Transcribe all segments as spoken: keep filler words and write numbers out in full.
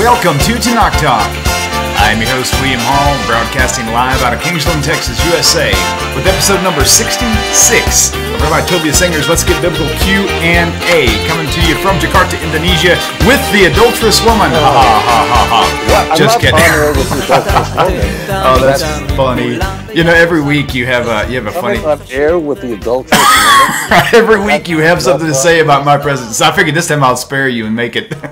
Welcome to Tanakh Talk. I'm your host, William Hall, broadcasting live out of Kingsland, Texas, U S A, with episode number sixty-six of Rabbi Tovia Singer's Let's Get Biblical Q and A, coming to you from Jakarta, Indonesia, with the adulterous woman. Ha ha ha ha ha. What? Just kidding. Oh, that's That's funny. You know, every week you have a you have a funny. on air with the adulterous woman. Every week you have something to say about my presence. So I figured this time I'll spare you and make it.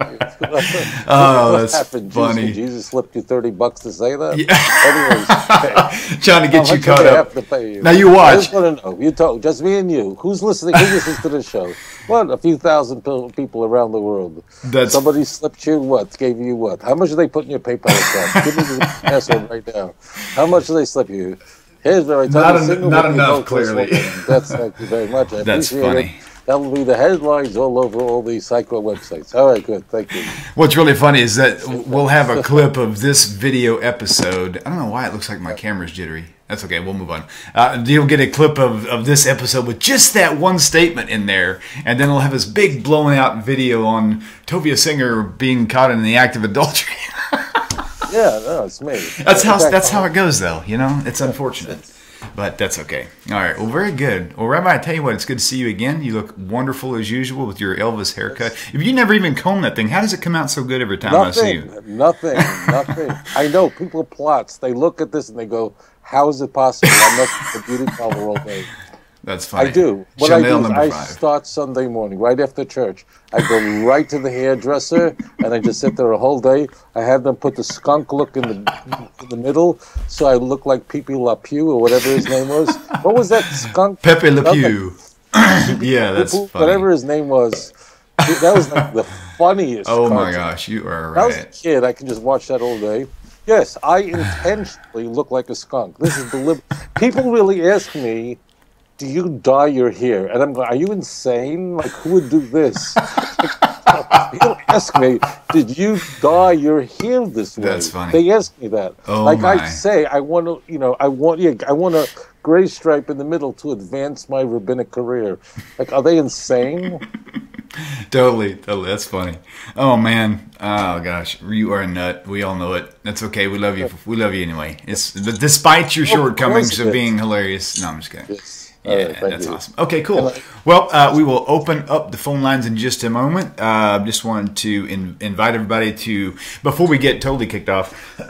Oh, What that's happened? funny. Jesus, Jesus slipped you thirty bucks to say that? Yeah. Anyways, Trying to get how you much caught do they up. have to pay you? Now you I watch. just want to know. You talk, just me and you. Who's listening? Who listens to this show? What? A few thousand pe- people around the world. That's Somebody slipped you what? Gave you what? How much do they put in your PayPal account? Give me the password right now. How much do they slip you? Here's where I tell Not you, en- single not with the enough, adulterous clearly. woman. That's thank you very much. I That's appreciate funny. it. That will be the headlines all over all these psycho websites. All right, good. Thank you. What's really funny is that we'll have a clip of this video episode. I don't know why it looks like my camera's jittery. That's okay. We'll move on. Uh, you'll get a clip of, of this episode with just that one statement in there, and then we'll have this big blown out video on Tovia Singer being caught in the act of adultery. Yeah, no, it's me. That's how In fact, that's how it goes, though. You know, it's unfortunate, but that's okay. All right. Well, very good. Well, Rabbi, I tell you what, it's good to see you again. You look wonderful as usual with your Elvis haircut. If you never even comb that thing, how does it come out so good every time I see Nothing, you? nothing, nothing. I know people plots. They look at this and they go, "How is it possible? I must be a beauty parlor all day." That's funny. I do. What Chanel I do is number I five. start Sunday morning right after church. I go right to the hairdresser and I just sit there a whole day. I have them put the skunk look in the in the middle, so I look like Pepe Le Pew or whatever his name was. What was that skunk? Pepe Le Nothing. Pew. Yeah, that's Who- funny. Whatever his name was. That was like the funniest. Oh my cartoon. gosh, you are When I was a right. kid, I can just watch that all day. Yes, I intentionally look like a skunk. This is deliberate. People really ask me, "Do you dye your hair?" And I'm going, "Are you insane? Like, who would do this?" People ask me, "Did you dye your hair this way?" That's funny. They ask me that. Oh, like my. I say, I want to, you know, I want, yeah, I want a gray stripe in the middle to advance my rabbinic career. Like, are they insane? Totally, totally. That's funny. Oh man. Oh gosh, you are a nut. We all know it. That's okay. We love you. We love you anyway. It's despite your Of course shortcomings it of is. being hilarious. No, I'm just kidding. Yes. Yeah, All right, thank that's you. awesome. Okay, cool. And I- Well, uh, we will open up the phone lines in just a moment. Uh, just wanted to in, invite everybody to, before we get totally kicked off,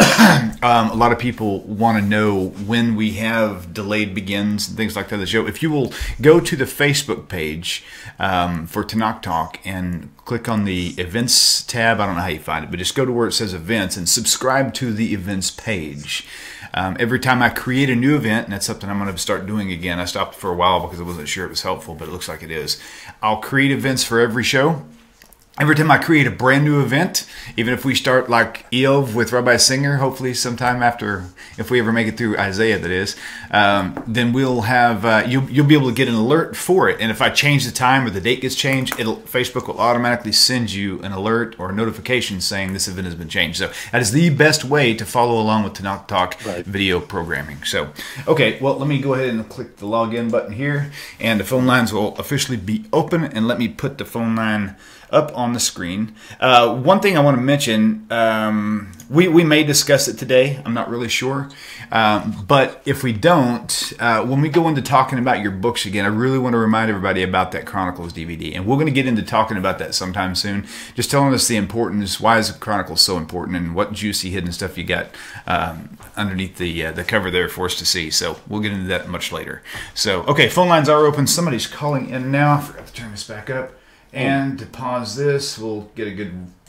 um, a lot of people want to know when we have delayed begins and things like that of the show. If you will go to the Facebook page um, for Tanakh Talk and click on the events tab, I don't know how you find it, but just go to where it says events and subscribe to the events page. Um, every time I create a new event, and that's something I'm going to start doing again. I stopped for a while because I wasn't sure it was helpful, but it looks like it is. I'll create events for every show. Every time I create a brand new event, even if we start like Eov with Rabbi Singer, hopefully sometime after, if we ever make it through Isaiah, that is, um, then we'll have, uh, you'll, you'll be able to get an alert for it. And if I change the time or the date gets changed, it'll, Facebook will automatically send you an alert or a notification saying this event has been changed. So that is the best way to follow along with Tanakh Talk Right. video programming. So, okay, well, let me go ahead and click the login button here, and the phone lines will officially be open, and let me put the phone line up on the screen. Uh, one thing I want to mention, um, we, we may discuss it today. I'm not really sure. Um, but if we don't, uh, when we go into talking about your books again, I really want to remind everybody about that Chronicles D V D. And we're going to get into talking about that sometime soon. Just telling us the importance, why is Chronicles so important, and what juicy hidden stuff you got um, underneath the, uh, the cover there for us to see. So we'll get into that much later. So, okay, phone lines are open. Somebody's calling in now. I forgot to turn this back up. And to pause this, we'll get a good...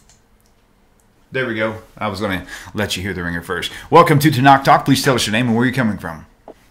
There we go. I was going to let you hear the ringer first. Welcome to Tanakh Talk. Please tell us your name and where you're coming from.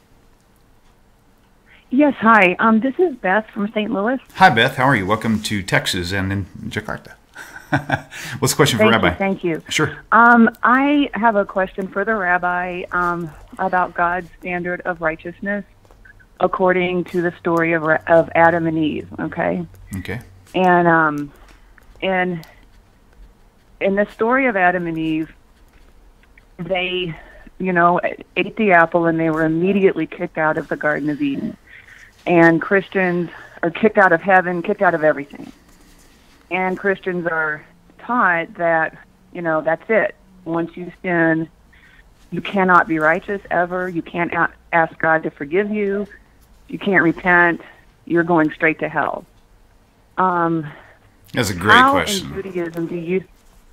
Yes, hi. Um, this is Beth from Saint Louis. Hi, Beth. How are you? Welcome to Texas and in Jakarta. What's the question for Thank Rabbi? you, thank you. Sure. Um, I have a question for the Rabbi um, about God's standard of righteousness according to the story of, of Adam and Eve, okay? Okay. And um, and in the story of Adam and Eve, they, you know, ate the apple and they were immediately kicked out of the Garden of Eden. And Christians are kicked out of heaven, kicked out of everything. And Christians are taught that You know, that's it. Once you sin, you cannot be righteous ever. You can't a- ask God to forgive you. You can't repent. You're going straight to hell. Um, That's a great how question. in Judaism do you...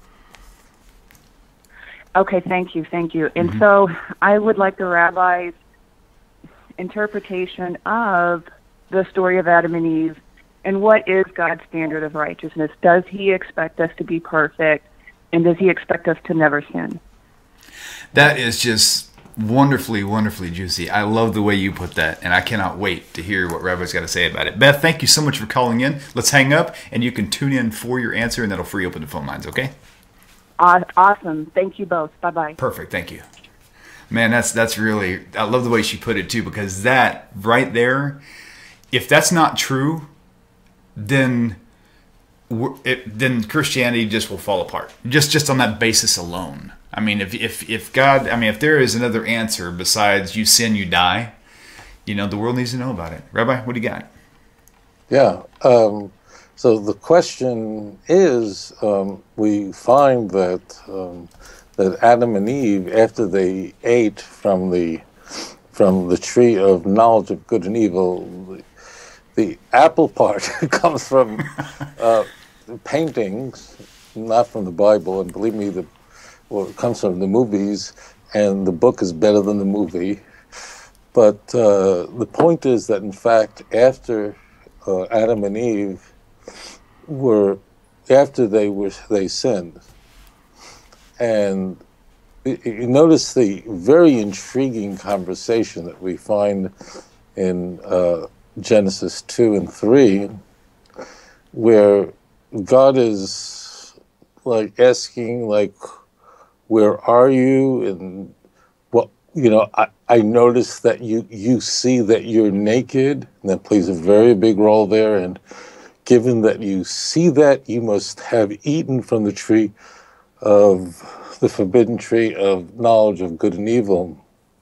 Okay, thank you, thank you. And Mm-hmm. so I would like the rabbi's interpretation of the story of Adam and Eve, and what is God's standard of righteousness? Does he expect us to be perfect, and does he expect us to never sin? That is just wonderfully, wonderfully juicy. I love the way you put that, and I cannot wait to hear what Rabbi's got to say about it. Beth, thank you so much for calling in. Let's hang up, and you can tune in for your answer, and that'll free open the phone lines, okay? Awesome. Thank you both. Bye-bye. Perfect. Thank you. Man, that's that's really, I love the way she put it too, because that right there, if that's not true, then we're, it, then Christianity just will fall apart. Just just on that basis alone. I mean, if if if God, I mean, if there is another answer besides you sin, you die, you know, the world needs to know about it. Rabbi, what do you got? Yeah. Um, so the question is, um, we find that um, that Adam and Eve, after they ate from the from the tree of knowledge of good and evil, the, the apple part comes from uh, paintings, not from the Bible. And believe me, the well, it comes from the movies, and the book is better than the movie. But uh, the point is that, in fact, after uh, Adam and Eve were, after they were, they sinned, and you notice the very intriguing conversation that we find in uh, Genesis two and three, where God is like asking, like, where are you? And well, you know, I, I noticed that you, you see that you're naked, and that plays a very big role there. And given that you see that, you must have eaten from the tree of the forbidden tree of knowledge of good and evil.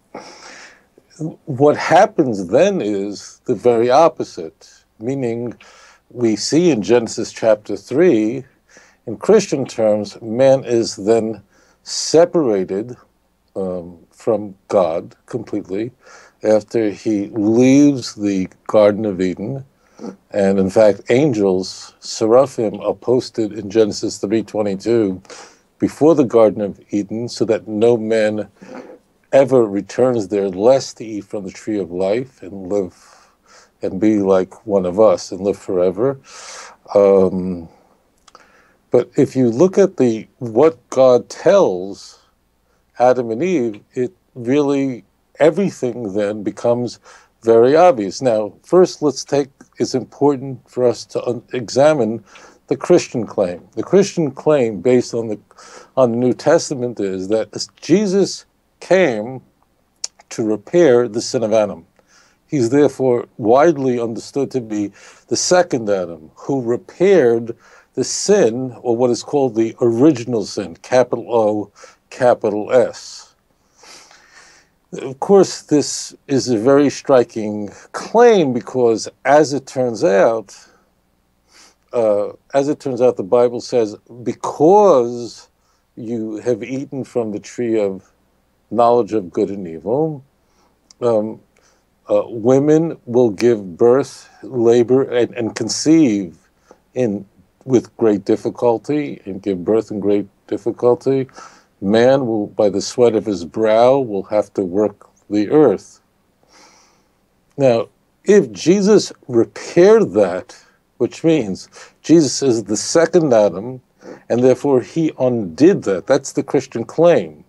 What happens then is the very opposite, meaning we see in Genesis chapter three, in Christian terms, man is then separated um, from God completely after he leaves the Garden of Eden. And in fact, angels, seraphim, are posted in Genesis three twenty-two before the Garden of Eden, so that no man ever returns there lest to eat from the tree of life and live and be like one of us and live forever. Um, but if you look at the what God tells Adam and Eve, it really, everything then becomes very obvious. Now, first, let's take, it's important for us to un- examine the Christian claim. The Christian claim based on the on the New Testament is that Jesus came to repair the sin of Adam. He's therefore widely understood to be the second Adam, who repaired the sin, or what is called the original sin, capital O, capital S. Of course, this is a very striking claim because, as it turns out, uh, as it turns out, the Bible says, because you have eaten from the tree of knowledge of good and evil, um, uh, women will give birth, labor, and, and conceive in with great difficulty, and give birth in great difficulty. Man will, by the sweat of his brow, will have to work the earth. Now, if Jesus repaired that, which means Jesus is the second Adam, and therefore he undid that, that's the Christian claim,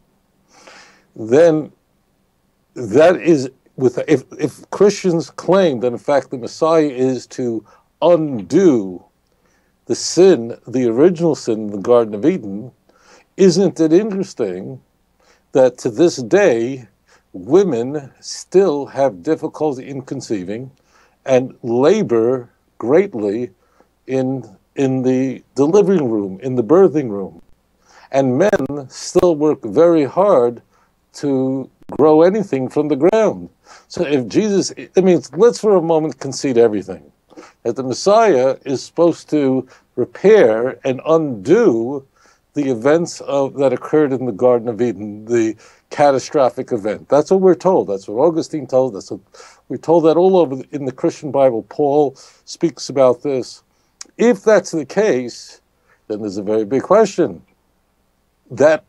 then that is, with if, if Christians claim that in fact the Messiah is to undo the sin, the original sin in the Garden of Eden, isn't it interesting that to this day, women still have difficulty in conceiving and labor greatly in, in the delivering room, in the birthing room. And men still work very hard to grow anything from the ground. So if Jesus, I mean, let's for a moment concede everything. That the Messiah is supposed to repair and undo the events of, that occurred in the Garden of Eden, the catastrophic event. That's what we're told. That's what Augustine told us. We're told that all over in the Christian Bible. Paul speaks about this. If that's the case, then there's a very big question. That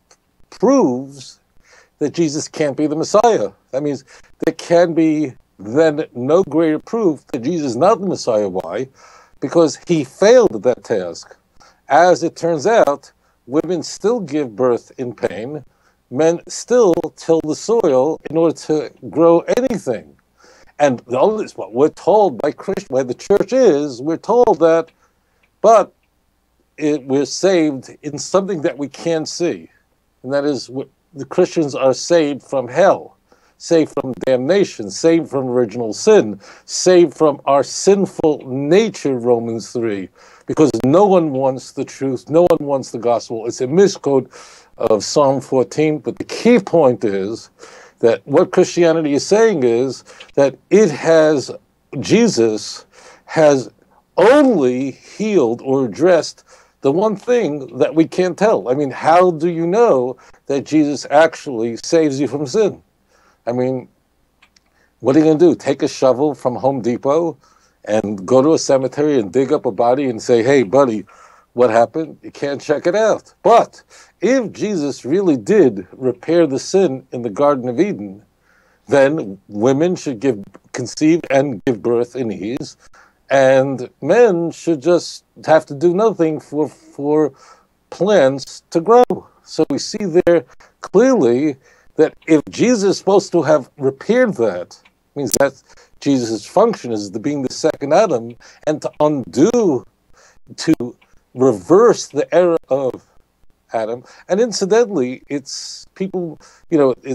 proves that Jesus can't be the Messiah. That means there can be then no greater proof that Jesus is not the Messiah. Why? Because he failed at that task. As it turns out, women still give birth in pain. Men still till the soil in order to grow anything. And the only, what we're told by Christian, where the church is, we're told that, but it, we're saved in something that we can't see. And that is, the Christians are saved from hell, saved from damnation, saved from original sin, saved from our sinful nature, Romans three, because no one wants the truth, no one wants the gospel. It's a misquote of Psalm fourteen, but the key point is that what Christianity is saying is that it has, Jesus has only healed or addressed the one thing that we can't tell. I mean, how do you know that Jesus actually saves you from sin? I mean, what are you going to do? Take a shovel from Home Depot and go to a cemetery and dig up a body and say, hey, buddy, what happened? You can't check it out. But if Jesus really did repair the sin in the Garden of Eden, then women should give, conceive and give birth in ease, and men should just have to do nothing for, for plants to grow. So we see there clearly that if Jesus is supposed to have repaired that, means that Jesus' function is to being the second Adam, and to undo, to reverse the error of Adam. And incidentally, it's people, you know, it,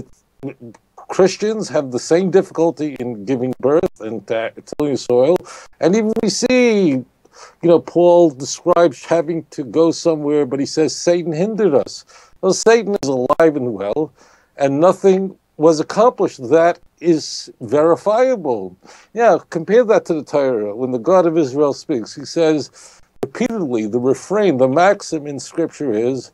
Christians have the same difficulty in giving birth and tilling the soil. And even we see, you know, Paul describes having to go somewhere, but he says Satan hindered us. Well, Satan is alive and well, and nothing was accomplished. That is verifiable. Yeah, compare that to the Torah. When the God of Israel speaks, he says repeatedly, the refrain, the maxim in Scripture is,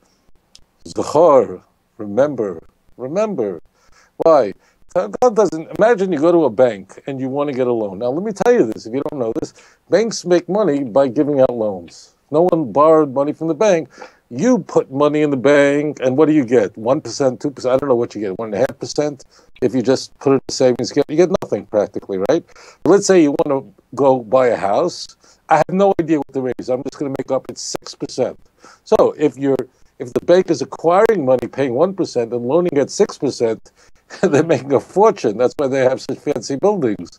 Zachar, remember, remember. Why? God doesn't, imagine you go to a bank and you want to get a loan. Now, let me tell you this, if you don't know this, banks make money by giving out loans. No one borrowed money from the bank. You put money in the bank, and what do you get? one percent, two percent, I don't know what you get, one point five percent? If you just put it in savings account, you get nothing practically, right? But let's say you want to go buy a house. I have no idea what the rate is. I'm just going to make up it's six percent. So if you're if the bank is acquiring money, paying one percent, and loaning at six percent, they're making a fortune. That's why they have such fancy buildings.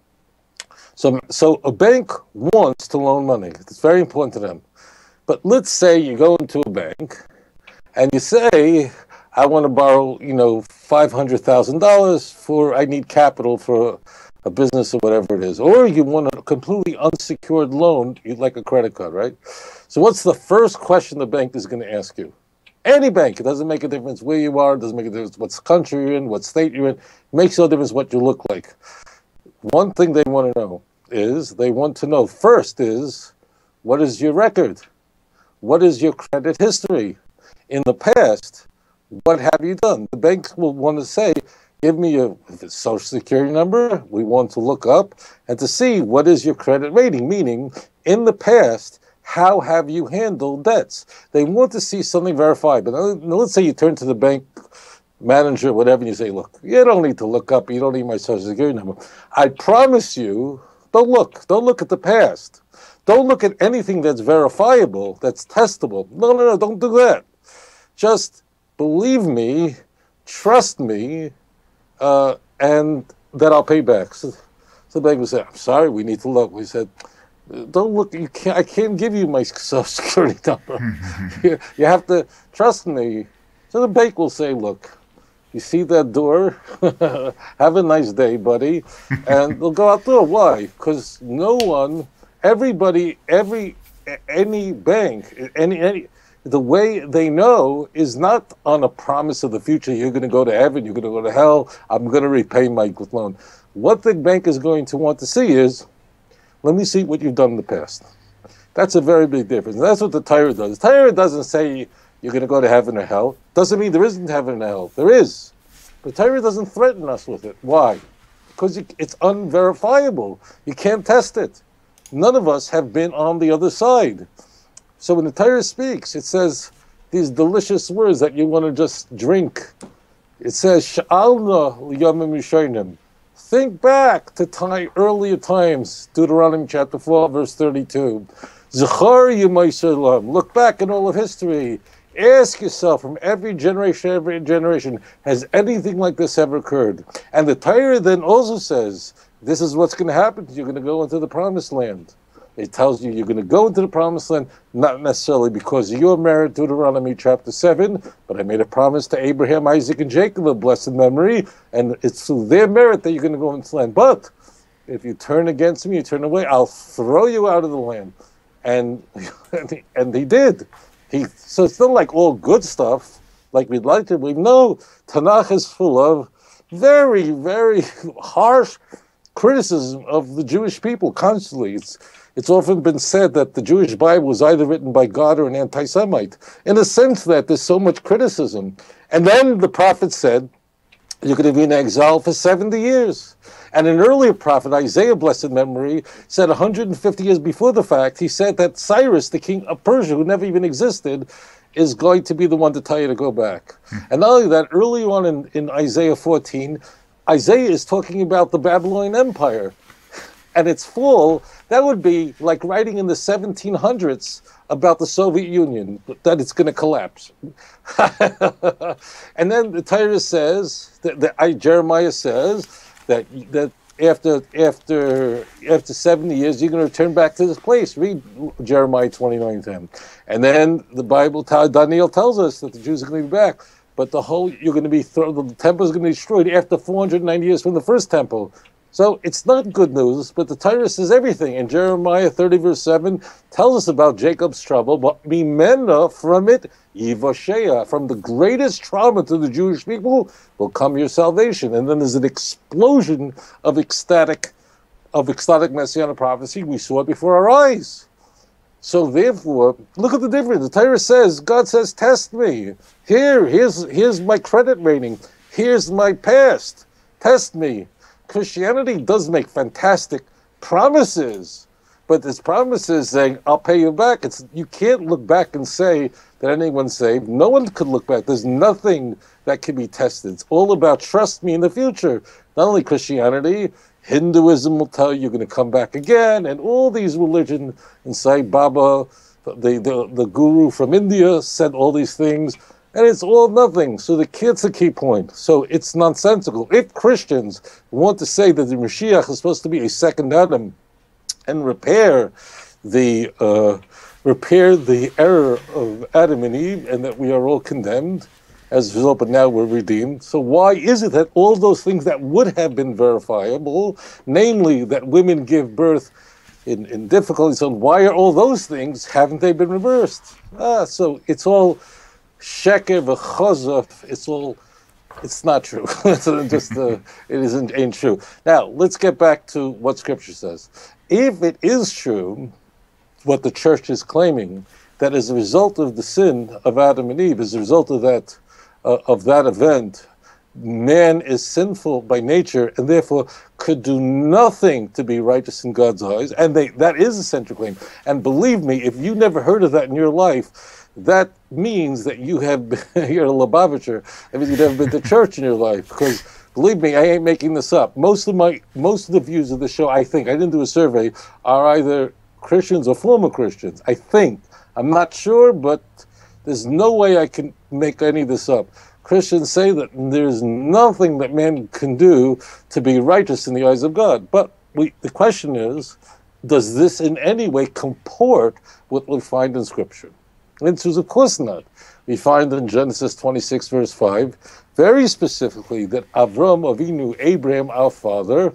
So, so a bank wants to loan money. It's very important to them. But let's say you go into a bank and you say, I want to borrow, you know, five hundred thousand dollars for, I need capital for a business or whatever it is. Or you want a completely unsecured loan, you'd like a credit card, right? So what's the first question the bank is going to ask you? Any bank, it doesn't make a difference where you are, it doesn't make a difference what country you're in, what state you're in, it makes no difference what you look like. One thing they want to know is, they want to know first is, what is your record? What is your credit history? In the past, what have you done? The banks will want to say, give me your social security number, we want to look up, and to see what is your credit rating, meaning, in the past, how have you handled debts? They want to see something verifiable. Now, let's say you turn to the bank manager, whatever, and you say, look, you don't need to look up, you don't need my social security number. I promise you, don't look, don't look at the past. Don't look at anything that's verifiable, that's testable. No, no, no, don't do that. Just believe me, trust me, uh, and that I'll pay back. So, so the bank would say, I'm sorry, we need to look. We said, don't look, you can't, I can't give you my social security number. you, you have to trust me. So the bank will say, look, you see that door? Have a nice day, buddy. And they'll go out there. Why? Because no one, everybody, every, any bank, any, any, the way they know is not on a promise of the future. You're going to go to heaven, you're going to go to hell, I'm going to repay my loan. What the bank is going to want to see is, let me see what you've done in the past. That's a very big difference. That's what the Torah does. The Torah doesn't say you're going to go to heaven or hell. Doesn't mean there isn't heaven and hell. There is. But Torah doesn't threaten us with it. Why? Because it's unverifiable. You can't test it. None of us have been on the other side. So when the Torah speaks, it says these delicious words that you want to just drink. It says, Sha'alna l'yamim yishayim. Think back to time, earlier times, Deuteronomy chapter four, verse thirty-two. Zachar yemay salam. Look back in all of history. Ask yourself from every generation, every generation, has anything like this ever occurred? And the Torah then also says, this is what's going to happen. You're going to go into the promised land. It tells you you're going to go into the promised land, not necessarily because of your merit, Deuteronomy chapter seven, but I made a promise to Abraham, Isaac, and Jacob of blessed memory, and it's through their merit that you're going to go into the land. But if you turn against me, you turn away, I'll throw you out of the land. And, and he did. He, so it's not like all good stuff, like we'd like to believe. No, Tanakh is full of very, very harsh criticism of the Jewish people constantly. It's it's often been said that the Jewish Bible was either written by God or an anti-Semite, in a sense that there's so much criticism. And then the prophet said, you're going to be in exile for seventy years. And an earlier prophet, Isaiah, blessed memory, said one hundred fifty years before the fact, he said that Cyrus, the king of Persia, who never even existed, is going to be the one to tell you to go back. Hmm. And not only that, early on in, in Isaiah fourteen, Isaiah is talking about the Babylonian Empire and its fall. That would be like writing in the seventeen hundreds about the Soviet Union, that it's going to collapse. And then the Torah says, that, that I, Jeremiah says, that that after after after seventy years, you're going to return back to this place. Read Jeremiah twenty-nine ten. And then the Bible, Daniel tells us that the Jews are going to be back. But the whole, you're going to be, thrown, the temple is going to be destroyed after four hundred ninety years from the first temple. So it's not good news, but the Torah says everything. And Jeremiah thirty verse seven tells us about Jacob's trouble, but mimena, from it, yivashea, from the greatest trauma to the Jewish people will come your salvation. And then there's an explosion of ecstatic, of ecstatic messianic prophecy. We saw it before our eyes. So therefore, look at the difference. The Torah says, God says, test me. Here, here's, here's my credit rating. Here's my past. Test me. Christianity does make fantastic promises, but this promises saying, I'll pay you back. It's, you can't look back and say that anyone's saved. No one could look back. There's nothing that can be tested. It's all about trust me in the future. Not only Christianity, Hinduism will tell you you're going to come back again, and all these religions, and Sai Baba, the, the, the guru from India, said all these things, and it's all nothing. So the kid's the key point. So it's nonsensical. If Christians want to say that the Mashiach is supposed to be a second Adam and repair the uh, repair the error of Adam and Eve, and that we are all condemned as a result, but now we're redeemed. So why is it that all those things that would have been verifiable, namely that women give birth in, in difficulties, so why are all those things, haven't they been reversed? Ah, so it's all sheker v'chazaf, it's all, it's not true. It's just, uh, it isn't, ain't true. Now, let's get back to what Scripture says. If it is true, what the church is claiming, that as a result of the sin of Adam and Eve, as a result of that, uh, of that event, man is sinful by nature and therefore could do nothing to be righteous in God's eyes, and they, that is a central claim. And believe me, if you never heard of that in your life, that means that you have been, you're a Lubavitcher. That means you've never been to church in your life, because believe me, I ain't making this up. Most of my, most of the views of the show, I think, I didn't do a survey, are either Christians or former Christians. I think. I'm not sure, but there's no way I can make any of this up. Christians say that there's nothing that man can do to be righteous in the eyes of God. But we, the question is, does this in any way comport what we find in Scripture? The answer is, of course not. We find in Genesis twenty-six, verse five, very specifically that Avram Avinu, Abraham our father,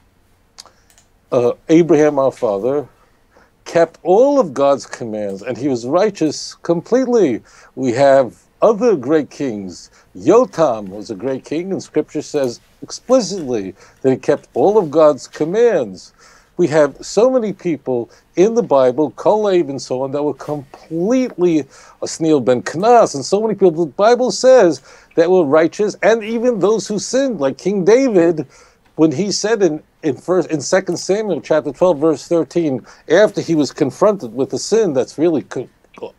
uh, Abraham our father, kept all of God's commands, and he was righteous completely. We have other great kings. Yotam was a great king, and Scripture says explicitly that he kept all of God's commands. We have so many people in the Bible, Kalev and so on, that were completely Asnil ben Knas, and so many people, the Bible says, that were righteous, and even those who sinned, like King David, when he said in in first in Second Samuel chapter twelve, verse thirteen, after he was confronted with a sin that's really co-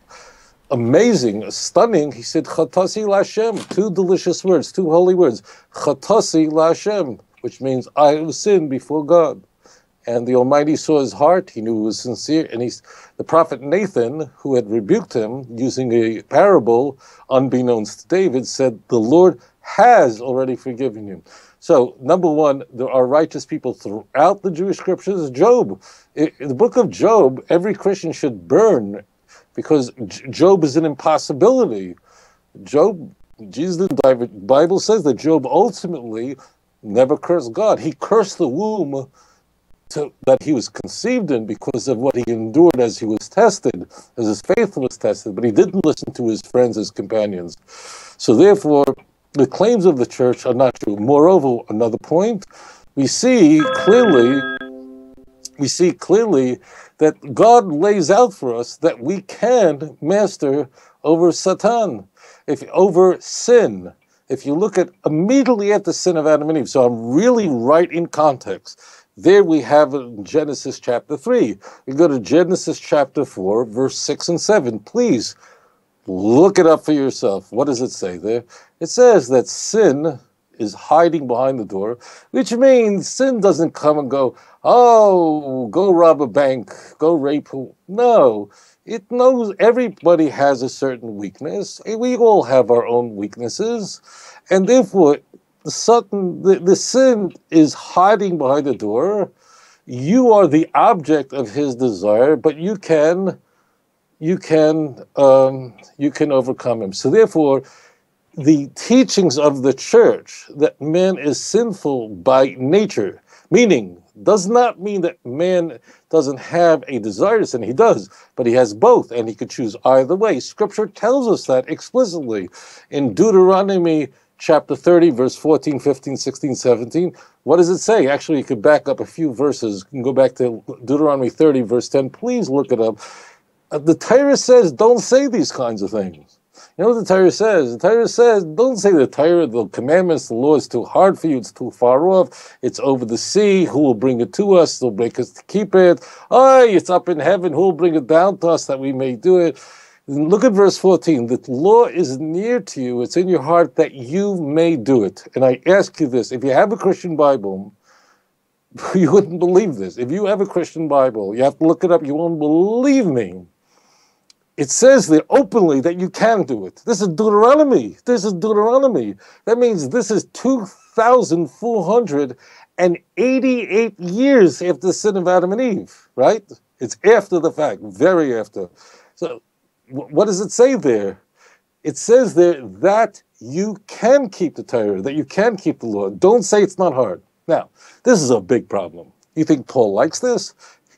amazing, stunning, he said, Chatasi Lashem, two delicious words, two holy words, Chatasi Lashem, which means I have sinned before God. And the Almighty saw his heart, he knew he was sincere, and he's, the prophet Nathan, who had rebuked him using a parable, unbeknownst to David, said, the Lord has already forgiven you. So, number one, there are righteous people throughout the Jewish scriptures. Job, in the book of Job, every Christian should burn, because Job is an impossibility. Job, Jesus didn't die, but the Bible says that Job ultimately never cursed God. He cursed the womb to, that he was conceived in because of what he endured as he was tested, as his faith was tested, but he didn't listen to his friends, his companions. So therefore, the claims of the church are not true. Moreover, another point, we see clearly, we see clearly that God lays out for us that we can master over Satan, if over sin. If you look at immediately after sin of Adam and Eve, so I'm really right in context. There we have it in Genesis chapter three. We go to Genesis chapter four, verse six and seven. Please look it up for yourself. What does it say there? It says that sin is hiding behind the door, which means sin doesn't come and go, oh, go rob a bank, go rape. No, it knows everybody has a certain weakness. We all have our own weaknesses. And therefore, the, sudden, the, the sin is hiding behind the door. You are the object of his desire, but you can, you can, um, you can overcome him. So therefore, the teachings of the church that man is sinful by nature, meaning does not mean that man doesn't have a desire to sin. He does, but he has both, and he could choose either way. Scripture tells us that explicitly in Deuteronomy chapter thirty, verse fourteen, fifteen, sixteen, seventeen. What does it say? Actually, you could back up a few verses. You can go back to Deuteronomy thirty, verse ten. Please look it up. Uh, the Torah says, don't say these kinds of things. You know what the Torah says? The Torah says, don't say the Torah, the commandments, the law is too hard for you, it's too far off, it's over the sea, who will bring it to us, they'll make us to keep it. Oh, it's up in heaven, who will bring it down to us that we may do it? And look at verse fourteen, the law is near to you, it's in your heart that you may do it. And I ask you this, if you have a Christian Bible, you wouldn't believe this. If you have a Christian Bible, you have to look it up, you won't believe me. It says there openly that you can do it. This is Deuteronomy. This is Deuteronomy. That means this is two thousand four hundred eighty-eight years after the sin of Adam and Eve, right? It's after the fact, very after. So what does it say there? It says there that you can keep the Torah, that you can keep the law. Don't say it's not hard. Now, this is a big problem. You think Paul likes this?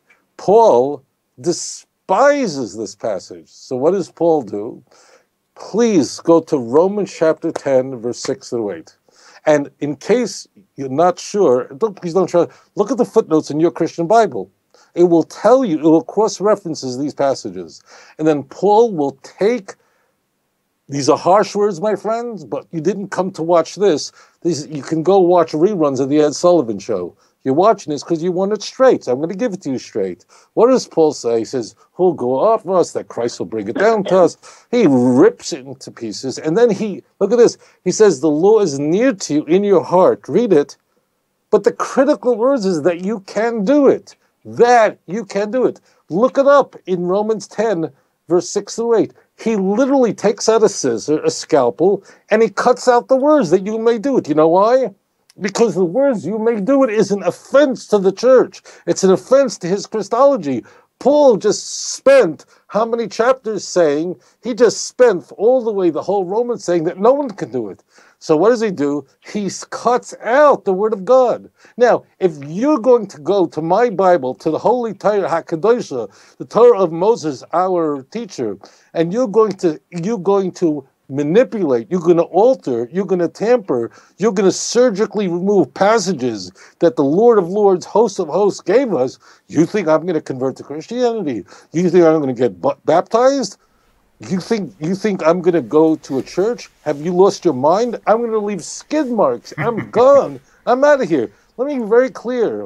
Paul despises despises this passage. So what does Paul do? Please go to Romans chapter ten, verse six through eight. And in case you're not sure, don't, please don't try, look at the footnotes in your Christian Bible. It will tell you, it will cross-references these passages. And then Paul will take, these are harsh words, my friends, but you didn't come to watch this. These, you can go watch reruns of the Ed Sullivan Show. You're watching this because you want it straight. So I'm going to give it to you straight. What does Paul say? He says, who'll go off us, that Christ will bring it down to us. He rips it into pieces. And then he, look at this. He says, the law is near to you in your heart. Read it. But the critical words is that you can do it. That you can do it. Look it up in Romans ten, verse six through eight. He literally takes out a scissor, a scalpel, and he cuts out the words that you may do it. You know why? Because the words you may do it is an offense to the church. It's an offense to his Christology. Paul just spent how many chapters saying, he just spent all the way the whole Romans saying that no one can do it. So what does he do? He cuts out the word of God. Now, if you're going to go to my Bible, to the Holy Torah HaKadoshah, the Torah of Moses, our teacher, and you're going to, you're going to manipulate, you're going to alter, you're going to tamper, you're going to surgically remove passages that the Lord of Lords, host of hosts gave us. You think I'm going to convert to Christianity? You think I'm going to get b- baptized? You think you think I'm going to go to a church? Have you lost your mind? I'm going to leave skid marks. I'm gone. I'm out of here. Let me be very clear.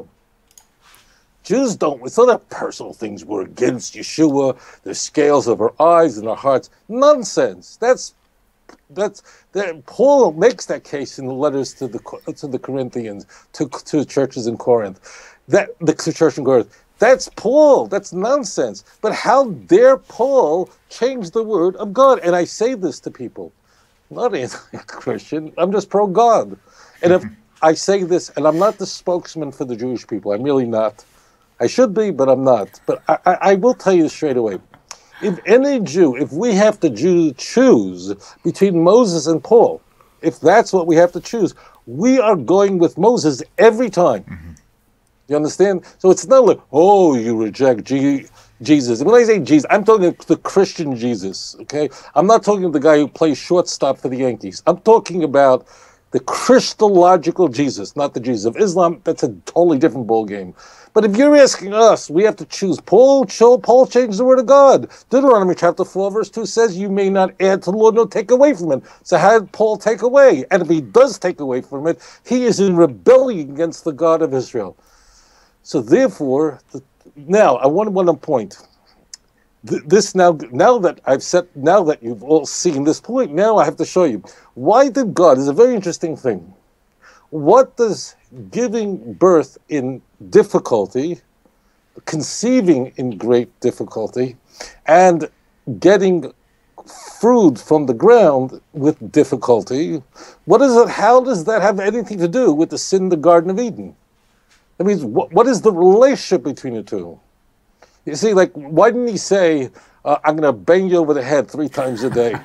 Jews don't, it's not that personal things. We're against Yeshua, the scales of our eyes and our hearts. Nonsense. That's, that's, that, Paul makes that case in the letters to the to the Corinthians, to, to churches in Corinth, that the church in Corinth. That's Paul. That's nonsense. But how dare Paul change the word of God? And I say this to people. I'm not anti-Christian. I'm just pro-God. And if I say this, and I'm not the spokesman for the Jewish people. I'm really not. I should be, but I'm not. But I, I, I will tell you straight away. If any Jew, if we have to Jew choose between Moses and Paul, if that's what we have to choose, we are going with Moses every time. Mm-hmm. You understand? So it's not like, oh, you reject G- Jesus. When I say Jesus, I'm talking the Christian Jesus, okay? I'm not talking the guy who plays shortstop for the Yankees. I'm talking about the Christological Jesus, not the Jesus of Islam. That's a totally different ballgame. But if you're asking us, we have to choose Paul. Paul changed the word of God. Deuteronomy chapter four, verse two says, you may not add to the Lord nor take away from it. So how did Paul take away? And if he does take away from it, he is in rebellion against the God of Israel. So therefore, the, now I want one point. This now, now that I've set, now that you've all seen this point, now I have to show you why did God? Is a very interesting thing. What does giving birth in difficulty, conceiving in great difficulty, and getting fruit from the ground with difficulty? What is it? How does that have anything to do with the sin in the Garden of Eden? That means, what, what is the relationship between the two? You see, like, why didn't he say, uh, I'm going to bang you over the head three times a day?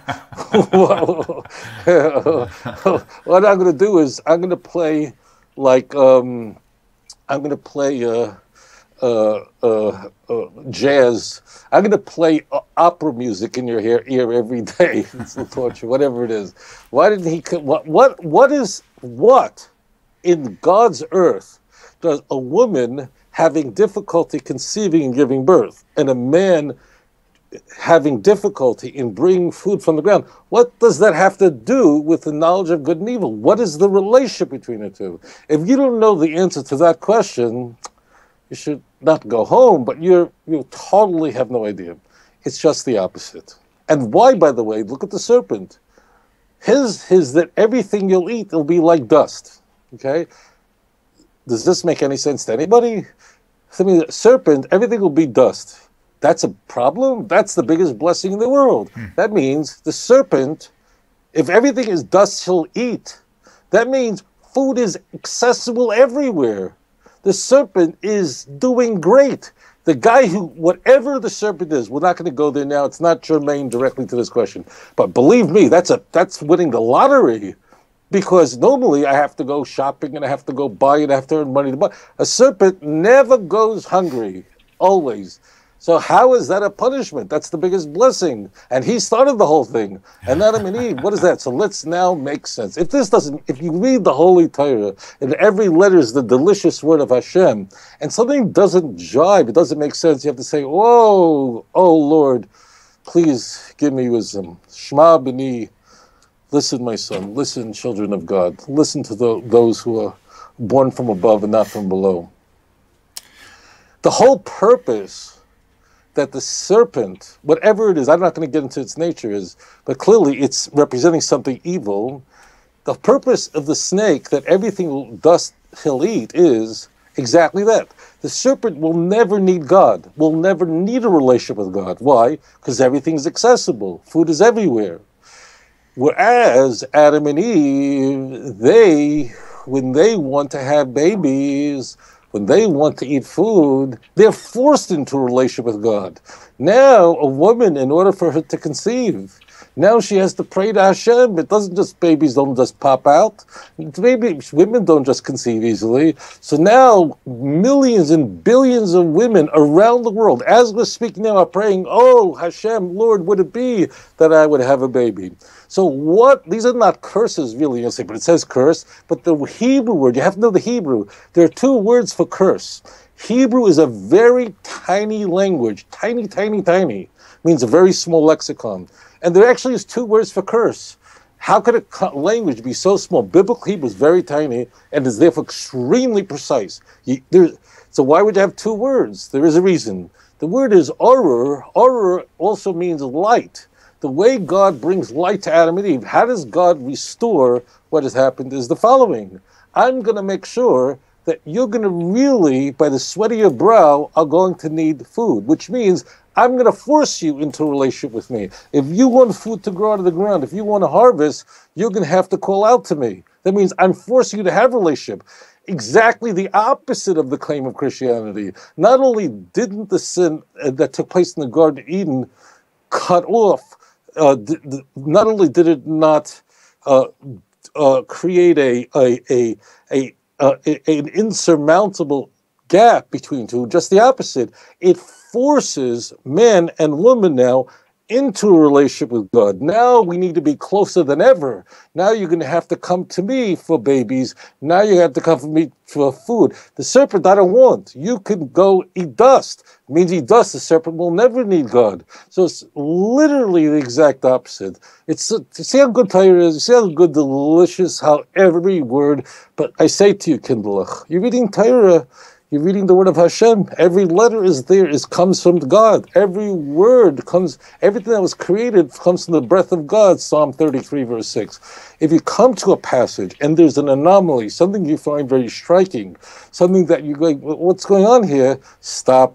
What I'm going to do is, I'm going to play, like, um, I'm going to play uh, uh, uh, uh, jazz. I'm going to play uh, opera music in your ear, ear every day. It's a torture, whatever it is. Why didn't he, what, what, what is, what in God's earth does a woman having difficulty conceiving and giving birth, and a man having difficulty in bringing food from the ground, what does that have to do with the knowledge of good and evil? What is the relationship between the two? If you don't know the answer to that question, you should not go home, but you're, you totally have no idea. It's just the opposite. And why, by the way, look at the serpent. His, his that everything you'll eat will be like dust, okay? Does this make any sense to anybody? I mean, the serpent, everything will be dust. That's a problem? That's the biggest blessing in the world. Hmm. That means the serpent, if everything is dust, he'll eat. That means food is accessible everywhere. The serpent is doing great. The guy who, whatever the serpent is, we're not going to go there now. It's not germane directly to this question. But believe me, that's a that's winning the lottery. Because normally I have to go shopping and I have to go buy it, I have to earn money to buy. A serpent never goes hungry, always. So how is that a punishment? That's the biggest blessing. And he started the whole thing. And Adam and Eve, what is that? So let's now make sense. If this doesn't, if you read the Holy Torah, and every letter is the delicious word of Hashem, and something doesn't jive, it doesn't make sense, you have to say, whoa, oh Lord, please give me wisdom. Shema b'ni. Listen, my son, listen, children of God. Listen to the, those who are born from above and not from below. The whole purpose that the serpent, whatever it is, I'm not going to get into its nature, is, but clearly it's representing something evil. The purpose of the snake, that everything dust he'll eat, is exactly that. The serpent will never need God, will never need a relationship with God. Why? Because everything's accessible. Food is everywhere. Whereas Adam and Eve, they, when they want to have babies, when they want to eat food, they're forced into a relationship with God. Now, a woman, in order for her to conceive, Now she has to pray to Hashem. It doesn't just, babies don't just pop out. Babies, women don't just conceive easily. So now millions and billions of women around the world, as we're speaking now, are praying, oh, Hashem, Lord, would it be that I would have a baby? So what, these are not curses really, you'll say, but it says curse. But the Hebrew word, you have to know the Hebrew. There are two words for curse. Hebrew is a very tiny language, tiny, tiny, tiny. Means a very small lexicon. And there actually is two words for curse. How could a language be so small? Biblical Hebrew is very tiny and is therefore extremely precise. You, there, so why would you have two words? There is a reason. The word is orur. Orur also means light. The way God brings light to Adam and Eve, how does God restore what has happened is the following. I'm going to make sure that you're going to really, by the sweat of your brow, are going to need food, which means I'm going to force you into a relationship with me. If you want food to grow out of the ground, if you want to harvest, you're going to have to call out to me. That means I'm forcing you to have a relationship. Exactly the opposite of the claim of Christianity. Not only didn't the sin that took place in the Garden of Eden cut off, uh, not only did it not uh, uh, create a, a, a, a, uh, a an insurmountable gap between two, just the opposite. It forces men and women now into a relationship with God. Now we need to be closer than ever. Now you're going to have to come to me for babies. Now you have to come for me for food. The serpent I don't want. You can go eat dust. It means eat dust. The serpent will never need God. So it's literally the exact opposite. It's you see how good Torah is. You see how good, delicious, how every word. But I say to you, Kindlech, you're reading Torah. You're reading the word of Hashem. Every letter is there, is comes from God. Every word comes, everything that was created comes from the breath of God, Psalm thirty-three, verse six. If you come to a passage and there's an anomaly, something you find very striking, something that you go, what's going on here? Stop,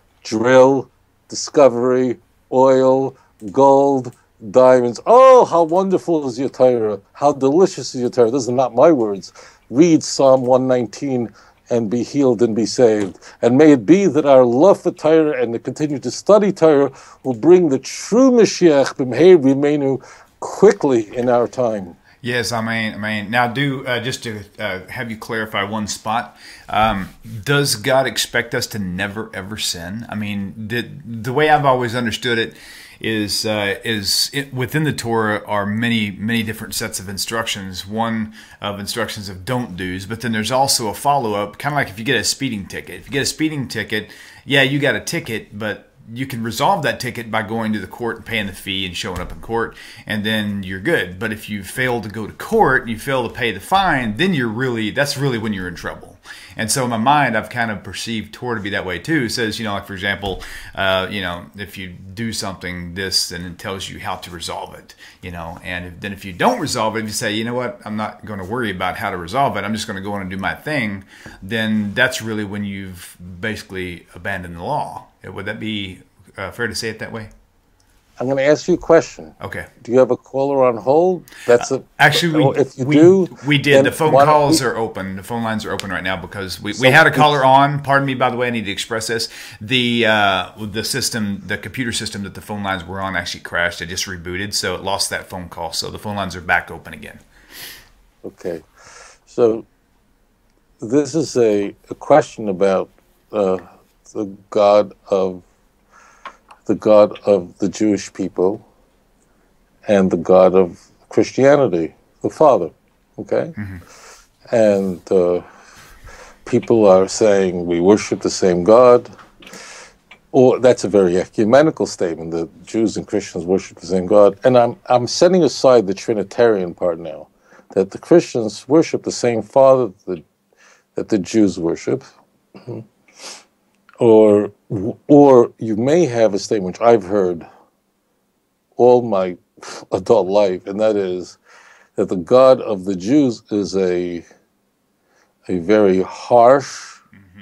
drill, discovery, oil, gold, diamonds. Oh, how wonderful is your Torah. How delicious is your Torah. Those are not my words. Read Psalm one nineteen, and be healed and be saved. And may it be that our love for Torah and to continue to study Torah will bring the true Mashiach b'mheir b'meinu quickly in our time. Yes, I mean, I mean. Now, do uh, just to uh, have you clarify one spot. Um, does God expect us to never ever sin? I mean, did, the way I've always understood it is uh, is it, within the Torah are many many different sets of instructions. One of instructions of don't do's, but then there's also a follow up, kind of like if you get a speeding ticket. If you get a speeding ticket, yeah, you got a ticket, but you can resolve that ticket by going to the court and paying the fee and showing up in court, and then you're good. But if you fail to go to court and you fail to pay the fine, then you're really, that's really when you're in trouble. And so in my mind, I've kind of perceived Torah to be that way too. It says, you know, like for example, uh, you know, if you do something this, then it tells you how to resolve it, you know, and if, then if you don't resolve it, if you say, you know what, I'm not going to worry about how to resolve it, I'm just going to go on and do my thing, then that's really when you've basically abandoned the law. Would that be uh, fair to say it that way? I'm going to ask you a question. Okay. Do you have a caller on hold? That's a, uh, actually we, if you we, do, we did. The phone calls we, are open. The phone lines are open right now because we, so we had a caller on. Pardon me, by the way, I need to express this. The uh, the system, the computer system that the phone lines were on actually crashed. It just rebooted, so it lost that phone call. So the phone lines are back open again. Okay. So this is a, a question about uh, the God of the God of the Jewish people and the God of Christianity, the Father, okay? Mm-hmm. And uh, people are saying we worship the same God, or that's a very ecumenical statement, that Jews and Christians worship the same God. And I'm, I'm setting aside the Trinitarian part now, that the Christians worship the same Father that, that the Jews worship. Mm-hmm. Or, or you may have a statement which I've heard all my adult life, and that is that the God of the Jews is a a very harsh,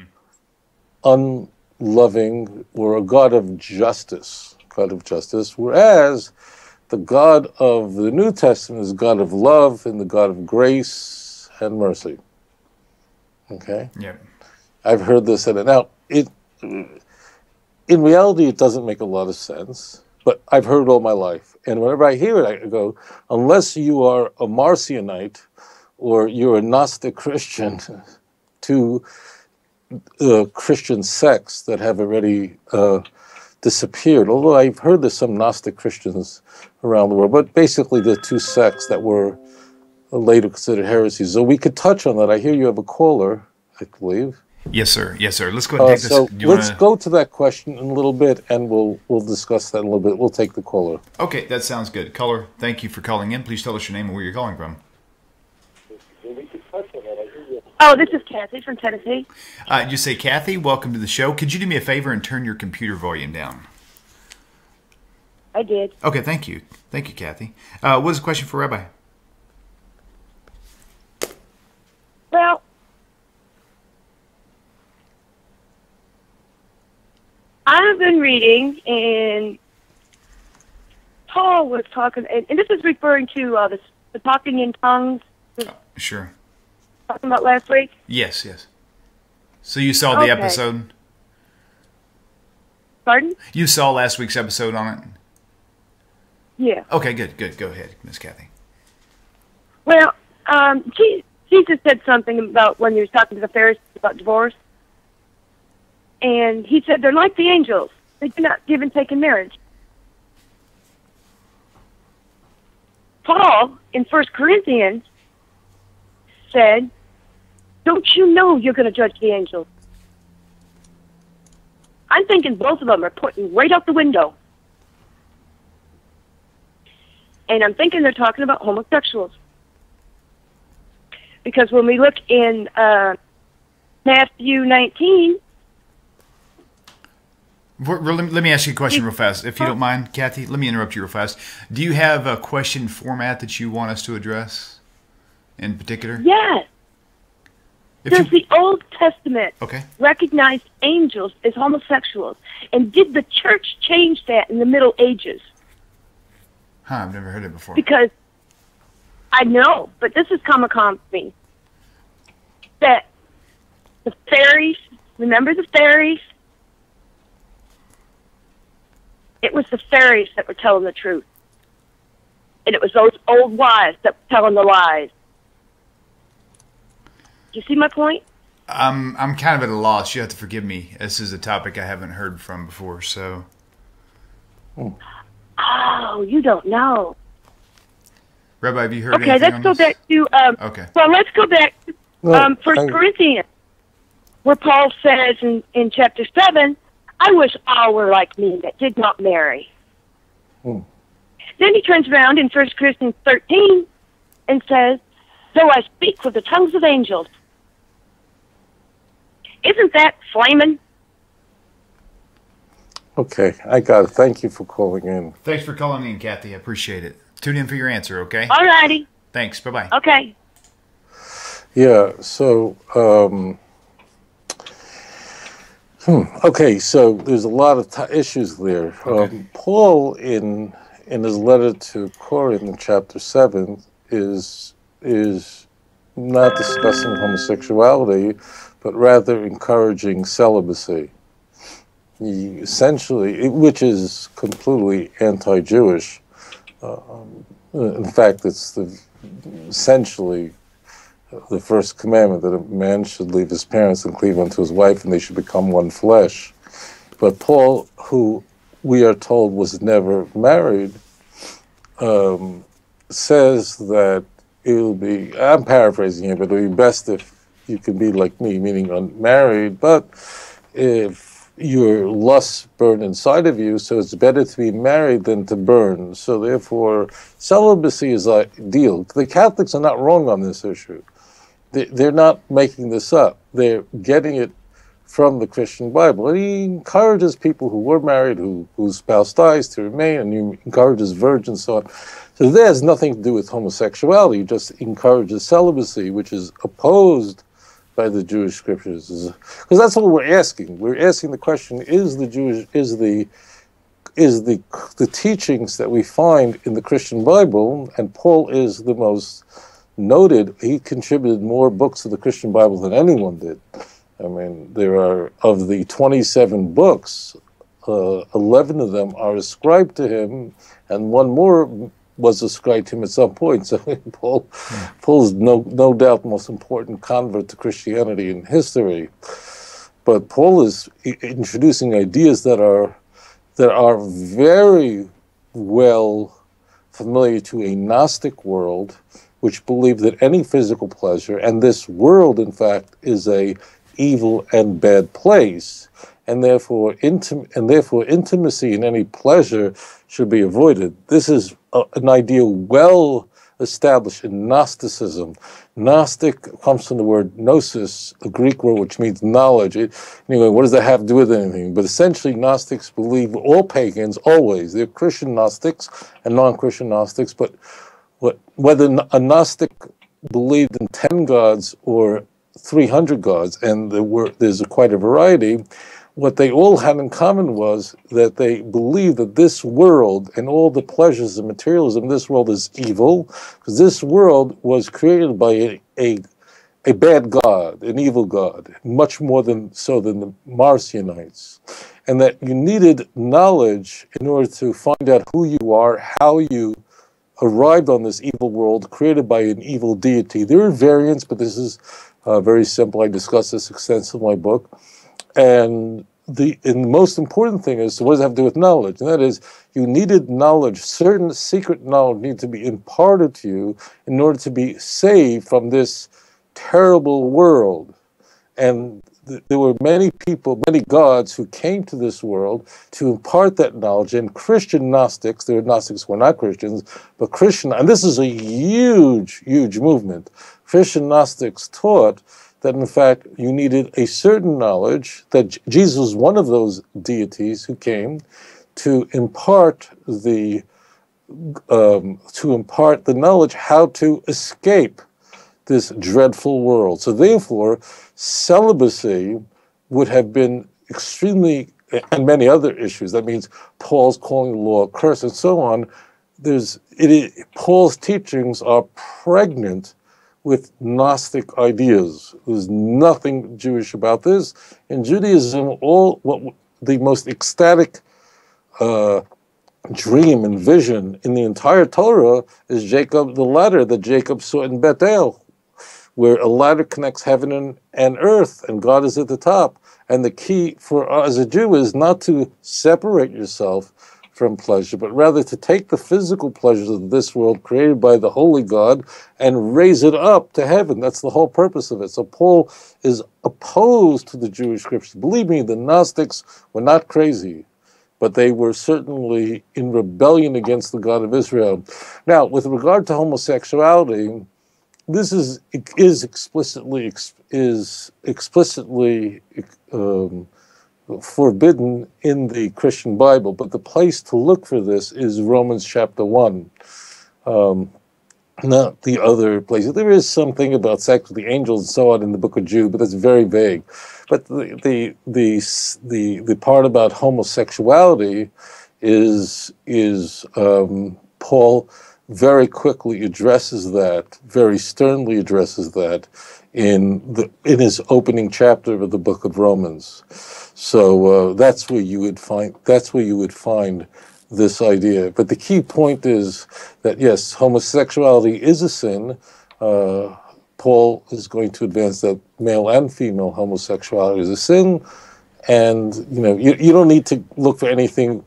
mm-hmm. unloving, or a God of justice, God of justice, whereas the God of the New Testament is God of love and the God of grace and mercy. Okay? Yeah. I've heard this, and now it. In reality, it doesn't make a lot of sense. but I've heard it all my life. And whenever I hear it, I go, unless you are a Marcionite or you're a Gnostic Christian, two uh, Christian sects that have already uh, disappeared, although I've heard there's some Gnostic Christians around the world, but basically the two sects that were later considered heresies. So we could touch on that. I hear you have a caller, I believe. Yes, sir. Yes, sir. Let's go ahead and take uh, so this. let's wanna... go to that question in a little bit, and we'll we'll discuss that in a little bit. We'll take the caller. Okay, that sounds good. Caller, thank you for calling in. Please tell us your name and where you're calling from. Oh, this is Kathy from Tennessee. Uh, you say, Kathy, welcome to the show. Could you do me a favor and turn your computer volume down? I did. Okay, thank you. Thank you, Kathy. Uh, what is the question for Rabbi? Well, I've been reading, and Paul was talking, and, and this is referring to uh, the, the talking in tongues. Oh, sure. Talking about last week? Yes, yes. So you saw the Okay. episode? Pardon? You saw last week's episode on it? Yeah. Okay, good, good. Go ahead, Miss Kathy. Well, um, Je- Jesus said something about when he was talking to the Pharisees about divorce. And he said they're like the angels. They do not give and take in marriage. Paul, in First Corinthians, said, don't you know you're going to judge the angels? I'm thinking both of them are putting right out the window. And I'm thinking they're talking about homosexuals. Because when we look in uh, Matthew nineteen... We're, we're, let me ask you a question real fast, if you don't mind, Kathy. Let me interrupt you real fast. Do you have a question format that you want us to address in particular? Yes. If Does you, the Old Testament okay. recognize angels as homosexuals? And did the church change that in the Middle Ages? Huh, I've never heard it before. Because I know, but this has come upon me, that the fairies, remember the fairies? It was the fairies that were telling the truth. And it was those old wives that were telling the lies. Do you see my point? I'm I'm kind of at a loss. You have to forgive me. This is a topic I haven't heard from before, so. Oh, you don't know. Rabbi, have you heard Okay, anything let's on go this? back to, um, Okay. well, let's go back to No, um, First I- Corinthians, where Paul says in, in chapter seven, I wish all were like me that did not marry. Hmm. Then he turns around in First Corinthians thirteen and says, though I speak with the tongues of angels. Isn't that flaming? Okay, I got it. Thank you for calling in. Thanks for calling in, Kathy. I appreciate it. Tune in for your answer, okay? All righty. Thanks. Bye-bye. Okay. Yeah, so, um, hmm, okay, so there's a lot of t- issues there. Okay. Um, Paul, in in his letter to Corinth in chapter seven, is is not discussing homosexuality, but rather encouraging celibacy. He essentially, which is completely anti-Jewish. Um, in fact, it's the essentially the first commandment that a man should leave his parents and cleave unto his wife, and they should become one flesh. But Paul, who we are told was never married, um, says that it will be, I'm paraphrasing here, but it would be best if you could be like me, meaning unmarried, but if your lusts burn inside of you, so it's better to be married than to burn. So therefore, celibacy is ideal. The Catholics are not wrong on this issue. They're not making this up. They're getting it from the Christian Bible. And he encourages people who were married, who, whose spouse dies, to remain, and he encourages virgins, so on. So that has nothing to do with homosexuality. He just encourages celibacy, which is opposed by the Jewish scriptures, because that's what we're asking. We're asking the question: Is the Jewish, is the, is the the teachings that we find in the Christian Bible, and Paul is the most noted. He contributed more books to the Christian Bible than anyone did. I mean, there are of the twenty-seven books uh, eleven of them are ascribed to him, and one more was ascribed to him at some point. So Paul, yeah. Paul is no, no doubt the most important convert to Christianity in history. But Paul is introducing ideas that are that are very well familiar to a Gnostic world, which believed that any physical pleasure, and this world, in fact, is a evil and bad place, and therefore, intim- and therefore intimacy in any pleasure should be avoided. This is a, an idea well established in Gnosticism. Gnostic comes from the word gnosis, a Greek word which means knowledge. It, anyway, what does that have to do with anything? But essentially, Gnostics believe, all pagans, always, they're Christian Gnostics and non-Christian Gnostics, but what, whether a Gnostic believed in ten gods or three hundred gods, and there were, there's a, quite a variety, what they all had in common was that they believed that this world and all the pleasures and materialism in this world is evil, because this world was created by a, a, a bad god, an evil god, much more than so than the Marcionites, and that you needed knowledge in order to find out who you are, how you arrived on this evil world created by an evil deity. There are variants, but this is uh, very simple. I discuss this extensively in my book. And the, and the most important thing is, so what does it have to do with knowledge? And that is, you needed knowledge. Certain secret knowledge needed to be imparted to you in order to be saved from this terrible world. And th- there were many people, many gods who came to this world to impart that knowledge. And Christian Gnostics, there were Gnostics who were not Christians, but Christian, and this is a huge, huge movement. Christian Gnostics taught that in fact you needed a certain knowledge, that Jesus was one of those deities who came to impart the um, to impart the knowledge how to escape this dreadful world. So therefore, celibacy would have been extremely, and many other issues. That means Paul's calling the law a curse and so on. There's it is, Paul's teachings are pregnant with Gnostic ideas. There's nothing Jewish about this. In Judaism, all what the most ecstatic uh, dream and vision in the entire Torah is Jacob, the ladder that Jacob saw in Bethel, where a ladder connects heaven and, and earth, and God is at the top. And the key for us as a Jew is not to separate yourself from pleasure, but rather to take the physical pleasures of this world created by the holy God and raise it up to heaven. That's the whole purpose of it. So Paul is opposed to the Jewish scriptures. Believe me, the Gnostics were not crazy, but they were certainly in rebellion against the God of Israel. Now, with regard to homosexuality, this is is explicitly is explicitly um, forbidden in the Christian Bible, but the place to look for this is Romans chapter one, um, not the other places. There is something about sex with the angels and so on in the book of Jude, but that's very vague. But the the the the, the part about homosexuality is is um, Paul very quickly addresses that, very sternly addresses that in the in his opening chapter of the book of Romans. So uh, that's where you would find that's where you would find this idea. But the key point is that yes, homosexuality is a sin. Uh, Paul is going to advance that male and female homosexuality is a sin, and you know you, you don't need to look for anything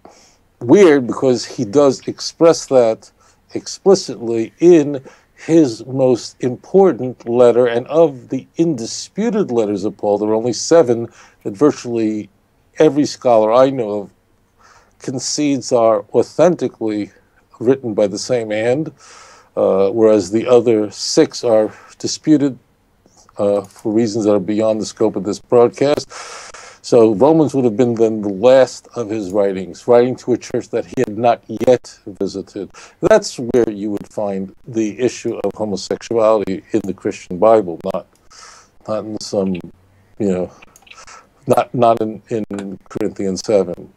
weird because he does express that explicitly in his most important letter, and of the indisputed letters of Paul, there are only seven that virtually every scholar I know of concedes are authentically written by the same hand, uh, whereas the other six are disputed uh, for reasons that are beyond the scope of this broadcast. So Romans would have been then the last of his writings, writing to a church that he had not yet visited. That's where you would find the issue of homosexuality in the Christian Bible, not not in some, you know, not not in, in Corinthians seven.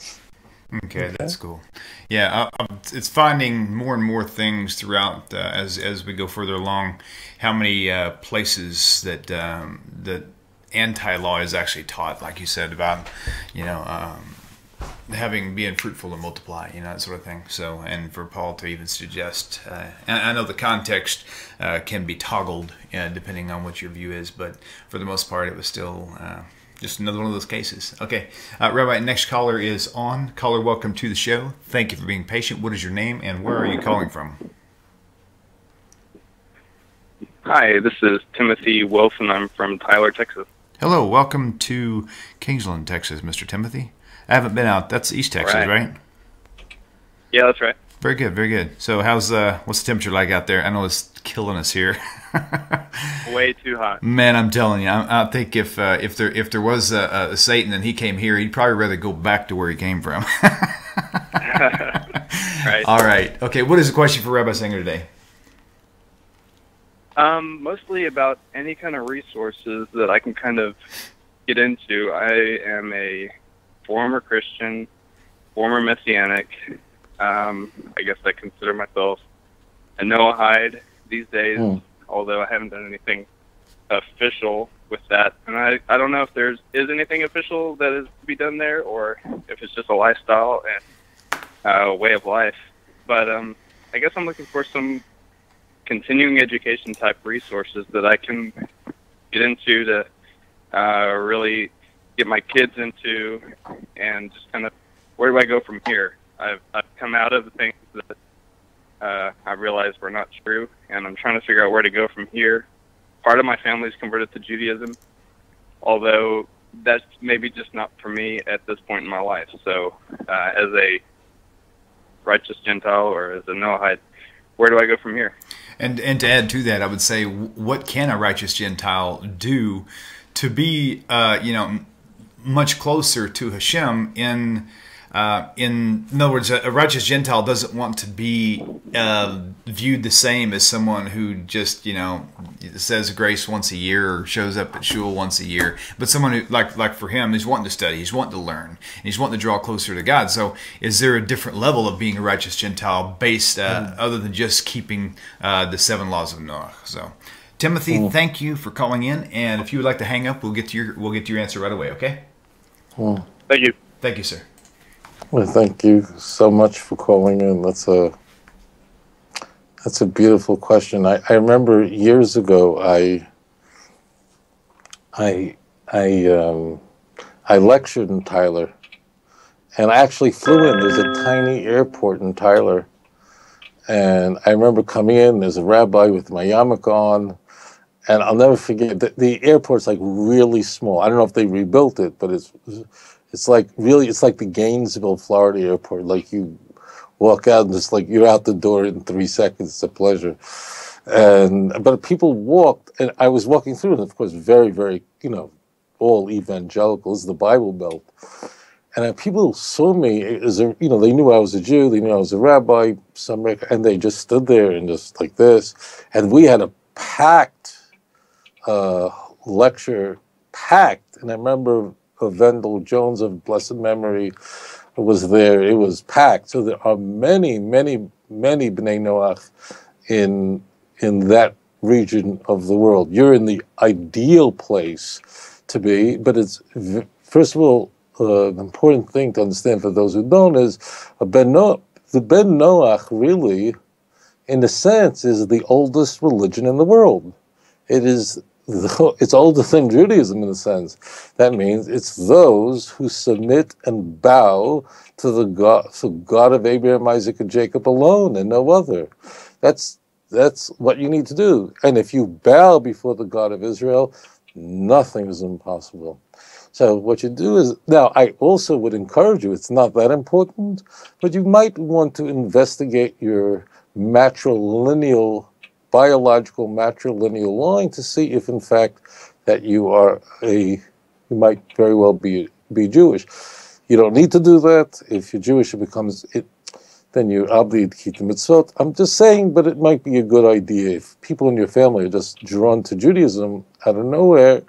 Okay, okay, that's cool. Yeah, uh, it's finding more and more things throughout uh, as as we go further along. How many uh, places that um, that anti-law is actually taught, like you said, about, you know, um, having being fruitful and multiply, you know, that sort of thing. So, and for Paul to even suggest, uh, and I know the context uh, can be toggled uh, depending on what your view is, but for the most part, it was still uh, just another one of those cases. Okay, uh, Rabbi, next caller is on. Caller, welcome to the show. Thank you for being patient. What is your name and where are you calling from? Hi, this is Timothy Wilson. I'm from Tyler, Texas. Hello, welcome to Kingsland, Texas, Mister Timothy. I haven't been out. That's East Texas, right? right? Yeah, that's right. Very good, very good. So, how's uh, what's the temperature like out there? I know it's killing us here. Way too hot. Man, I'm telling you, I, I think if uh, if there if there was a, a Satan and he came here, he'd probably rather go back to where he came from. Right. All right. Okay. What is the question for Rabbi Singer today? Um, mostly about any kind of resources that I can kind of get into. I am a former Christian, former Messianic. Um, I guess I consider myself a Noahide these days, mm. although I haven't done anything official with that. And I, I don't know if there's is anything official that is to be done there, or if it's just a lifestyle and a uh, way of life. But um, I guess I'm looking for some continuing education type resources that I can get into to uh, really get my kids into, and just kind of, where do I go from here? I've, I've come out of the things that uh, I realized were not true, and I'm trying to figure out where to go from here. Part of my family's converted to Judaism, although that's maybe just not for me at this point in my life. So uh, as a righteous Gentile or as a Noahide, where do I go from here? And and to add to that, I would say, what can a righteous Gentile do to be, uh, you know, much closer to Hashem? In uh, in, in other words, a, a righteous Gentile doesn't want to be uh, viewed the same as someone who just, you know, says grace once a year or shows up at shul once a year. But someone who, like like for him, he's wanting to study, he's wanting to learn, and he's wanting to draw closer to God. So is there a different level of being a righteous Gentile based uh, mm. other than just keeping uh, the seven laws of Noah? So, Timothy, mm. thank you for calling in. And if you would like to hang up, we'll get to your we'll get to your answer right away. Okay? Mm. Thank you. Thank you, sir. Well, thank you so much for calling in. That's a that's a beautiful question. I, I remember years ago, I I I um, I lectured in Tyler, and I actually flew in. There's a tiny airport in Tyler, and I remember coming in. There's a rabbi with my yarmulke on, and I'll never forget. The, the airport's like really small. I don't know if they rebuilt it, but it's it's like really it's like the Gainesville, Florida airport. Like you walk out and it's like you're out the door in three seconds. It's a pleasure. And but people walked, and I was walking through, and of course, very, very, you know, all evangelical. This is the Bible Belt, and uh, people saw me as a, you know, they knew I was a Jew, they knew I was a rabbi, some, and they just stood there and just like this, and we had a packed uh, lecture, packed, and I remember uh, Vendel Jones of blessed memory was there. It was packed. So there are many, many, many Bnei Noach in in that region of the world. You're in the ideal place to be, but it's, first of all, uh, an important thing to understand for those who don't is a ben Noach, the Ben Noach really, in a sense, is the oldest religion in the world. It is, the, it's older than Judaism in a sense. That means it's those who submit and bow to the God, to God of Abraham, Isaac, and Jacob alone, and no other. That's That's what you need to do. And if you bow before the God of Israel, nothing is impossible. So what you do is, now I also would encourage you, it's not that important, but you might want to investigate your matrilineal, biological matrilineal line to see if in fact that you are a, you might very well be, be Jewish. You don't need to do that. If you're Jewish, it becomes, it, then you're obligated to keep the mitzvot. I'm just saying, but it might be a good idea. If people in your family are just drawn to Judaism out of nowhere,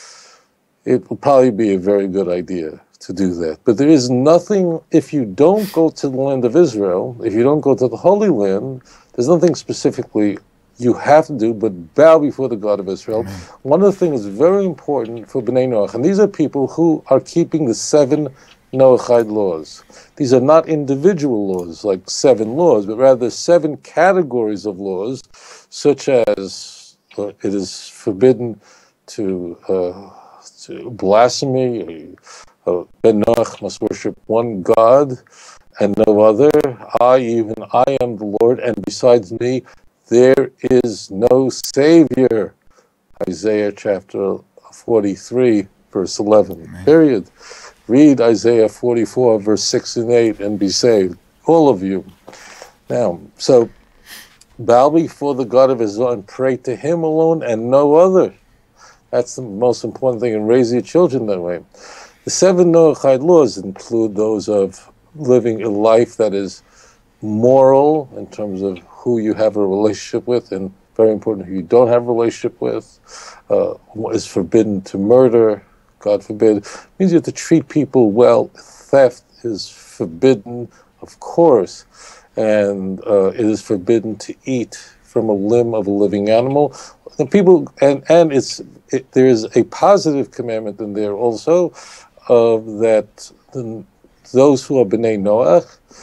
it will probably be a very good idea to do that. But there is nothing, if you don't go to the land of Israel, if you don't go to the Holy Land, there's nothing specifically you have to do but bow before the God of Israel. Amen. One of the things very important for Bnei Noach, and these are people who are keeping the seven Noahide laws. These are not individual laws, like seven laws, but rather seven categories of laws, such as uh, it is forbidden to, uh, to blasphemy. Uh, ben Noach must worship one God and no other. I, even I am the Lord, and besides me, there is no Savior. Isaiah chapter forty-three, verse eleven. Amen. Period. Read Isaiah forty-four, verse six and eight, and be saved. All of you. Now, so, bow before the God of Israel and pray to him alone and no other. That's the most important thing, and raise your children that way. The seven Noahide laws include those of living a life that is moral in terms of who you have a relationship with, and very important, who you don't have a relationship with. Uh, what is forbidden to murder, God forbid. It means you have to treat people well. Theft is forbidden, of course, and uh, it is forbidden to eat from a limb of a living animal. And people, and and it's it, there is a positive commandment in there also, of uh, that the, those who are B'nai Noah,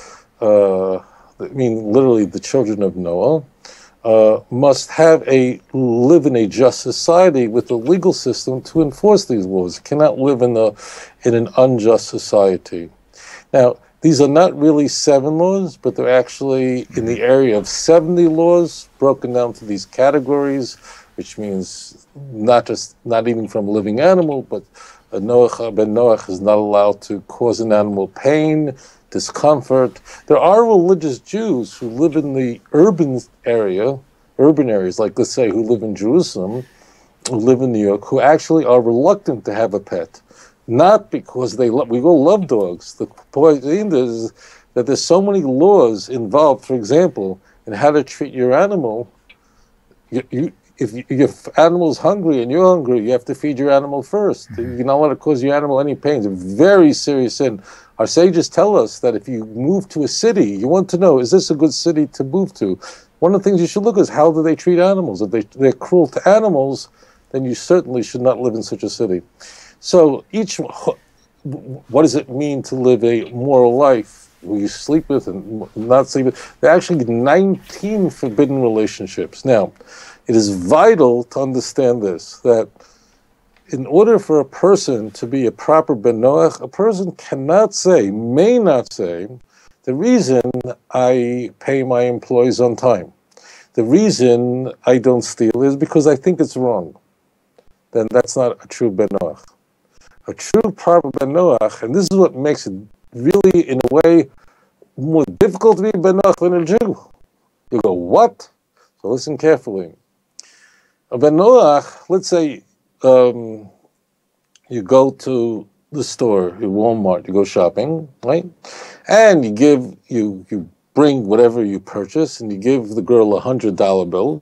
uh, I mean literally the children of Noah, Uh, must have a live in a just society with a legal system to enforce these laws. Cannot live in a in an unjust society. Now, these are not really seven laws, but they're actually in the area of seventy laws broken down to these categories, which means not just not even from a living animal, but a Noach, ben Noach is not allowed to cause an animal pain, discomfort. There are religious Jews who live in the urban area, urban areas, like let's say who live in Jerusalem, who live in New York, who actually are reluctant to have a pet. Not because they love, we all love dogs. The point is that there's so many laws involved, for example, in how to treat your animal. You, you, if you, your animal's hungry and you're hungry, you have to feed your animal first. You're not allowed to cause your animal any pain. It's a very serious sin. Our sages tell us that if you move to a city, you want to know, is this a good city to move to? One of the things you should look at is how do they treat animals. If they, they're cruel to animals, then you certainly should not live in such a city. So each, what does it mean to live a moral life? Will you sleep with and not sleep with? There are actually nineteen forbidden relationships. Now, it is vital to understand this, that in order for a person to be a proper Ben Noach, a person cannot say, may not say, the reason I pay my employees on time, the reason I don't steal is because I think it's wrong. Then that's not a true Ben Noach. A true proper Ben Noach, and this is what makes it really, in a way, more difficult to be Ben Noach than a Jew. You go, what? So listen carefully. A Ben Noach, let's say um, you go to the store, your Walmart, you go shopping, right? And you give, you, you bring whatever you purchase, and you give the girl a hundred dollar bill,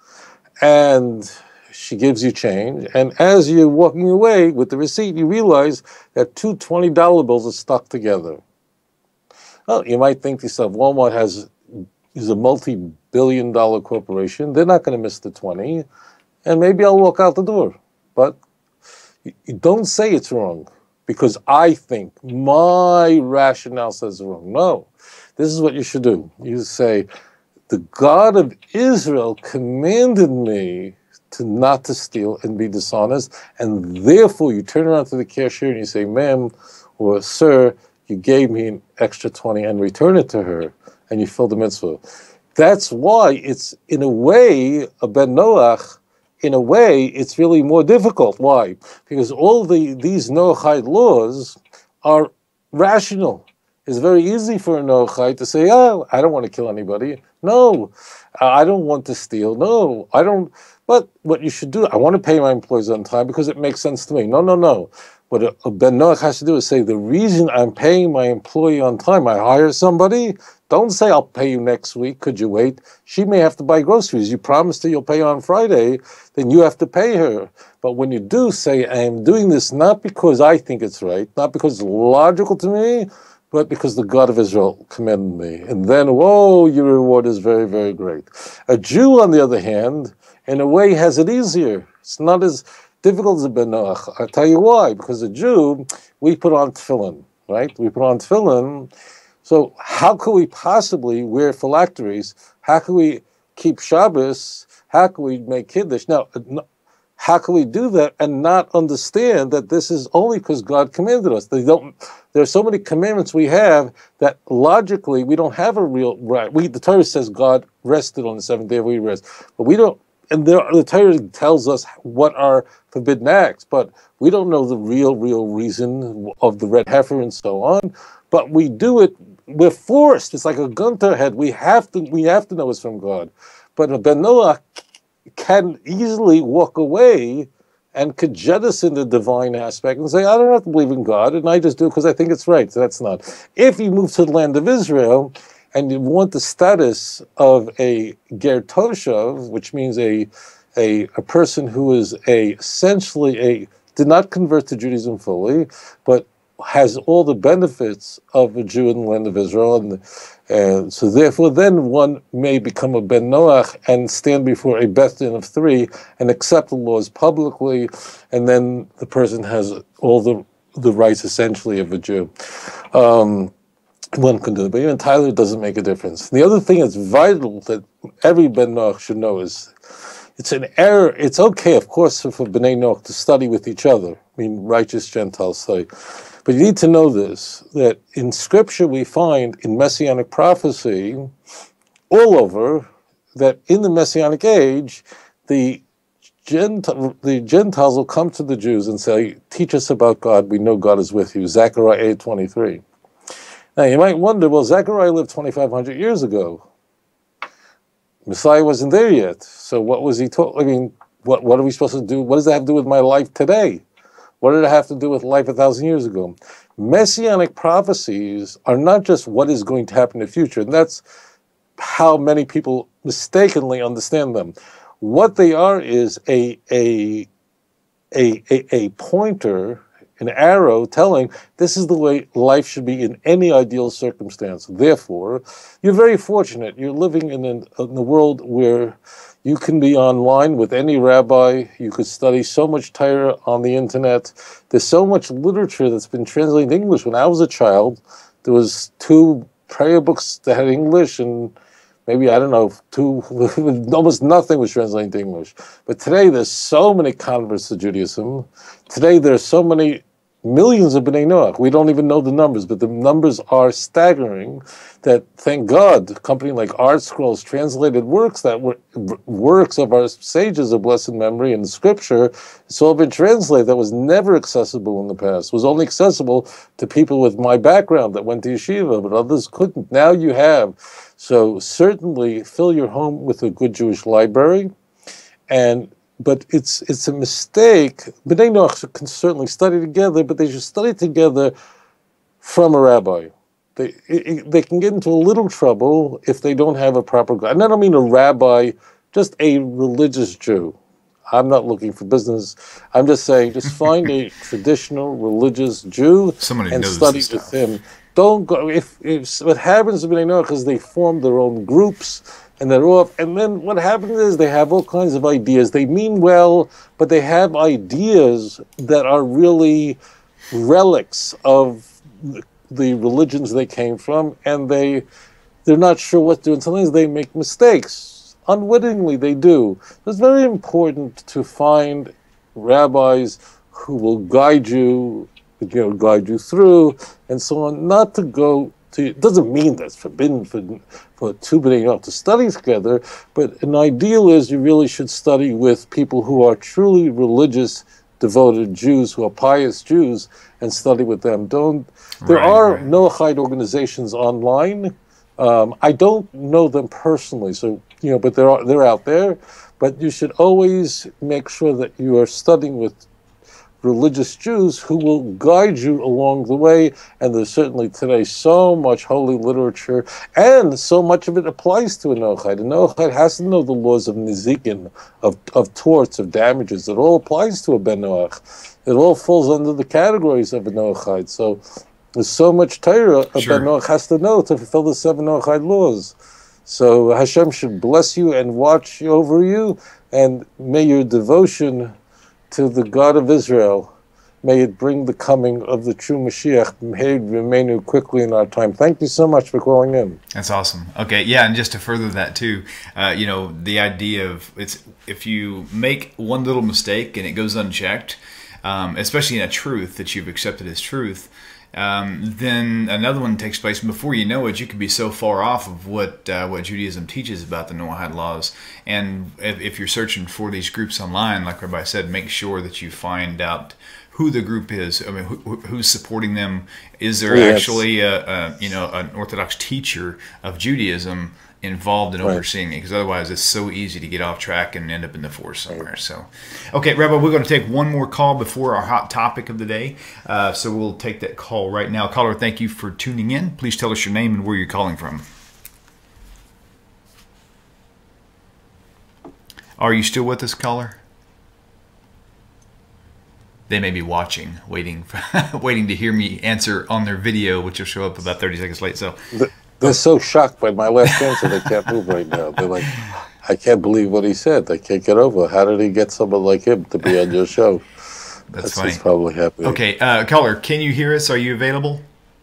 and she gives you change. And as you're walking away with the receipt, you realize that two twenty dollar bills are stuck together. Well, you might think to yourself, Walmart has is a multi-billion dollar corporation. They're not going to miss the twenty, and maybe I'll walk out the door. But you don't say it's wrong because I think my rationale says it's wrong. No, this is what you should do. You say, the God of Israel commanded me to not to steal and be dishonest, and therefore you turn around to the cashier and you say, ma'am or sir, you gave me an extra twenty, and return it to her, and you fill the mitzvah. That's why it's, in a way, a Ben Noach, in a way, it's really more difficult. Why? Because all the these Noahide laws are rational. It's very easy for a Noahide to say, oh, I don't want to kill anybody. No, I don't want to steal. No, I don't. But what you should do, I want to pay my employees on time because it makes sense to me. No, no, no. What a, a Ben Noach has to do is say, the reason I'm paying my employee on time, I hire somebody, don't say I'll pay you next week, could you wait? She may have to buy groceries. You promised her you'll pay her on Friday, then you have to pay her. But when you do say, I am doing this not because I think it's right, not because it's logical to me, but because the God of Israel commanded me. And then, whoa, your reward is very, very great. A Jew, on the other hand, in a way has it easier. It's not as difficult as a Ben Noach. I'll tell you why. Because a Jew, we put on tefillin. right? We put on tefillin. So how could we possibly wear phylacteries? How can we keep Shabbos? How can we make Kiddush? Now, how can we do that and not understand that this is only because God commanded us? They don't. There are so many commandments we have that logically we don't have a real right. We the Torah says God rested on the seventh day, we rest, but we don't. And there, the Torah tells us what are forbidden acts, but we don't know the real, real reason of the red heifer and so on. But we do it. We're forced. It's like a gun to our head. We have to. We have to know it's from God. But a Ben Noach can easily walk away and could jettison the divine aspect and say, I don't have to believe in God, and I just do it because I think it's right. So that's not. If you move to the land of Israel and you want the status of a ger toshav, which means a, a a person who is a essentially a did not convert to Judaism fully, but has all the benefits of a Jew in the land of Israel, and and so therefore then one may become a Ben Noach and stand before a Beth Din of three and accept the laws publicly, and then the person has all the the rights essentially of a Jew. Um, one can do it, but even Tyler doesn't make a difference. The other thing that's vital that every Ben Noach should know is it's an error. It's okay, of course, for Bnei Noach to study with each other. I mean, righteous Gentiles study. But you need to know this, that in Scripture we find in Messianic prophecy all over that in the Messianic Age, the, Gent- the Gentiles will come to the Jews and say, teach us about God, we know God is with you, Zechariah eight twenty-three. Now you might wonder, well, Zechariah lived twenty-five hundred years ago. Messiah wasn't there yet, so what was he taught? I mean, what, what are we supposed to do? What does that have to do with my life today? What did it have to do with life a thousand years ago? Messianic prophecies are not just what is going to happen in the future, and that's how many people mistakenly understand them. What they are is a a a a, a pointer, an arrow telling this is the way life should be in any ideal circumstance. Therefore, you're very fortunate. You're living in, an, in a world where you can be online with any rabbi. You could study so much Torah on the internet. There's so much literature that's been translated into English. When I was a child, there was two prayer books that had English, and maybe, I don't know, two, almost nothing was translated into English. But today there's so many converts to Judaism. Today there's so many millions of Bnei Noach. We don't even know the numbers, but the numbers are staggering that, thank God, a company like Art Scrolls translated works that were works of our sages of blessed memory in Scripture. It's all been translated that was never accessible in the past. It was only accessible to people with my background that went to yeshiva, but others couldn't. Now you have. So certainly fill your home with a good Jewish library, and but it's it's a mistake. Bnei Noach can certainly study together, but they should study together from a rabbi. They it, they can get into a little trouble if they don't have a proper guide. And I don't mean a rabbi, just a religious Jew. I'm not looking for business. I'm just saying, just find a traditional religious Jew Somebody and knows study this with stuff. him. Don't go, if, if what happens to Bnei Noach because they form their own groups and they're off, and then what happens is they have all kinds of ideas. They mean well, but they have ideas that are really relics of the religions they came from, and they, they're not sure what to do, and sometimes they make mistakes. Unwittingly, they do. It's very important to find rabbis who will guide you, you know, guide you through, and so on. Not to go to. It doesn't mean that's forbidden for for two Bnei Noach to study together, but an ideal is you really should study with people who are truly religious, devoted Jews, who are pious Jews, and study with them. Don't. There Right, are right. Noahide organizations online. Um, I don't know them personally, so you know, but they're they're out there. But you should always make sure that you are studying with religious Jews who will guide you along the way. And there's certainly today so much holy literature, and so much of it applies to a Noahide. A Noahide has to know the laws of Nizikin, of of torts, of damages. It all applies to a Ben Noach. It all falls under the categories of a Noahide. So there's so much Torah a Sure. Ben Noach has to know to fulfill the seven Noahide laws. So Hashem should bless you and watch over you, and may your devotion to the God of Israel May it bring the coming of the true Mashiach. May it remain quickly in our time. Thank you so much for calling in. That's awesome. Okay, yeah, and just to further that too, uh, you know, the idea of it's if you make one little mistake and it goes unchecked, um, especially in a truth that you've accepted as truth, um, then another one takes place, and before you know it, you could be so far off of what uh, what Judaism teaches about the Noahide laws. And if, if you're searching for these groups online, like Rabbi said, make sure that you find out who the group is. I mean, who, who's supporting them? Is there yes. actually a, a you know an Orthodox teacher of Judaism involved in right. overseeing it? Because otherwise, it's so easy to get off track and end up in the forest somewhere. Right. So, okay, Rabbi, we're going to take one more call before our hot topic of the day. Uh, so we'll take that call right now. Caller, thank you for tuning in. Please tell us your name and where you're calling from. Are you still with us, caller? They may be watching, waiting, for, waiting to hear me answer on their video, which will show up about thirty seconds late. So they're so shocked by my last answer they can't move right now. They're like, I can't believe what he said. They can't get over. How did he get someone like him to be on your show? That's, That's funny. what's probably happening. Okay, uh, caller, can you hear us? Are you available?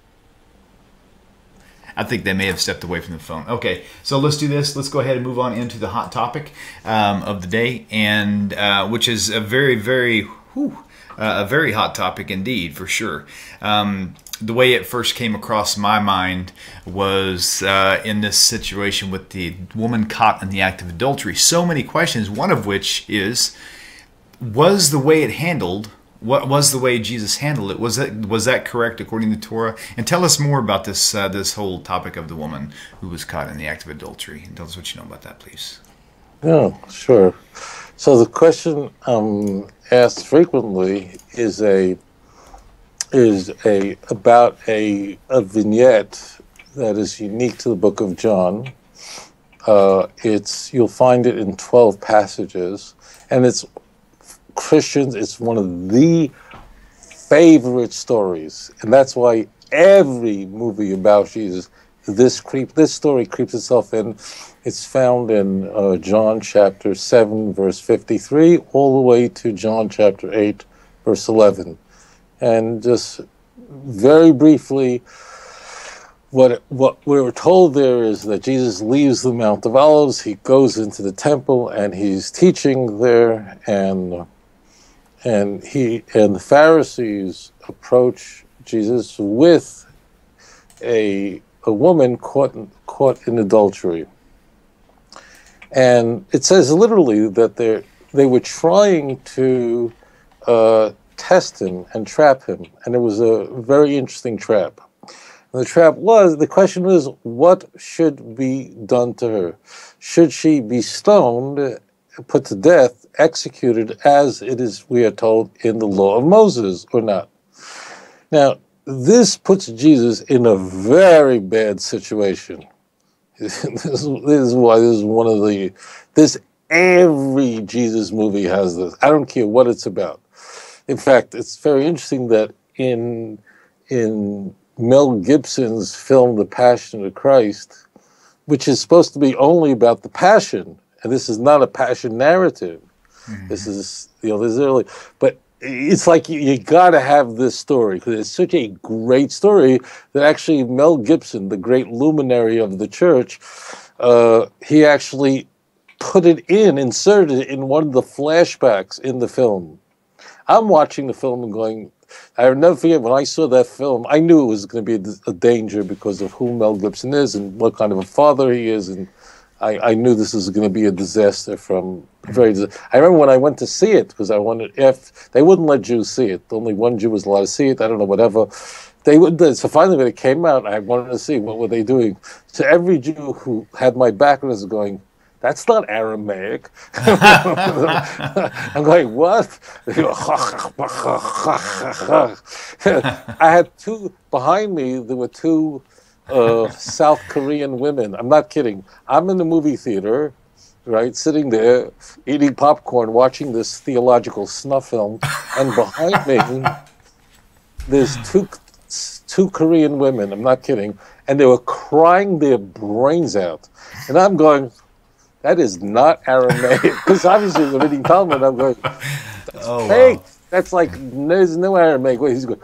I think they may have stepped away from the phone. Okay, so let's do this. Let's go ahead and move on into the hot topic um, of the day, and uh, which is a very, very, whew, uh, a very hot topic indeed, for sure. Um, the way it first came across my mind was uh, in this situation with the woman caught in the act of adultery. So many questions, one of which is, was the way it handled What was the way Jesus handled it? Was that was that correct according to Torah? And tell us more about this uh, this whole topic of the woman who was caught in the act of adultery. And tell us what you know about that, please. Yeah, sure. So the question um, asked frequently is a is a about a a vignette that is unique to the Book of John. Uh, it's you'll find it in twelve passages, and it's Christians, it's one of the favorite stories, and that's why every movie about Jesus, this creep, this story creeps itself in. It's found in uh, John chapter seven, verse fifty-three, all the way to John chapter eight, verse eleven. And just very briefly, what what we were told there is that Jesus leaves the Mount of Olives, he goes into the temple, and he's teaching there, and And he and the Pharisees approach Jesus with a a woman caught caught in adultery, and it says literally that they they were trying to uh, test him and trap him, and it was a very interesting trap. And the trap was the question was, what should be done to her? Should she be stoned, put to death, executed as it is, we are told, in the law of Moses, or not? Now, this puts Jesus in a very bad situation. this, is, this is why this is one of the, this, every Jesus movie has this. I don't care what it's about. In fact, it's very interesting that in, in Mel Gibson's film, The Passion of Christ, which is supposed to be only about the passion, and this is not a passion narrative. Mm-hmm. This is, you know, this is early. But it's like you, you got to have this story because it's such a great story that actually Mel Gibson, the great luminary of the church, uh, he actually put it in, inserted it in one of the flashbacks in the film. I'm watching the film and going, I'll never forget when I saw that film, I knew it was going to be a, a danger because of who Mel Gibson is and what kind of a father he is, and I, I knew this was going to be a disaster from very. I remember when I went to see it because I wanted. If they wouldn't let Jews see it, only one Jew was allowed to see it. I don't know, whatever. They would. So finally, when it came out, I wanted to see what were they doing. So every Jew who had my back was going, "That's not Aramaic." I'm going, what? I had two behind me. There were two. Uh, South Korean women. I'm not kidding. I'm in the movie theater, right, sitting there, eating popcorn, watching this theological snuff film, and behind me, there's two two Korean women. I'm not kidding, and they were crying their brains out, and I'm going, that is not Aramaic, because obviously we're reading Talmud. I'm going, that's oh, fake. wow. That's like, there's no Aramaic way. He's going,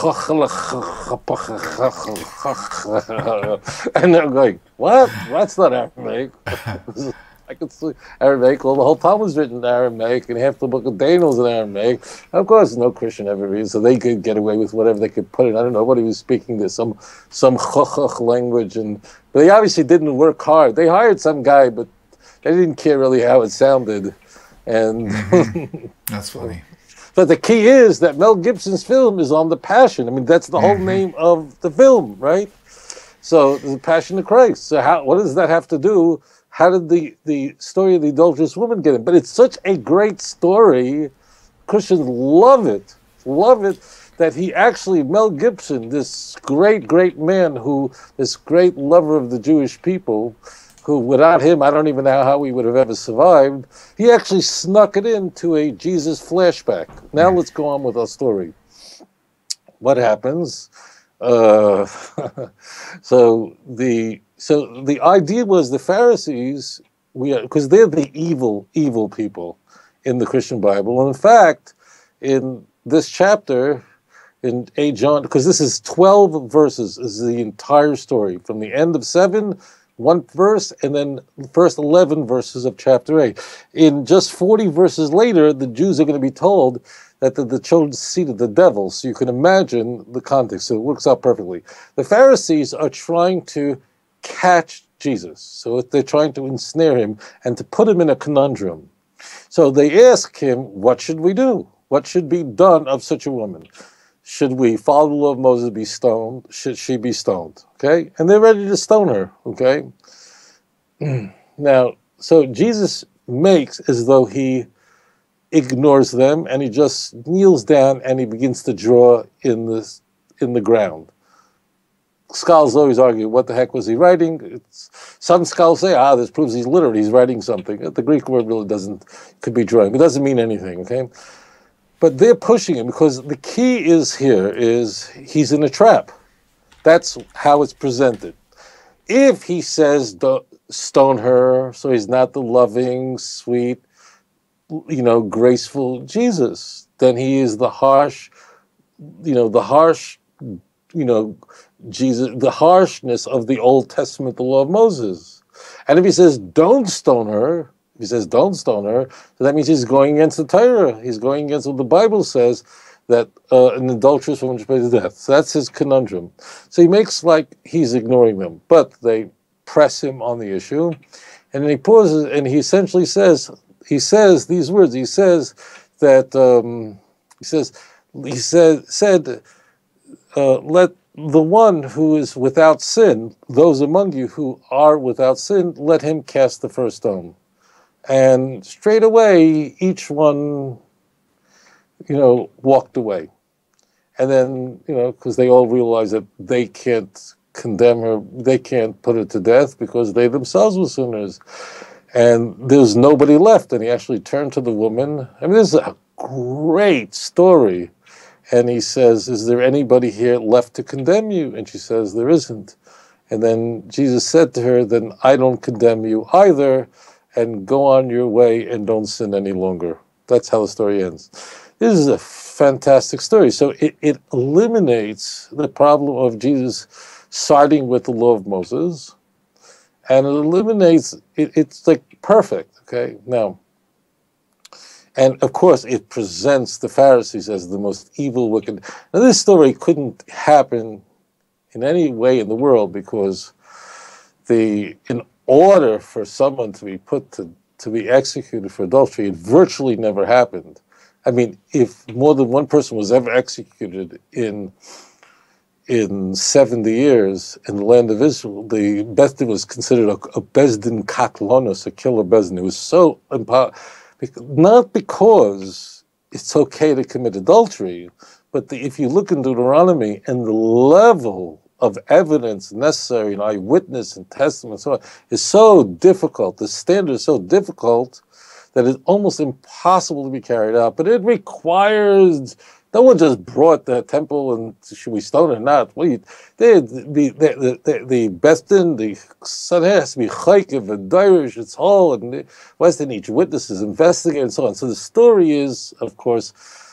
and they're going, what? That's not Aramaic. I could see Aramaic. Well, the whole Talmud's written in Aramaic, and half the book of Daniel's in Aramaic. Of course, no Christian ever reads, so they could get away with whatever they could put in. I don't know what he was speaking. There's some some chochach language, and but they obviously didn't work hard. They hired some guy, but they didn't care really how it sounded. And mm-hmm. That's funny. But the key is that Mel Gibson's film is on the Passion. I mean, that's the whole mm-hmm. name of the film, right? So the Passion of Christ. So how? What does that have to do? How did the, the story of the adulterous woman get in? But it's such a great story. Christians love it, love it, that he actually, Mel Gibson, this great, great man, who, this great lover of the Jewish people, who without him, I don't even know how he would have ever survived, he actually snuck it into a Jesus flashback. Now let's go on with our story. What happens? Uh, so the... So the idea was the Pharisees, we because they're the evil, evil people in the Christian Bible. And in fact, in this chapter, in eight John, because this is twelve verses, is the entire story, from the end of seven, one verse, and then the first eleven verses of chapter eight. In just forty verses later, the Jews are going to be told that the, the children seed of the devil. So you can imagine the context. So it works out perfectly. The Pharisees are trying to catch Jesus. So they're trying to ensnare him and to put him in a conundrum. So they ask him, what should we do? What should be done of such a woman? Should we follow the law of Moses, be stoned? Should she be stoned? Okay? And they're ready to stone her. Okay? Now, so Jesus makes as though he ignores them, and he just kneels down and he begins to draw in the, in the ground. Scholars always argue, what the heck was he writing? It's, some scholars say, ah, this proves he's literate, he's writing something. The Greek word really doesn't, could be drawing. It doesn't mean anything, okay? But they're pushing him because the key is here is he's in a trap. That's how it's presented. If he says, don't stone her, so he's not the loving, sweet, you know, graceful Jesus, then he is the harsh, you know, the harsh, you know, Jesus, the harshness of the Old Testament, the law of Moses. And if he says, don't stone her, if he says, don't stone her, so that means he's going against the Torah. He's going against what the Bible says, that uh, an adulterous woman should pay to death. So that's his conundrum. So he makes like he's ignoring them, but they press him on the issue. And then he pauses and he essentially says, he says these words, he says that, um, he says, he said, said uh, let the one who is without sin, those among you who are without sin, let him cast the first stone. And straight away, each one, you know, walked away. And then, you know, because they all realized that they can't condemn her, they can't put her to death because they themselves were sinners. And there's nobody left. And he actually turned to the woman. I mean, this is a great story. And he says, is there anybody here left to condemn you? And she says, there isn't. And then Jesus said to her, then I don't condemn you either, and go on your way and don't sin any longer. That's how the story ends. This is a fantastic story. So it, it eliminates the problem of Jesus siding with the law of Moses, and it eliminates, it, it's like perfect, okay? Now, and of course, it presents the Pharisees as the most evil, wicked. Now, this story couldn't happen in any way in the world because the in order for someone to be put to, to be executed for adultery, it virtually never happened. I mean, if more than one person was ever executed in in seventy years in the land of Israel, the Bezdin was considered a, a Bezdin Katlonos, a killer Bezdin. It was so empowered. Not because it's okay to commit adultery, but the, if you look in Deuteronomy and the level of evidence necessary and eyewitness and testimony and so on is so difficult, the standard is so difficult that it's almost impossible to be carried out. But it requires, no one just brought the temple and should we stone or not. Well, you, the, the, the, the, the Bestin, the son has to be chaykiv and Dirish, it's all, and the Western each witnesses, investigate, and so on. So the story is, of course,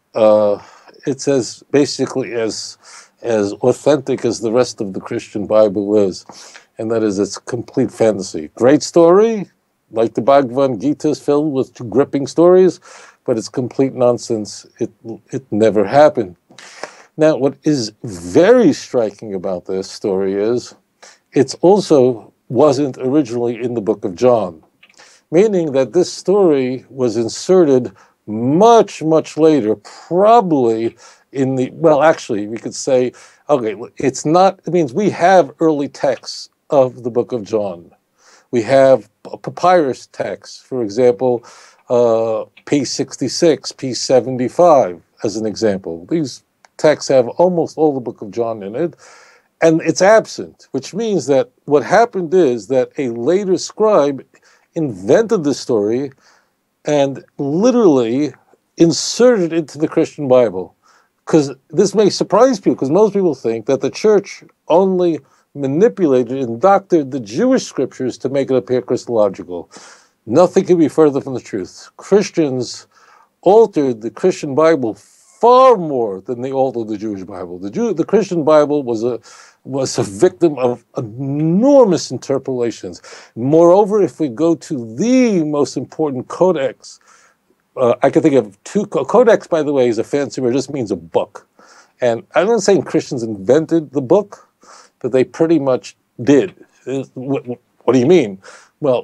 uh, it's as basically as as authentic as the rest of the Christian Bible is, and that is it's complete fantasy. Great story, like the Bhagavad Gita is filled with gripping stories, but it's complete nonsense. It it never happened. Now, what is very striking about this story is it's also wasn't originally in the book of John, meaning that this story was inserted much, much later, probably in the, well, actually, we could say, okay, it's not, it means we have early texts of the book of John. We have papyrus texts, for example, uh, P sixty-six, P seventy-five, as an example. These texts have almost all the book of John in it, and it's absent, which means that what happened is that a later scribe invented the story and literally inserted it into the Christian Bible. Because this may surprise people, because most people think that the church only manipulated and doctored the Jewish scriptures to make it appear Christological. Nothing could be further from the truth. Christians altered the Christian Bible far more than they altered the Jewish Bible. The Jew, the Christian Bible was a was a victim of enormous interpolations. Moreover, if we go to the most important codex, uh, I can think of two. Codex, by the way, is a fancy word. It just means a book. And I'm not saying Christians invented the book, but they pretty much did. What, what do you mean? Well,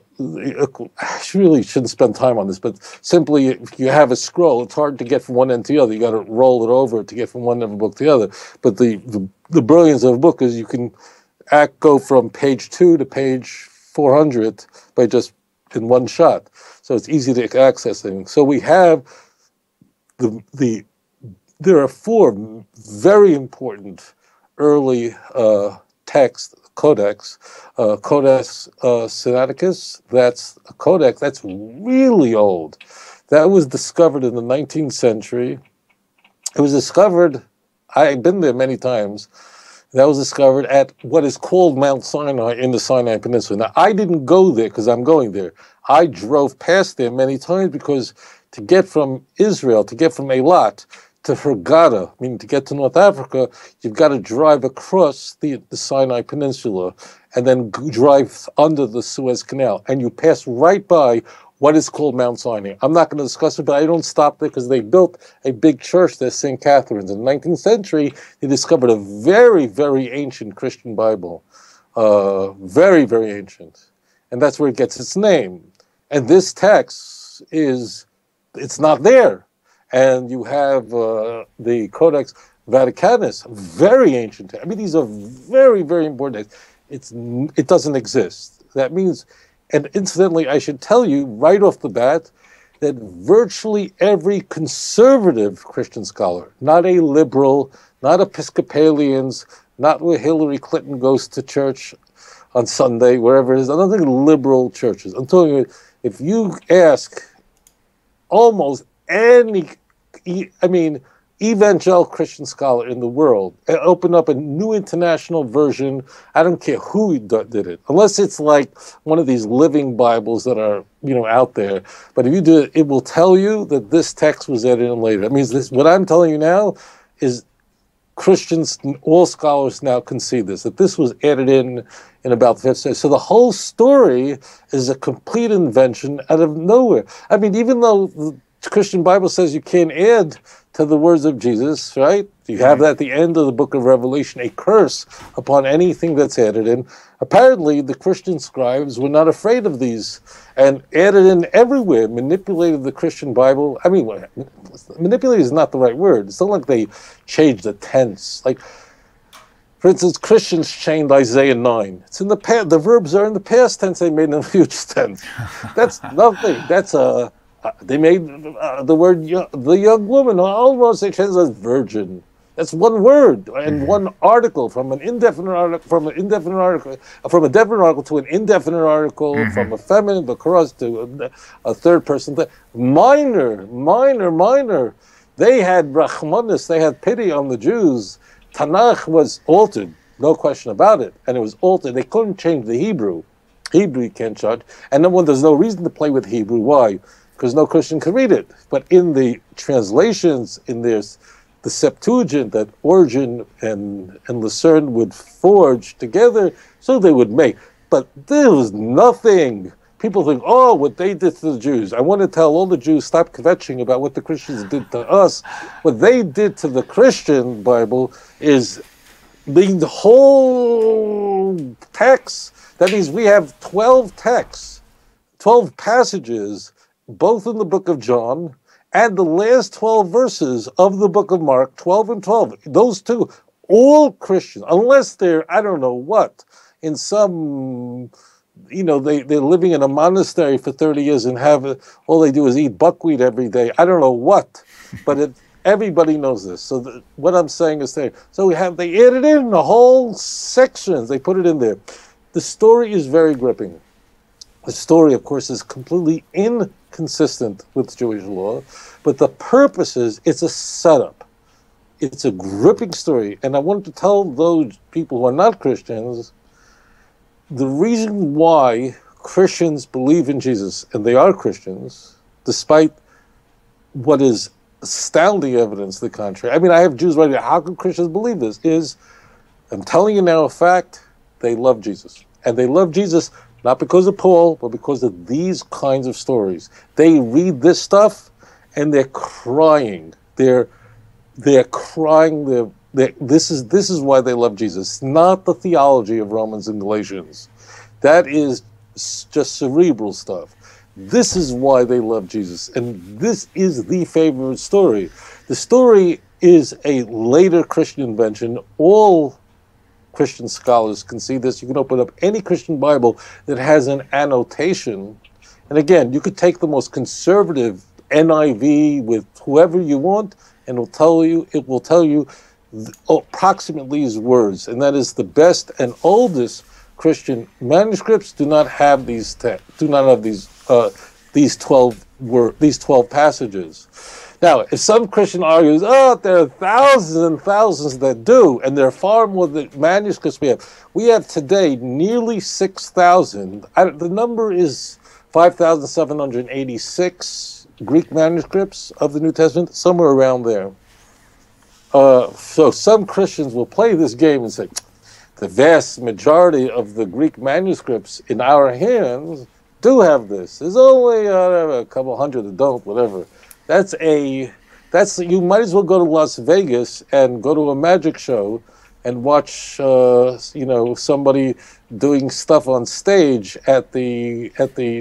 I really shouldn't spend time on this, but simply if you have a scroll, it's hard to get from one end to the other. You got to roll it over to get from one end of a book to the other. But the, the, the brilliance of a book is you can act, go from page two to page four hundred by just in one shot. So it's easy to access things. So we have the, the there are four very important early uh, texts, codex, uh, Codex uh, Sinaiticus. That's a codex that's really old. That was discovered in the nineteenth century. It was discovered, I've been there many times, that was discovered at what is called Mount Sinai in the Sinai Peninsula. Now, I didn't go there because I'm going there. I drove past there many times because to get from Israel, to get from Eilat to Hurghada, meaning to get to North Africa, you've got to drive across the, the Sinai Peninsula and then g- drive under the Suez Canal. And you pass right by what is called Mount Sinai. I'm not going to discuss it, but I don't stop there because they built a big church there, Saint Catherine's. In the nineteenth century, they discovered a very, very ancient Christian Bible. Uh, very, very ancient. And that's where it gets its name. And this text is, it's not there. And you have uh, the Codex Vaticanus, very ancient. I mean, these are very, very important. It's, it doesn't exist. That means, and incidentally, I should tell you right off the bat that virtually every conservative Christian scholar, not a liberal, not Episcopalians, not where Hillary Clinton goes to church on Sunday, wherever it is, I'm not thinking liberal churches. I'm telling you, if you ask almost any, I mean, evangelical Christian scholar in the world, and open up a new international version, I don't care who did it, unless it's like one of these living Bibles that are, you know, out there. But if you do it, it will tell you that this text was added in later. That means this, what I'm telling you now is Christians, all scholars now concede this, that this was added in in about the fifth century. So the whole story is a complete invention out of nowhere. I mean, even though the Christian Bible says you can't add to the words of Jesus, right? You have that at the end of the book of Revelation, a curse upon anything that's added in. Apparently, the Christian scribes were not afraid of these and added in everywhere, manipulated the Christian Bible. I mean, manipulated is not the right word. It's not like they changed the tense. Like, for instance, Christians changed Isaiah nine. It's in the past. The verbs are in the past tense. They made in the future tense. That's nothing. That's a... Uh, they made uh, the word young, the young woman almost they changed as virgin. That's one word and one article from an indefinite article from an indefinite article from a definite article to an indefinite article mm-hmm. from a feminine bakros to a, a third person. Minor, minor, minor. They had rachmanis. They had pity on the Jews. Tanakh was altered, no question about it, and it was altered. They couldn't change the Hebrew. Hebrew you can't judge, and then when there's no reason to play with Hebrew. Why? because no Christian can read it. But in the translations, in this, the Septuagint that Origen and, and Lucerne would forge together, so they would make. But there was nothing. People think, oh, what they did to the Jews. I want to tell all the Jews, stop kvetching about what the Christians did to us. What they did to the Christian Bible is being the whole text. That means we have twelve texts, twelve passages, both in the book of John and the last twelve verses of the book of Mark, twelve and twelve. Those two, all Christians, unless they're, I don't know what, in some, you know, they, they're living in a monastery for thirty years and have, a, all they do is eat buckwheat every day. I don't know what, but it, everybody knows this. So the, what I'm saying is there. So we have, they added in the whole sections. They put it in there. The story is very gripping. The story, of course, is completely inconsistent with Jewish law, but the purpose is it's a setup. It's a gripping story. And I want to tell those people who are not Christians, the reason why Christians believe in Jesus, and they are Christians, despite what is astounding evidence to the contrary. I mean, I have Jews writing, how can Christians believe this? Is, I'm telling you now a fact, they love Jesus. And they love Jesus not because of Paul, but because of these kinds of stories. They read this stuff and they're crying. They're they're crying. They're, they're, this is this is why they love Jesus. Not the theology of Romans and Galatians. That is just cerebral stuff. This is why they love Jesus. And this is the favorite story. The story is a later Christian invention. All Christian scholars can see this. You can open up any Christian Bible that has an annotation. And again, you could take the most conservative N I V with whoever you want, and it'll tell you, it will tell you approximately these words. And that is the best and oldest Christian manuscripts do not have these te- do not have these uh, these twelve word these twelve passages. Now, if some Christian argues, oh, there are thousands and thousands that do, and there are far more than manuscripts we have. We have today nearly six thousand. The number is five thousand seven hundred eighty-six Greek manuscripts of the New Testament, somewhere around there. Uh, so some Christians will play this game and say, the vast majority of the Greek manuscripts in our hands do have this. There's only uh, a couple hundred that don't, whatever. That's a, that's, you might as well go to Las Vegas and go to a magic show and watch, uh, you know, somebody doing stuff on stage at the, at the,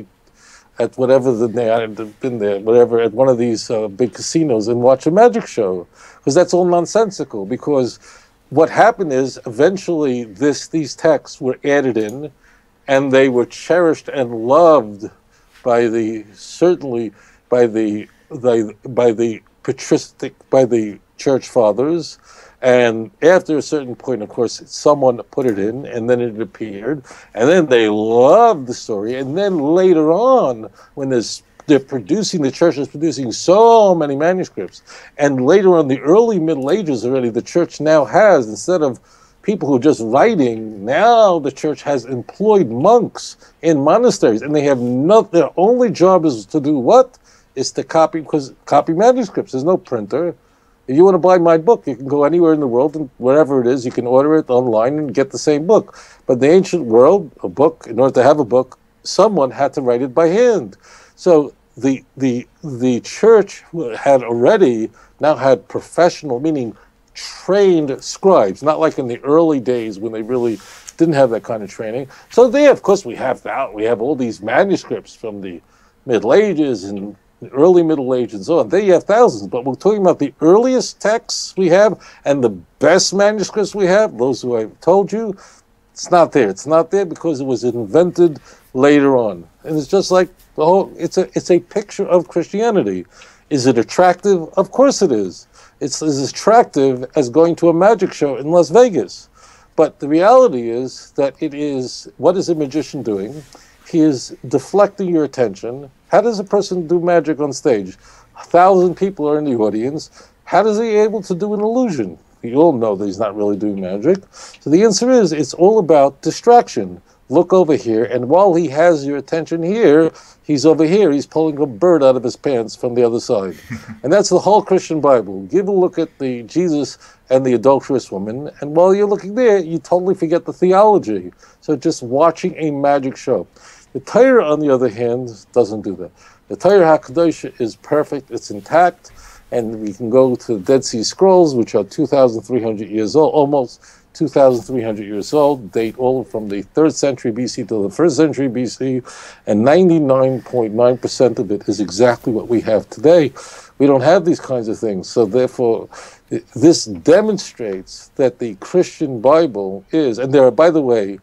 at whatever the, I've been there, whatever, at one of these uh, big casinos and watch a magic show. Because that's all nonsensical. Because what happened is eventually this, these texts were added in and they were cherished and loved by the, certainly by the, By, by the patristic, by the church fathers, and after a certain point, of course, someone put it in, and then it appeared, and then they loved the story, and then later on, when there's, they're producing, the church is producing so many manuscripts, and later on, the early Middle Ages already, the church now has, instead of people who are just writing, now the church has employed monks in monasteries, and they have no, their only job is to do what? Is to copy, because copy manuscripts. There's no printer. If you want to buy my book, you can go anywhere in the world, and wherever it is, you can order it online and get the same book. But in the ancient world, a book, in order to have a book, someone had to write it by hand. So the the the church had already now had professional, meaning trained scribes, not like in the early days when they really didn't have that kind of training. So they, of course, we have that. We have all these manuscripts from the Middle Ages and the early Middle Age and so on. There you have thousands, but we're talking about the earliest texts we have and the best manuscripts we have, those who I've told you, it's not there. It's not there because it was invented later on. And it's just like the whole, it's a, it's a picture of Christianity. Is it attractive? Of course it is. It's as attractive as going to a magic show in Las Vegas. But the reality is that it is, what is a magician doing? He is deflecting your attention. How does a person do magic on stage? A thousand people are in the audience. How is he able to do an illusion? You all know that he's not really doing magic. So the answer is, it's all about distraction. look over here, and while he has your attention here, he's over here. He's pulling a bird out of his pants from the other side. And that's the whole Christian Bible. Give a look at the Jesus and the adulterous woman, and while you're looking there, you totally forget the theology. So just watching a magic show. The Torah, on the other hand, doesn't do that. The Torah HaKadosh is perfect, it's intact, and we can go to the Dead Sea Scrolls, which are two thousand three hundred years old, almost two thousand three hundred years old, date all from the third century B C to the first century B C, and ninety-nine point nine percent of it is exactly what we have today. We don't have these kinds of things, so therefore this demonstrates that the Christian Bible is, and there are, by the way,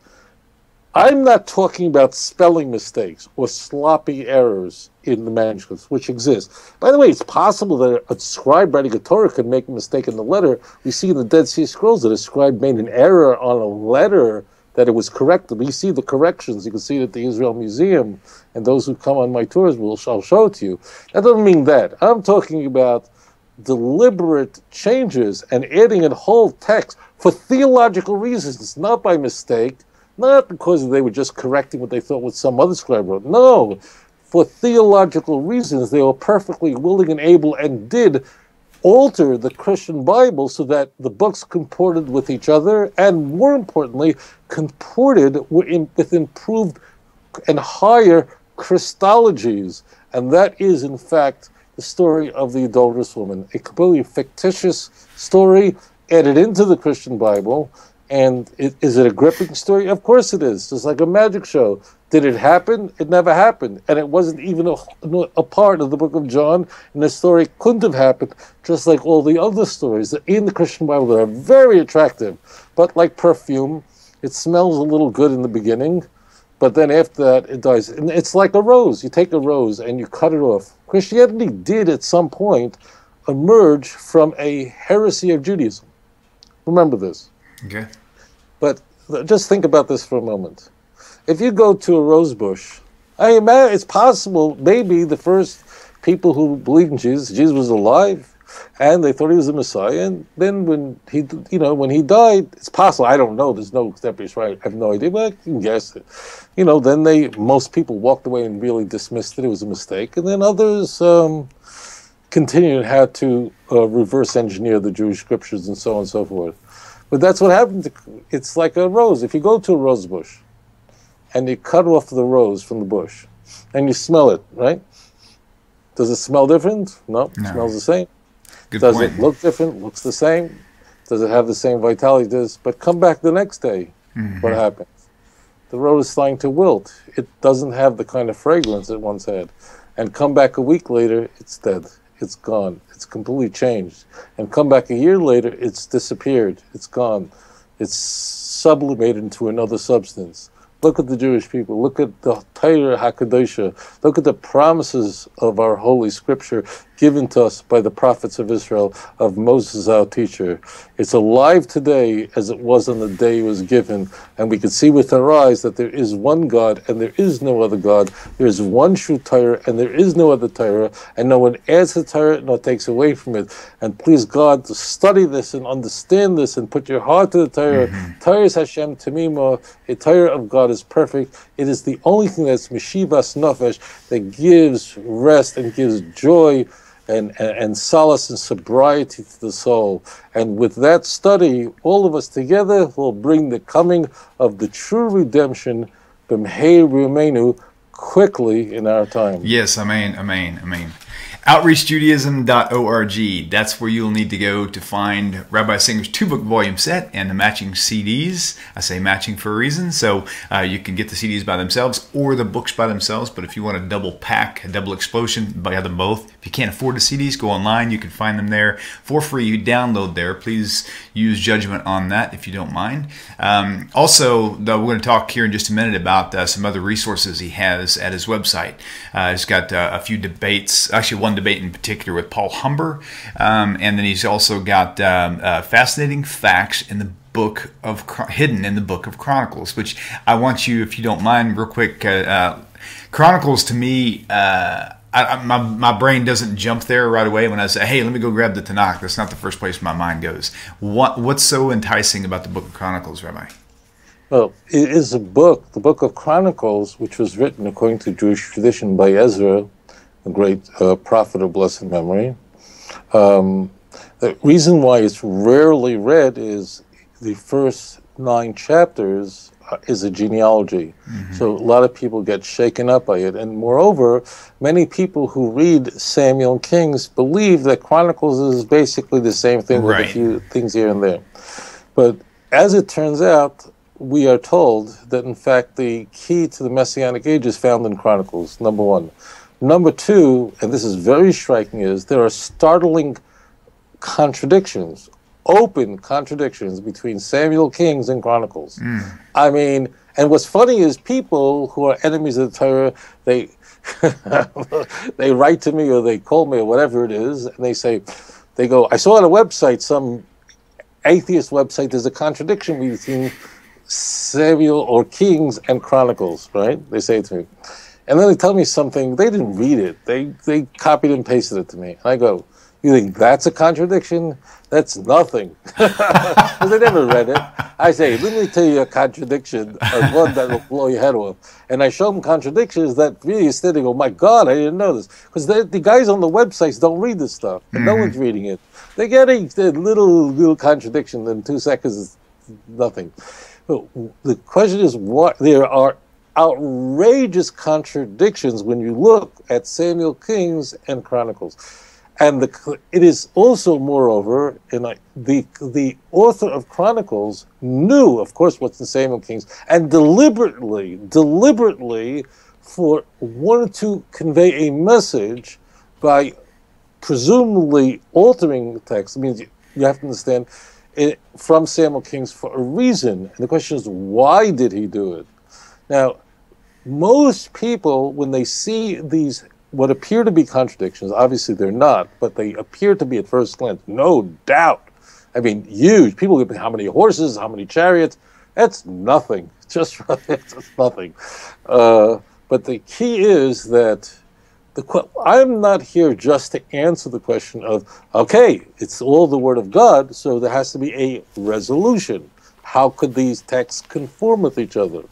I'm not talking about spelling mistakes or sloppy errors in the manuscripts, which exist. By the way, it's possible that a scribe writing a Torah could make a mistake in the letter. We see in the Dead Sea Scrolls that a scribe made an error on a letter that it was corrected. We see the corrections. You can see it at the Israel Museum, and those who come on my tours will I'll show it to you. That doesn't mean that. I'm talking about deliberate changes and adding a whole text for theological reasons, not by mistake, not because they were just correcting what they thought what some other scribe wrote. No, for theological reasons, they were perfectly willing and able and did alter the Christian Bible so that the books comported with each other and, more importantly, comported with improved and higher Christologies. And that is, in fact, the story of the adulterous woman, a completely fictitious story added into the Christian Bible. And it, is it a gripping story? Of course it is. It's like a magic show. Did it happen? It never happened. And it wasn't even a, a part of the book of John. And the story couldn't have happened, just like all the other stories that in the Christian Bible that are very attractive. But like perfume, it smells a little good in the beginning, but then after that it dies. And it's like a rose. You take a rose and you cut it off. Christianity did at some point emerge from a heresy of Judaism. Remember this. Okay. But just think about this for a moment. If you go to a rose bush, I imagine it's possible maybe the first people who believed in Jesus, Jesus was alive, and they thought he was the Messiah. And then when he, you know, when he died, it's possible. I don't know. There's no contemporaries, right? I have no idea, but I can guess it. You know, then they, most people walked away and really dismissed it. It was a mistake, and then others um, continued and had to uh, reverse engineer the Jewish scriptures and so on and so forth. But that's what happened. To, it's like a rose. If you go to a rose bush and you cut off the rose from the bush and you smell it, right? Does it smell different? No, it no. smells the same. Good Does point. it look different? Looks the same. Does it have the same vitality? Does but come back the next day, Mm-hmm. what happens? The rose is starting to wilt. It doesn't have the kind of fragrance it once had. And come back a week later, it's dead. It's gone. It's completely changed. And come back a year later, it's disappeared. It's gone. It's sublimated into another substance. Look at the Jewish people. Look at the Torah HaKadosh. Look at the promises of our Holy Scripture given to us by the prophets of Israel, of Moses, our teacher. It's alive today as it was on the day it was given. And we can see with our eyes that there is one God and there is no other God. There is one true Torah and there is no other Torah. And no one adds to Torah nor takes away from it. And please God, to study this and understand this and put your heart to the Torah. Mm-hmm. Torah is Hashem Tamima. A Torah of God is perfect. It is the only thing that's Meshivas Nefesh, that gives rest and gives joy and, and, and solace and sobriety to the soul. And with that study, all of us together will bring the coming of the true redemption, B'mhei Rumenu, quickly in our time. Yes, amen, amen, amen. outreach judaism dot org. That's where you'll need to go to find Rabbi Singer's two-book volume set and the matching C Ds. I say matching for a reason, so uh, you can get the C Ds by themselves or the books by themselves, but if you want a double pack, a double explosion, buy them both. If you can't afford the C Ds, go online. You can find them there for free. You download there. Please use judgment on that if you don't mind. Um, also, though, we're going to talk here in just a minute about uh, some other resources he has at his website. Uh, he's got uh, a few debates, actually one debate in particular with Paul Humber, um, and then he's also got um, uh, fascinating facts in the book of hidden in the book of Chronicles, which I want you, if you don't mind, real quick. Uh, uh, Chronicles to me, uh, I, I, my my brain doesn't jump there right away when I say, "Hey, let me go grab the Tanakh." That's not the first place my mind goes. What what's so enticing about the book of Chronicles, Rabbi? Well, it is a book, the Book of Chronicles, which was written according to Jewish tradition by Ezra, a great uh, prophet of blessed memory. Um, the reason why it's rarely read is the first nine chapters is a genealogy. Mm-hmm. So a lot of people get shaken up by it. And moreover, many people who read Samuel and Kings believe that Chronicles is basically the same thing with right. a few things here and there. But as it turns out, we are told that, in fact, the key to the Messianic Age is found in Chronicles, number one. Number two, and this is very striking, is there are startling contradictions, open contradictions between Samuel, Kings, and Chronicles. Mm. I mean, and what's funny is people who are enemies of the Torah, they they write to me or they call me or whatever it is, and they say, they go, I saw on a website, some atheist website, there's a contradiction between Samuel or Kings and Chronicles, right? They say it to me. And then they tell me something, they didn't read it. They, they copied and pasted it to me. And I go, you think that's a contradiction? That's nothing. Because they never read it. I say, let me tell you a contradiction, of one that will blow your head off. And I show them contradictions that really stand and go, my God, I didn't know this. Because the guys on the websites don't read this stuff. And mm-hmm. no one's reading it. They're getting a little, little contradiction in two seconds is nothing. But the question is, what there are outrageous contradictions when you look at Samuel, Kings, and Chronicles. And the, it is also, moreover, in like, the the author of Chronicles knew, of course, what's in Samuel, Kings, and deliberately, deliberately, for wanted to convey a message by presumably altering the text. It means you, you have to understand it from Samuel, Kings for a reason. And the question is, why did he do it? Now, most people, when they see these what appear to be contradictions, obviously they're not, but they appear to be at first glance, no doubt. I mean, huge. People get how many horses, how many chariots. That's nothing. Just it's nothing. Uh, but the key is that the I'm not here just to answer the question of, okay, it's all the Word of God, so there has to be a resolution. How could these texts conform with each other?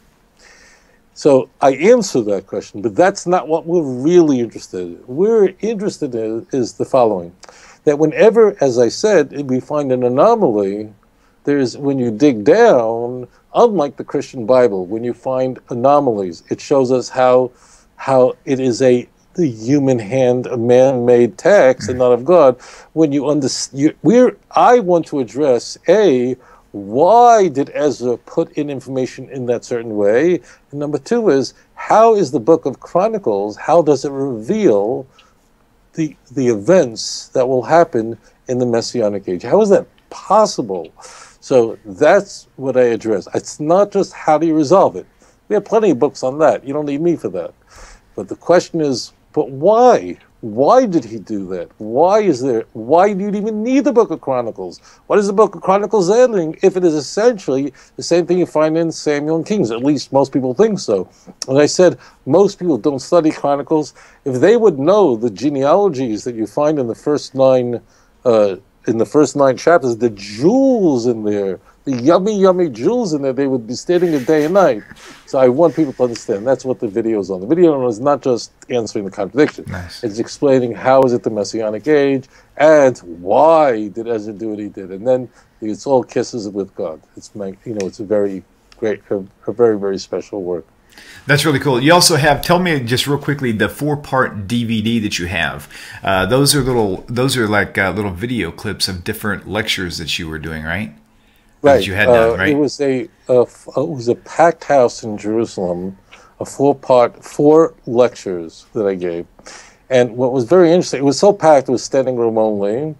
So I answer that question, but that's not what we're really interested in. We're interested in is the following, that whenever, as I said, we find an anomaly, there's, when you dig down, unlike the Christian Bible, when you find anomalies, it shows us how how it is a the human hand, a man-made text and not of God. When you understand, we're, I want to address, A, why did Ezra put in information in that certain way? And number two is, how is the book of Chronicles, how does it reveal the the events that will happen in the Messianic Age? How is that possible? So that's what I address. It's not just how do you resolve it. We have plenty of books on that. You don't need me for that. But the question is, but why? Why did he do that? Why is there, why do you even need the book of Chronicles? What is the book of Chronicles adding if it is essentially the same thing you find in Samuel and Kings? At least most people think so. And I said, most people don't study Chronicles. If they would know the genealogies that you find in the first nine, uh, in the first nine chapters, the jewels in there, the yummy, yummy jewels in there, they would be studying it day and night. So I want people to understand that's what the video is on. The video is not just answering the contradiction. Nice. It's explaining how is it the Messianic Age and why did Ezra do what he did. And then it's all kisses with God. It's my, you know, it's a very great, a, a very, very special work. That's really cool. You also have, tell me just real quickly, the four-part D V D that you have. Uh, those are little, those are like uh, little video clips of different lectures that you were doing, right? Right. That you had done, uh, right? It was a, a it was a packed house in Jerusalem, a four-part, four lectures that I gave. And what was very interesting, it was so packed, it was standing room only.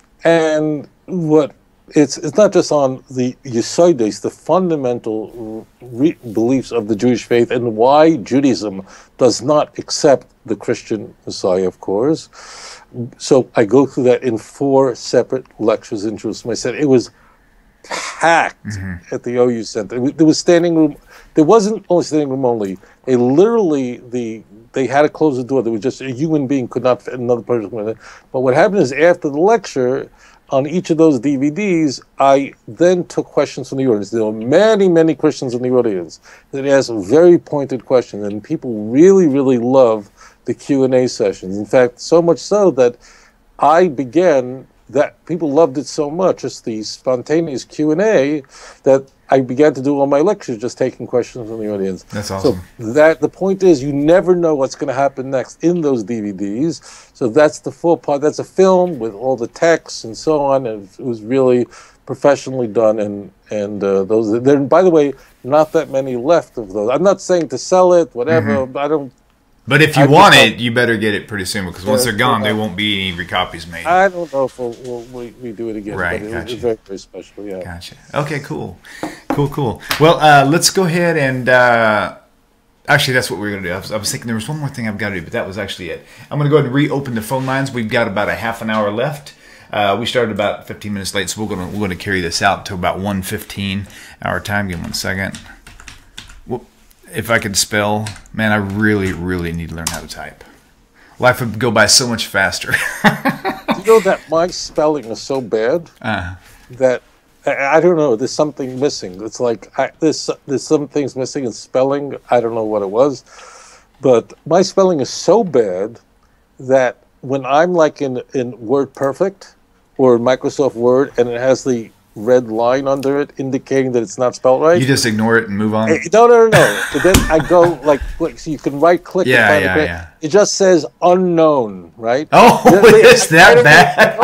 And what it's it's not just on the Yesodes, the fundamental re beliefs of the Jewish faith, and why Judaism does not accept the Christian Messiah, of course. So I go through that in four separate lectures in Jerusalem. I said it was packed mm-hmm. at the O U Center. There was standing room there wasn't only sitting room only. They literally, the they had to close the door. There was just a human being could not fit another person with it. But what happened is after the lecture, on each of those D V Ds, I then took questions from the audience. There were many, many Christians in the audience that asked very pointed questions, and people really, really love the Q and A sessions. In fact, so much so that I began, that people loved it so much, just the spontaneous Q and A, that I began to do all my lectures just taking questions from the audience. That's awesome. So that the point is, you never know what's going to happen next in those D V Ds. So that's the full part. That's a film with all the text and so on. And it was really professionally done. And and uh, those. There, by the way, not that many left of those. I'm not saying to sell it, whatever. Mm-hmm. I don't. But if you I want just, it, you better get it pretty soon, because once yeah, they're gone, yeah. there won't be any recopies made. I don't know if we'll, we'll, we, we do it again. Right, but it gotcha. was very, very special, yeah. Gotcha. Okay, cool. Cool, cool. Well, uh, let's go ahead and... Uh, actually, that's what we we're going to do. I was, I was thinking there was one more thing I've got to do, but that was actually it. I'm going to go ahead and reopen the phone lines. We've got about a half an hour left. Uh, we started about fifteen minutes late, so we're going to, we're going to carry this out to about one fifteen our time. Give me one second. Well, if I could spell, man, I really, really need to learn how to type. Life would go by so much faster. You know that my spelling is so bad uh, that I, I don't know. There's something missing. It's like I, there's there's some things missing in spelling. I don't know what it was, but my spelling is so bad that when I'm like in in WordPerfect or Microsoft Word and it has the red line under it indicating that it's not spelled right, you just ignore it and move on. Eh, no, no, no, no. But then I go like, like, so you can right click. Yeah, and find yeah, the yeah. It just says unknown, right? Oh, is that bad?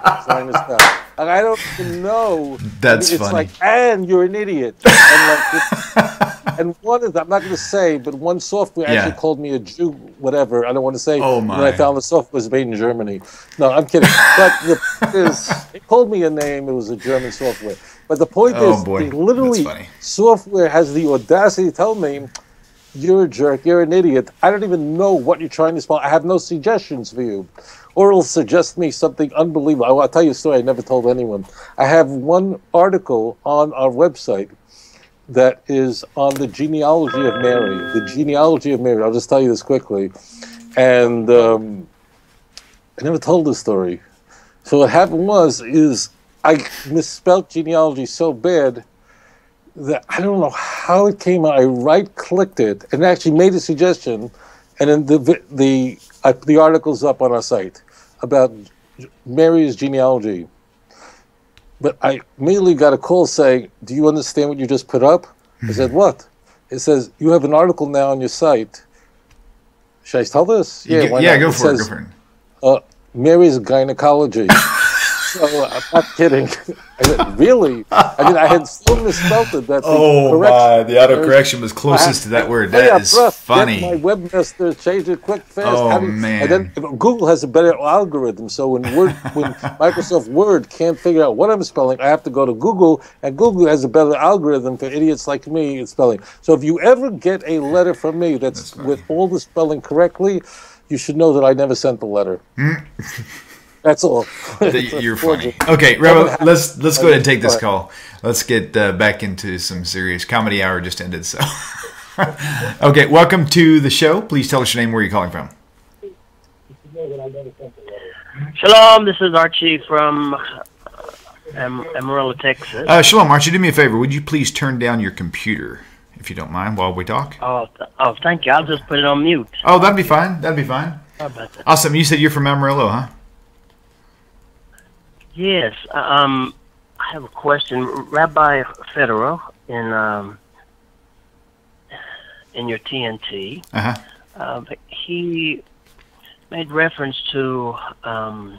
And I don't even know. That's it's funny. like, and you're an idiot. And, like, it's, and one is, I'm not going to say, but one software Yeah. actually called me a Jew, whatever. I don't want to say. Oh, When my. I found the software was made in Germany. No, I'm kidding. But the point is, it called me a name. It was a German software. But the point Oh, is, boy. they literally, That's funny. software has the audacity to tell me, you're a jerk, you're an idiot. I don't even know what you're trying to spell. I have no suggestions for you. Or it'll suggest me something unbelievable. I'll, I'll tell you a story I never told anyone. I have one article on our website that is on the genealogy of Mary. The genealogy of Mary. I'll just tell you this quickly. And um, I never told this story. So what happened was, is I misspelled genealogy so bad that I don't know how it came out. I right-clicked it and actually made a suggestion, and then the the uh, the article's up on our site about Mary's genealogy. But I immediately got a call saying, "Do you understand what you just put up?" I said, "What?" It says, "You have an article now on your site." Should I tell this? You get- why yeah, not? go It for it. Go says, for it. Uh, Mary's gynecology. So, I'm not kidding. I said, really? I mean, I had so misspelled it that the Oh, correction- my. The autocorrection was closest to that word. That Yeah, is bruh, funny. Get my webmaster changed it quick, fast. Oh, How do you- man. And then Google has a better algorithm. So when Word, when Microsoft Word can't figure out what I'm spelling, I have to go to Google, and Google has a better algorithm for idiots like me in spelling. So if you ever get a letter from me that's, That's funny. with all the spelling correctly, you should know that I never sent the letter. That's all. You're funny. Okay, Rabbi, let's let's go ahead and take this call. Let's get uh, back into some serious comedy. Hour just ended, so. Okay, welcome to the show. Please tell us your name. Where you're calling from. Shalom, this is Archie from uh, Am- Amarillo, Texas. Uh, Shalom, Archie. Do me a favor. Would you please turn down your computer, if you don't mind, while we talk? Oh, th- oh, thank you. I'll just put it on mute. Oh, that'd be fine. That'd be fine. How about that? Awesome. You said you're from Amarillo, huh? Yes. Um, I have a question, Rabbi Federer, in um, in your T N T. Uh-huh. Uh, he made reference to um,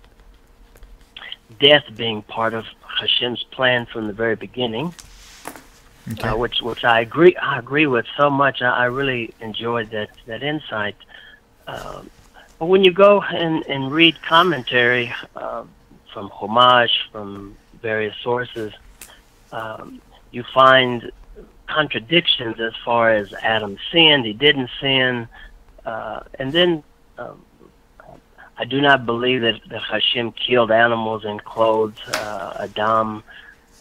death being part of Hashem's plan from the very beginning. Okay. Uh, which which I agree I agree with so much. I, I really enjoyed that that insight. Um, but when you go and, and read commentary uh, from Homage, from various sources, um, you find contradictions as far as Adam sinned, he didn't sin, uh, and then um, I do not believe that, that Hashem killed animals and clothed uh, Adam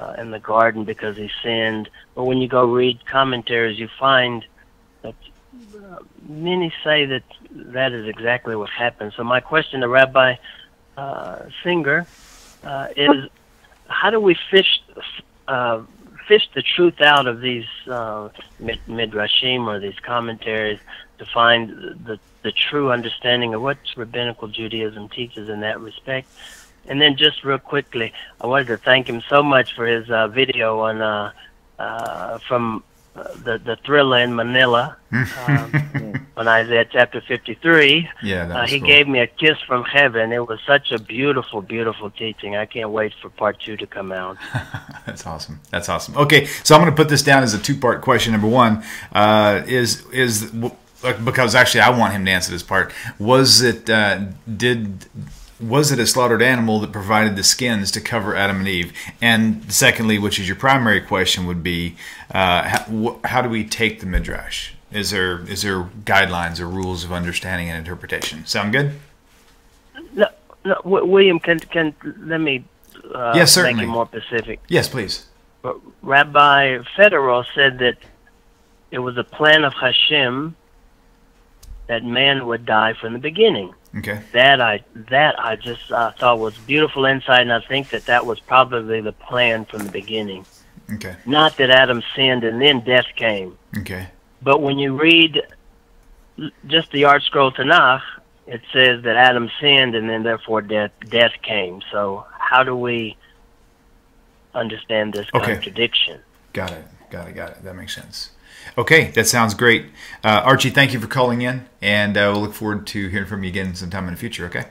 uh, in the garden because he sinned. But when you go read commentaries, you find that uh, many say that that is exactly what happened. So my question to Rabbi uh, Singer uh, is, how do we fish uh, fish the truth out of these uh, midrashim or these commentaries to find the, the true understanding of what rabbinical Judaism teaches in that respect? And then just real quickly, I wanted to thank him so much for his uh, video on uh, uh, from uh, the the thriller in Manila um, on Isaiah chapter fifty-three. Yeah, that uh, was he cool. gave me a kiss from heaven. It was such a beautiful, beautiful teaching. I can't wait for part two to come out. That's awesome. That's awesome. Okay, so I'm going to put this down as a two-part question. Number one uh, is is because actually I want him to answer this part. Was it uh, did Was it a slaughtered animal that provided the skins to cover Adam and Eve? And secondly, which is your primary question, would be uh, how, how do we take the midrash? Is there is there guidelines or rules of understanding and interpretation? Sound good? No, no, William, can can let me uh, yes, certainly. make it more specific. Yes, please. Rabbi Federer said that it was a plan of Hashem that man would die from the beginning. Okay. That I that I just uh, thought was beautiful insight, and I think that that was probably the plan from the beginning. Okay. Not that Adam sinned and then death came. Okay. But when you read just the Art Scroll Tanakh, it says that Adam sinned and then therefore death death came. So how do we understand this okay. contradiction? Got it. Got it. Got it. That makes sense. Okay, that sounds great. Uh, Archie, thank you for calling in, and uh, we'll look forward to hearing from you again sometime in the future, okay?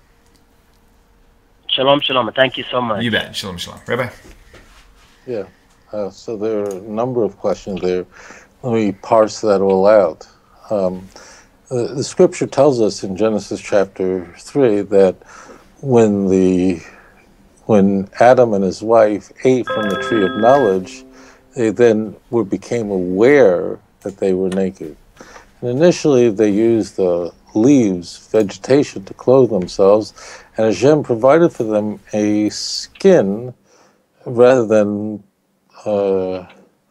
Shalom, shalom. Thank you so much. You bet. Shalom, shalom. Rabbi? Yeah, uh, so there are a number of questions there. Let me parse that all out. Um, the, the scripture tells us in Genesis chapter three that when the when Adam and his wife ate from the tree of knowledge, they then were became aware that they were naked. And initially they used the leaves, vegetation, to clothe themselves, and Hashem provided for them a skin rather than uh,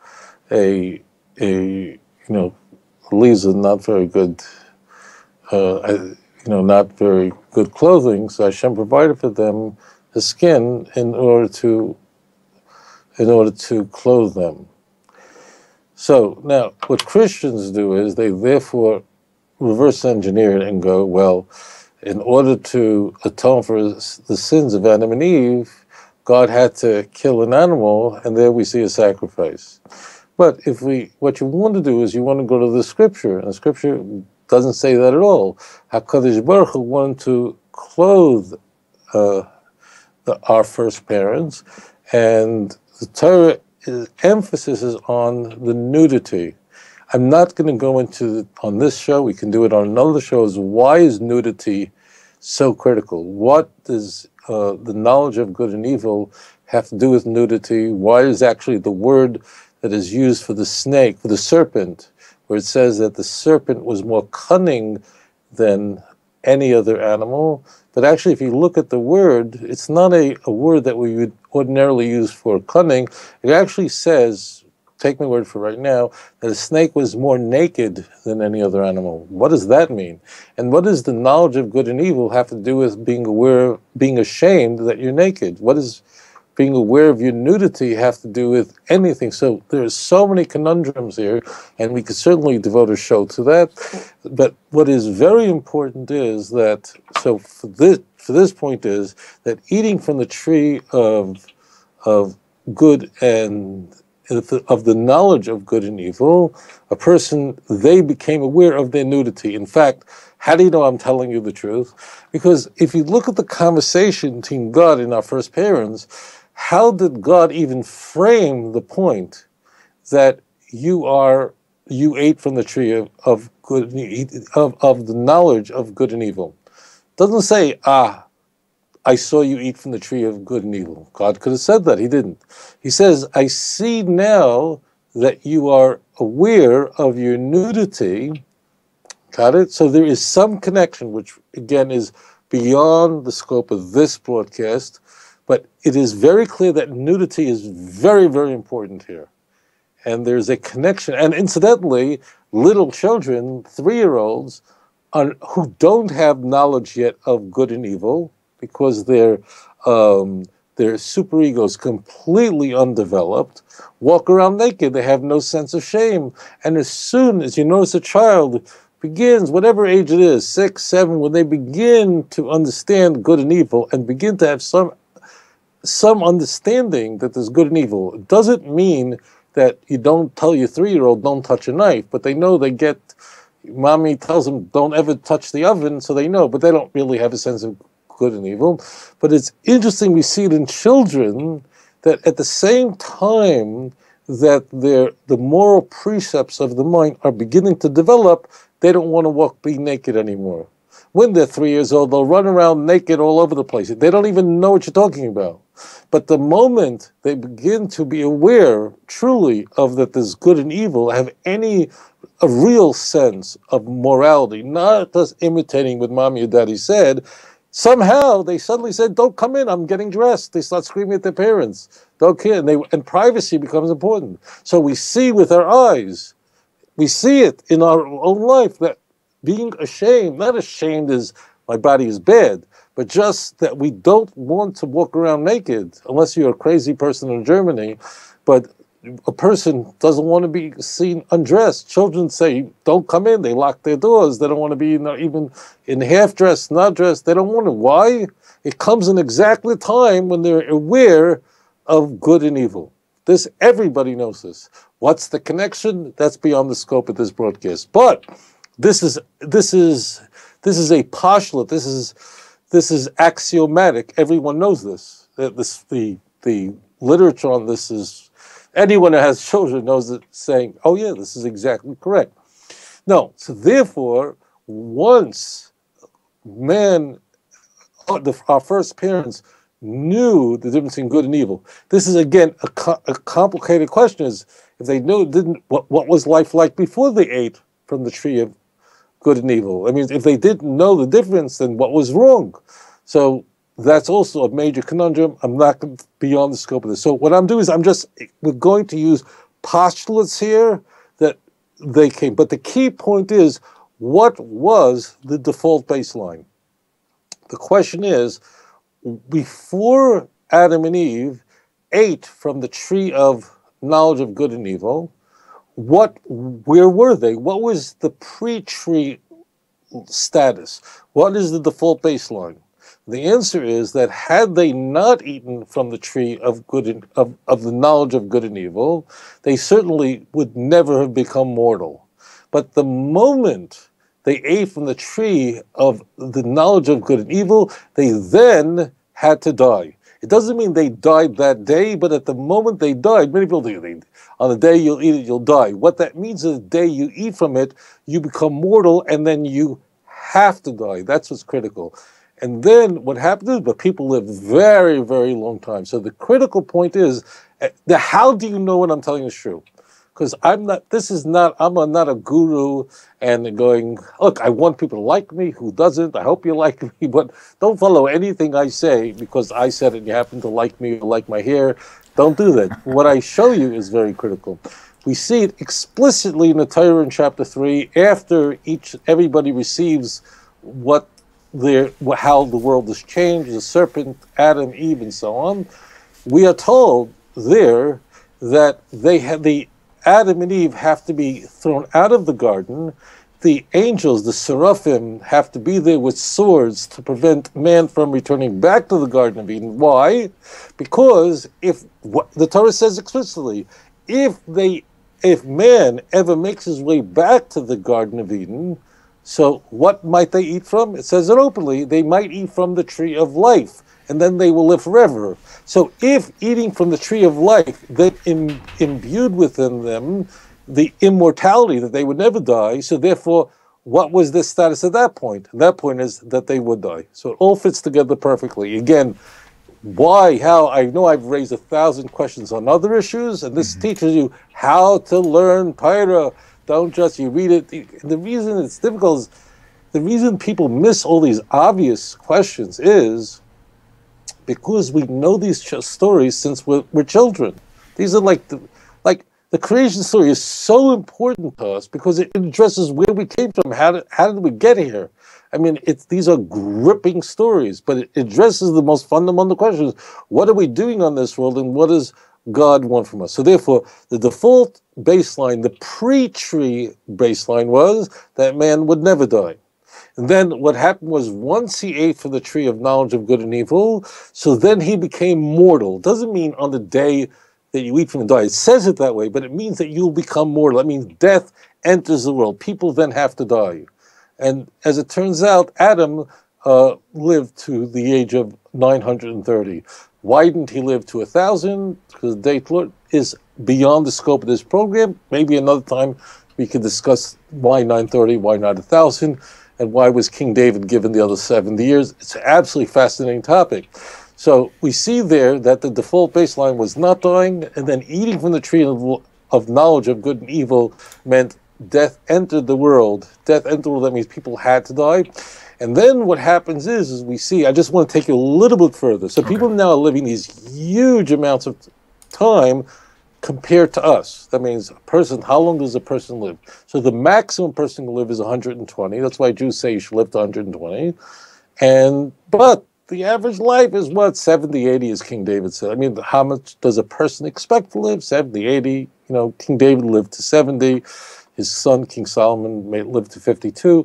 a, a, you know, leaves are not very good, uh, you know, not very good clothing, so Hashem provided for them the skin in order to in order to clothe them. So now what Christians do is they therefore reverse engineer it and go, well, in order to atone for the sins of Adam and Eve, God had to kill an animal, and there we see a sacrifice. But if we, what you want to do is you want to go to the scripture, and the scripture doesn't say that at all. HaKadosh Baruch Hu wanted to clothe uh, the, our first parents, and the Torah is, emphasis is on the nudity. I'm not going to go into, on this show, we can do it on another show, is why is nudity so critical? What does uh, the knowledge of good and evil have to do with nudity? Why is actually the word that is used for the snake, for the serpent, where it says that the serpent was more cunning than any other animal? But actually, if you look at the word, it's not a, a word that we would ordinarily use for cunning. It actually says, take my word for right now, that a snake was more naked than any other animal. What does that mean? And what does the knowledge of good and evil have to do with being aware, being ashamed that you're naked? What does being aware of your nudity have to do with anything? So there's so many conundrums here, and we could certainly devote a show to that. But what is very important is that, so for this, for this point is that eating from the tree of, of good and of the knowledge of good and evil, a person, they became aware of their nudity. In fact, how do you know I'm telling you the truth? Because if you look at the conversation between God and our first parents, how did God even frame the point that you are, you ate from the tree of, of good, of, of the knowledge of good and evil? It doesn't say, ah, I saw you eat from the tree of good and evil. God could have said that. He didn't. He says, I see now that you are aware of your nudity. Got it? So there is some connection, which again is beyond the scope of this broadcast, But it is very clear that nudity is very, very important here. And there's a connection. And incidentally, little children, three-year-olds, are, who don't have knowledge yet of good and evil, because their um, their superego is completely undeveloped, walk around naked. They have no sense of shame. And as soon as you notice a child begins, whatever age it is, six, seven, when they begin to understand good and evil and begin to have some some understanding that there's good and evil, it doesn't mean that you don't tell your three-year-old don't touch a knife, but they know they get, mommy tells them don't ever touch the oven, so they know, but they don't really have a sense of good and evil. But it's interesting, we see it in children, that at the same time that their the moral precepts of the mind are beginning to develop, they don't want to walk, be naked anymore. When they're three years old, they'll run around naked all over the place. They don't even know what you're talking about. But the moment they begin to be aware truly of that there's good and evil, have any a real sense of morality, not just imitating what mommy or daddy said, somehow they suddenly said, don't come in, I'm getting dressed. They start screaming at their parents. Don't care. And, they, and privacy becomes important. So we see with our eyes, we see it in our own life, that being ashamed, not ashamed as my body is bad, but just that we don't want to walk around naked, unless you're a crazy person in Germany, but a person doesn't want to be seen undressed. Children say, don't come in. They lock their doors. They don't want to be in, even in half-dressed, not dressed. They don't want to. Why? It comes in exactly the time when they're aware of good and evil. This, everybody knows this. What's the connection? That's beyond the scope of this broadcast. But this is this is this is a postulate. This is this is axiomatic. Everyone knows this. This the the literature on this is. Anyone who has children knows it, saying, oh yeah, this is exactly correct. No, so therefore, once man, our first parents knew the difference between good and evil, this is again a, co- a complicated question, is if they knew, didn't, what, what was life like before they ate from the tree of good and evil? I mean, if they didn't know the difference, then what was wrong? So that's also a major conundrum. I'm not beyond the scope of this. So what I'm doing is I'm just, we're going to use postulates here that they came. But the key point is, what was the default baseline? The question is, before Adam and Eve ate from the tree of knowledge of good and evil, what, where were they? What was the pre-tree status? What is the default baseline? The answer is that had they not eaten from the tree of good and, of, of the knowledge of good and evil, they certainly would never have become mortal. But the moment they ate from the tree of the knowledge of good and evil, they then had to die. It doesn't mean they died that day, but at the moment they died, many people do, they, on the day you'll eat it, you'll die. What that means is the day you eat from it, you become mortal, and then you have to die. That's what's critical. And then what happens is, but people live very, very long time. So the critical point is, the how do you know what I'm telling you is true? Because I'm not, this is not, I'm a, not a guru and going, look, I want people to like me. Who doesn't? I hope you like me. But don't follow anything I say because I said it and you happen to like me or like my hair. Don't do that. What I show you is very critical. We see it explicitly in the Torah in chapter three, after each everybody receives what their, how the world has changed, the serpent, Adam, Eve, and so on. We are told there that they had the Adam and Eve have to be thrown out of the garden. The angels, the seraphim, have to be there with swords to prevent man from returning back to the Garden of Eden. Why? Because if what the Torah says explicitly, if they, if man ever makes his way back to the Garden of Eden, so what might they eat from? It says it openly. They might eat from the tree of life, and then they will live forever. So if eating from the tree of life, they im- imbued within them the immortality that they would never die, so therefore, what was the status at that point? And that point is that they would die. So it all fits together perfectly. Again, why, how? I know I've raised a thousand questions on other issues, and this mm-hmm. teaches you how to learn Torah. Don't just, you read it. The reason it's difficult is, the reason people miss all these obvious questions is Because we know these ch- stories since we're, we're children. These are like the, like the creation story is so important to us because it addresses where we came from. How did, how did we get here? I mean, it's, these are gripping stories, but it addresses the most fundamental questions. What are we doing on this world, and what does God want from us? So therefore, the default baseline, the pre-tree baseline, was that man would never die. And then what happened was, once he ate from the tree of knowledge of good and evil, so then he became mortal. It doesn't mean on the day that you eat from the die. It says it that way, but it means that you'll become mortal. That means death enters the world. People then have to die. And as it turns out, Adam uh, lived to the age of nine hundred thirty. Why didn't he live to one thousand? Because the date is beyond the scope of this program. Maybe another time we could discuss why nine thirty, why not one thousand, and why was King David given the other seventy years. It's an absolutely fascinating topic. So we see there that the default baseline was not dying, and then eating from the tree of, of knowledge of good and evil meant death entered the world. Death entered the world, that means people had to die. And then what happens is, is we see, I just want to take you a little bit further. So okay. People now are living these huge amounts of time compared to us. That means a person, how long does a person live? So the maximum person can live is one hundred twenty. That's why Jews say you should live to one hundred twenty. And, but the average life is what, seventy, eighty, as King David said. I mean, how much does a person expect to live? seventy, eighty. You know, King David lived to seventy. His son, King Solomon, may live to fifty-two.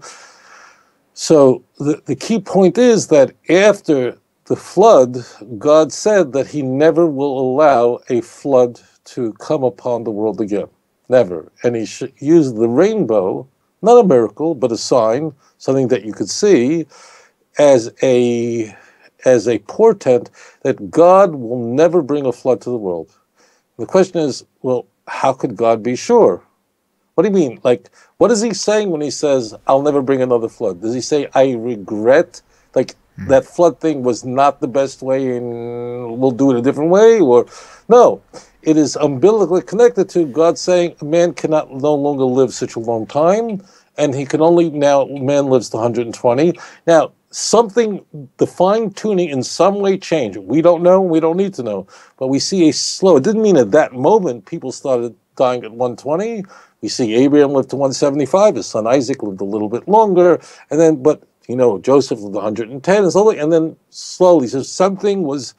So the, the key point is that after the flood, God said that he never will allow a flood to come upon the world again. Never. And he sh- used the rainbow, not a miracle, but a sign, something that you could see, as a, as a portent that God will never bring a flood to the world. The question is, well, how could God be sure? What do you mean? Like, what is he saying when he says, I'll never bring another flood? Does he say, I regret, like, mm. that flood thing was not the best way and we'll do it a different way? Or, no, it is umbilically connected to God saying man cannot no longer live such a long time, and he can only, now, man lives to one hundred twenty. Now, something, the fine-tuning in some way changed. We don't know, we don't need to know, but we see a slow, it didn't mean at that moment people started dying at one hundred twenty. We see Abraham lived to one hundred seventy-five. His son Isaac lived a little bit longer, and then, but you know, Joseph lived one hundred ten, and slowly, and then slowly, so something was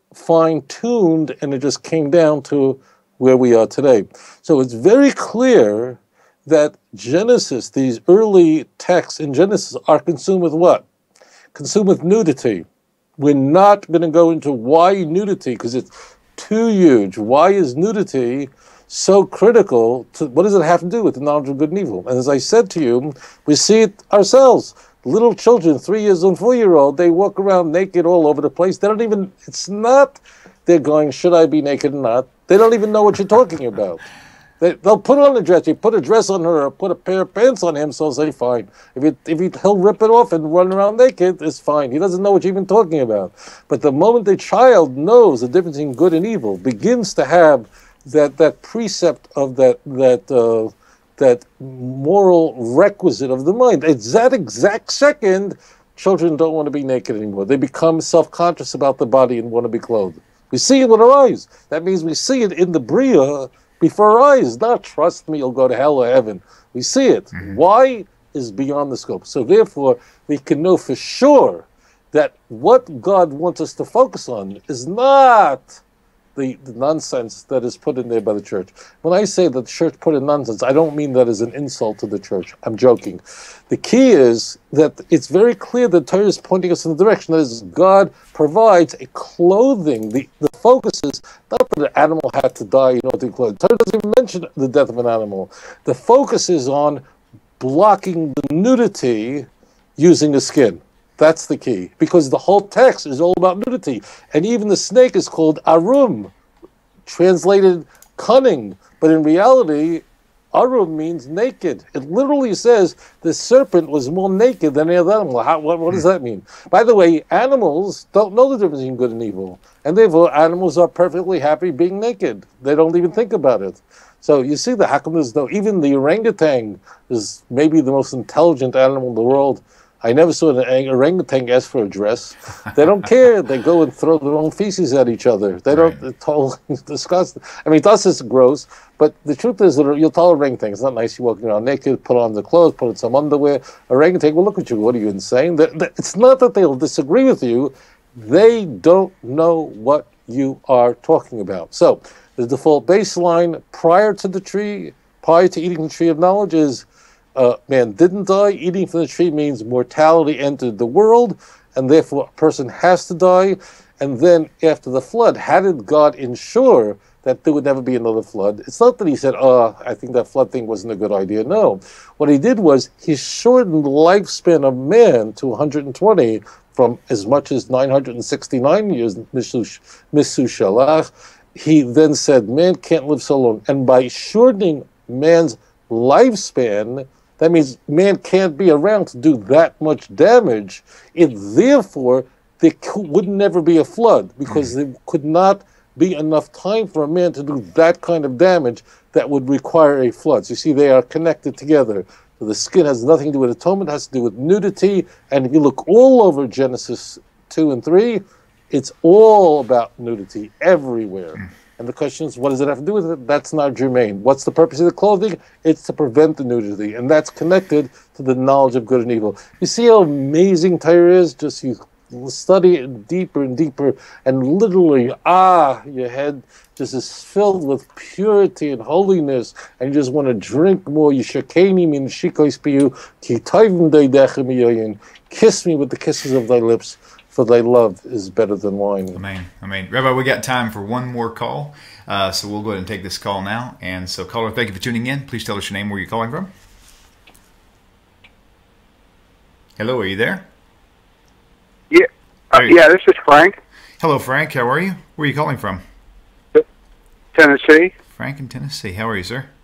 fine-tuned, and it just came down to where we are today. So it's very clear that Genesis, these early texts in Genesis, are consumed with what? Consumed with nudity. We're not going to go into why nudity, because it's too huge. Why is nudity so critical to, what does it have to do with the knowledge of good and evil? And as I said to you, we see it ourselves. Little children, three years old, four-year-old, they walk around naked all over the place. They don't even, it's not, they're going, should I be naked or not? They don't even know what you're talking about. They, they'll put on a dress. You put a dress on her or put a pair of pants on him, so they'll say, fine. If, it, if he, he'll rip it off and run around naked, it's fine. He doesn't know what you're even talking about. But the moment the child knows the difference between good and evil, begins to have that that precept of that that uh, that moral requisite of the mind. It's that exact second, children don't want to be naked anymore. They become self-conscious about the body and want to be clothed. We see it with our eyes. That means we see it in the Bria before our eyes. Not trust me, you'll go to hell or heaven. We see it. Mm-hmm. Why is beyond the scope. So therefore, we can know for sure that what God wants us to focus on is not The, the nonsense that is put in there by the church. When I say that the church put in nonsense, I don't mean that as an insult to the church. I'm joking. The key is that it's very clear that Torah is pointing us in the direction that is God provides a clothing. The, the focus is not that an animal had to die, you know, to clothe. Torah doesn't even mention the death of an animal. The focus is on blocking the nudity using the skin. That's the key, because the whole text is all about nudity. And even the snake is called arum, translated cunning. But in reality, arum means naked. It literally says the serpent was more naked than any other animal. How, what, what does that mean? By the way, animals don't know the difference between good and evil. And therefore, animals are perfectly happy being naked. They don't even think about it. So you see the, how come there's no, even the orangutan is maybe the most intelligent animal in the world. I never saw an orangutan ask for a dress. They don't care. They go and throw their own feces at each other. They don't Right. totally discuss. I mean, to us it's gross, but the truth is that you'll tell an orangutan, it's not nice you walking around naked, put on the clothes, put on some underwear. Orangutan will look at you. What are you, insane? They, they, it's not that they'll disagree with you. They don't know what you are talking about. So the default baseline prior to the tree, prior to eating the tree of knowledge is uh, man didn't die. Eating from the tree means mortality entered the world, and therefore a person has to die. And then after the flood, how did God ensure that there would never be another flood? It's not that he said, oh, I think that flood thing wasn't a good idea. No. What he did was he shortened the lifespan of man to one hundred twenty from as much as nine hundred sixty-nine years, Misu Shalach. He then said, man can't live so long. And by shortening man's lifespan, that means man can't be around to do that much damage. It therefore, there could, would never be a flood, because there could not be enough time for a man to do that kind of damage that would require a flood. So you see, they are connected together. So the skin has nothing to do with atonement, it has to do with nudity. And if you look all over Genesis two and three, it's all about nudity everywhere. And the question is, what does it have to do with it? That's not germane. What's the purpose of the clothing? It's to prevent the nudity. And that's connected to the knowledge of good and evil. You see how amazing Torah is? Just you study it deeper and deeper, and literally, ah, your head just is filled with purity and holiness, and you just want to drink more. Yishakeni min shikois piyu, ki toivim deidechem yoyin. Kiss me with the kisses of thy lips, for thy love is better than wine. Amen. Amen. Rabbi, we got time for one more call, uh, so we'll go ahead and take this call now. And so, caller, thank you for tuning in. Please tell us your name, where you're calling from. Hello, are you there? Yeah, uh, Hey. yeah. This is Frank, Hello, Frank. How are you? Where are you calling from? Tennessee. Frank in Tennessee. How are you, sir?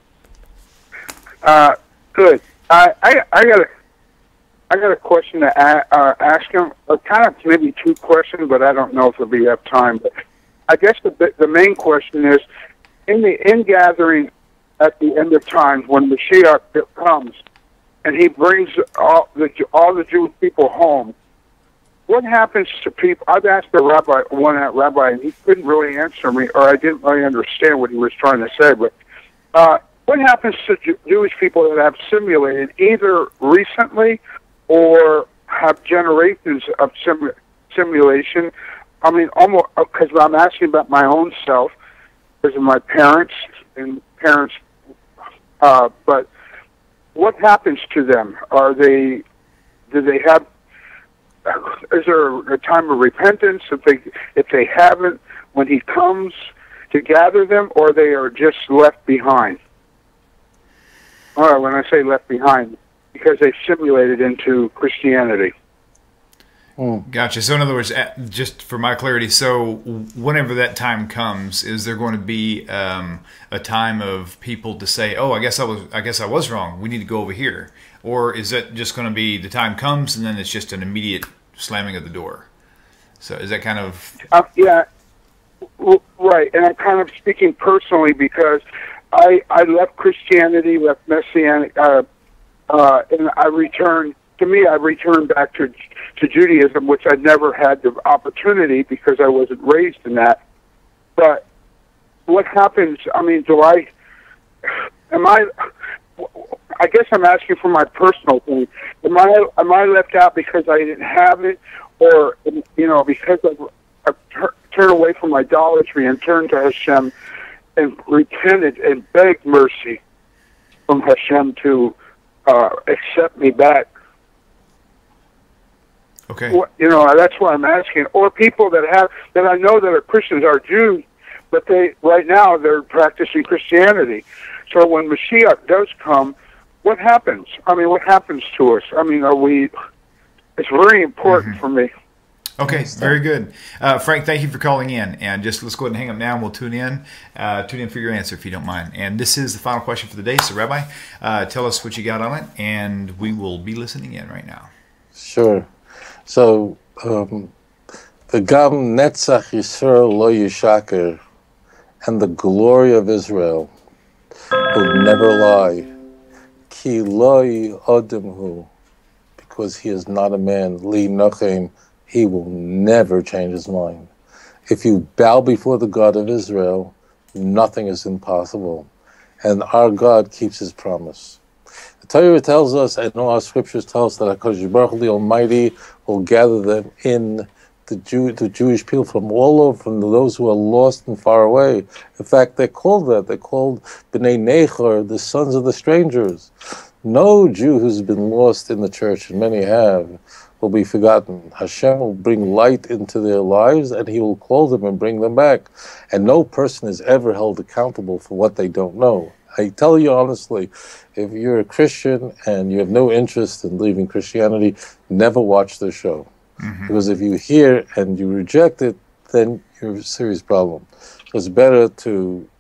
Uh, good. I, I, I got a, I got a question to a, uh, ask him. Uh, kind of maybe two questions, but I don't know if we have time. But I guess the the main question is, in the ingathering at the end of times, when Mashiach comes, and he brings all the all the Jewish people home. What happens to people? I've asked the rabbi, one rabbi, and he couldn't really answer me, or I didn't really understand what he was trying to say. But uh, what happens to Jew- Jewish people that have simulated, either recently or have generations of sim- simulation? I mean, almost because I'm asking about my own self, because of my parents and parents. Uh, but what happens to them? Are they? Do they have? Is there a time of repentance if they if they haven't when he comes to gather them, or they are just left behind? All right, when I say left behind, because they simulated into Christianity. Gotcha. So in other words, uh, just for my clarity, so whenever that time comes, is there going to be um, a time of people to say, "Oh, I guess I was, I guess I was wrong. We need to go over here," or is that just going to be the time comes and then it's just an immediate slamming of the door? So is that kind of Uh, yeah, w- right. And I'm kind of speaking personally because I I left Christianity, left Messianic, uh, uh, and I returned. To me, I returned back to to Judaism, which I never had the opportunity because I wasn't raised in that. But what happens? I mean, do I? Am I? I guess I'm asking for my personal thing. Am I? Am I left out because I didn't have it, or you know, because I've, I've tur- turned away from idolatry and turned to Hashem and repented and begged mercy from Hashem to uh, accept me back? okay? What, you know, that's what I'm asking. Or people that have that I know that are Christians are Jews, but they right now they're practicing Christianity. So when Mashiach does come, what happens? I mean, what happens to us? I mean, are we? It's very important Mm-hmm. for me. Okay, very good. Uh, Frank, thank you for calling in. And just let's go ahead and hang up now and we'll tune in. Uh, tune in for your answer if you don't mind. And this is the final question for the day. So, Rabbi, uh, tell us what you got on it, and we will be listening in right now. Sure. So, um, the Gam Netzach Yisrael Lo Yishaker, and the glory of Israel will never lie. Ki Lo Odimhu, because he is not a man, li nochem, he will never change his mind. If you bow before the God of Israel, nothing is impossible. And our God keeps his promise. The Torah tells us, and all our scriptures tell us, that HaKadosh Baruch Hu, the Almighty, will gather them in the Jew, the Jewish people from all over, from those who are lost and far away. In fact, they're called that. They're called B'nai Nechor, the sons of the strangers. No Jew who's been lost in the church, and many have, will be forgotten. Hashem will bring light into their lives, and he will call them and bring them back. And no person is ever held accountable for what they don't know. I tell you honestly, if you're a Christian and you have no interest in leaving Christianity, never watch the show. Mm-hmm. Because if you hear and you reject it, then you're a serious problem. So it's better to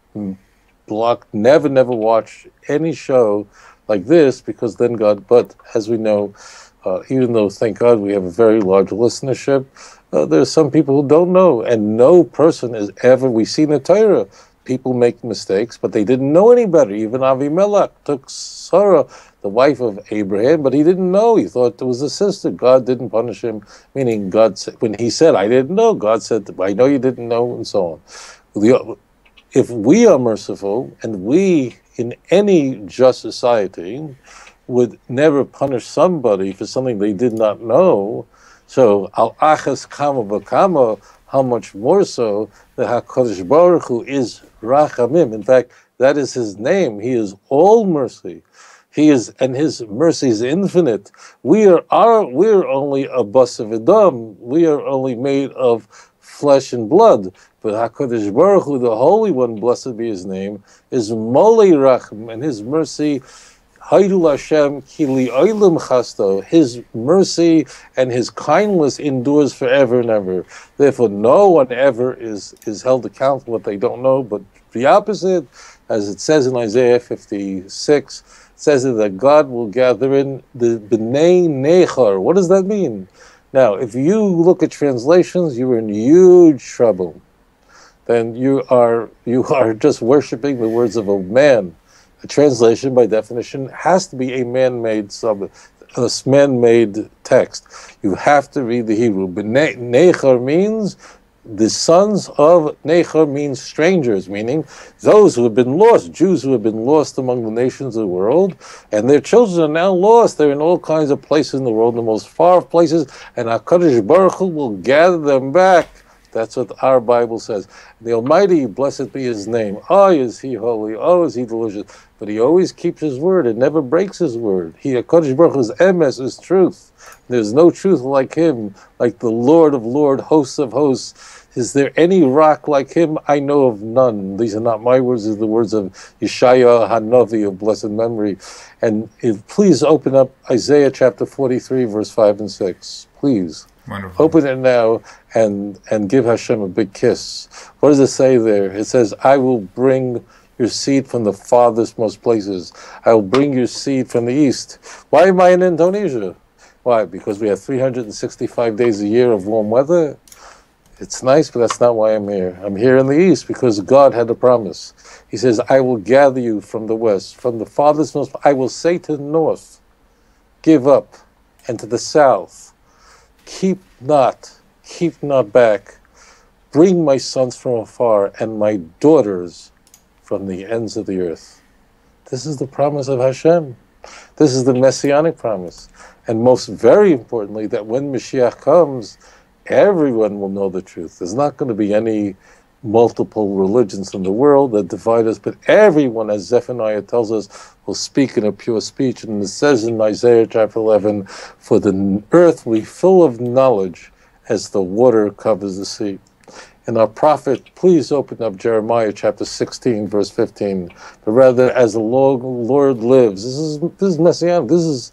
block, never, never watch any show like this, because then God, but as we know, uh, even though, thank God, we have a very large listenership, uh, there's some people who don't know, and no person is ever, we see in the Torah, people make mistakes, but they didn't know any better. Even Avimelech took Sarah, the wife of Abraham, but he didn't know. He thought it was a sister. God didn't punish him, meaning God said, when he said, I didn't know, God said, I know you didn't know, and so on. If we are merciful, and we, in any just society, would never punish somebody for something they did not know, so al achas kama v'kama, how much more so that HaKadosh Baruch Hu is Rachamim. In fact, that is his name. He is all mercy. He is, and his mercy is infinite. We are, are we are only a bas of Adam. We are only made of flesh and blood. But HaKadosh Baruch Hu, the Holy One, blessed be his name, is Molei Rachem, and his mercy, Haidul Hashem Kili Oilim Chasto, his mercy and his kindness endures forever and ever. Therefore, no one ever is, is held accountable for what they don't know, but the opposite, as it says in Isaiah fifty-six, it says that God will gather in the B'nai Nechor. What does that mean? Now, if you look at translations, you're in huge trouble. Then you are you are just worshiping the words of a man. A translation, by definition, has to be a man-made sub, a man-made text. You have to read the Hebrew. But Nechor means the sons of Nechor means strangers, meaning those who have been lost, Jews who have been lost among the nations of the world, and their children are now lost. They're in all kinds of places in the world, the most far places, and HaKadosh Baruch Hu will gather them back. That's what our Bible says. The Almighty, blessed be his name. Oh, is he holy. Oh, is he delicious. But he always keeps his word and never breaks his word. He, HaKadosh Baruch Hu's emes is truth. There's no truth like him, like the Lord of Lords, hosts of hosts. Is there any rock like him? I know of none. These are not my words, these are the words of Yeshaya Hanavi of blessed memory. And if, please open up Isaiah chapter forty-three, verse five and six. Please. Wonderful. Open it now and, and give Hashem a big kiss. What does it say there? It says, I will bring your seed from the farthest most places. I will bring your seed from the east. Why am I in Indonesia? Why? Because we have three hundred sixty-five days a year of warm weather? It's nice, but that's not why I'm here. I'm here in the east because God had a promise. He says, I will gather you from the west, from the farthest most. I will say to the north, give up, and to the south, keep not, keep not back. Bring my sons from afar and my daughters from the ends of the earth. This is the promise of Hashem. This is the Messianic promise. And most very importantly, that when Mashiach comes, everyone will know the truth. There's not going to be any multiple religions in the world that divide us, but everyone, as Zephaniah tells us, will speak in a pure speech. And it says in Isaiah chapter eleven, for the earth will be full of knowledge as the water covers the sea. And our prophet, please open up Jeremiah chapter sixteen, verse fifteen. But rather, as the Lord, Lord lives, this is this is messianic. This is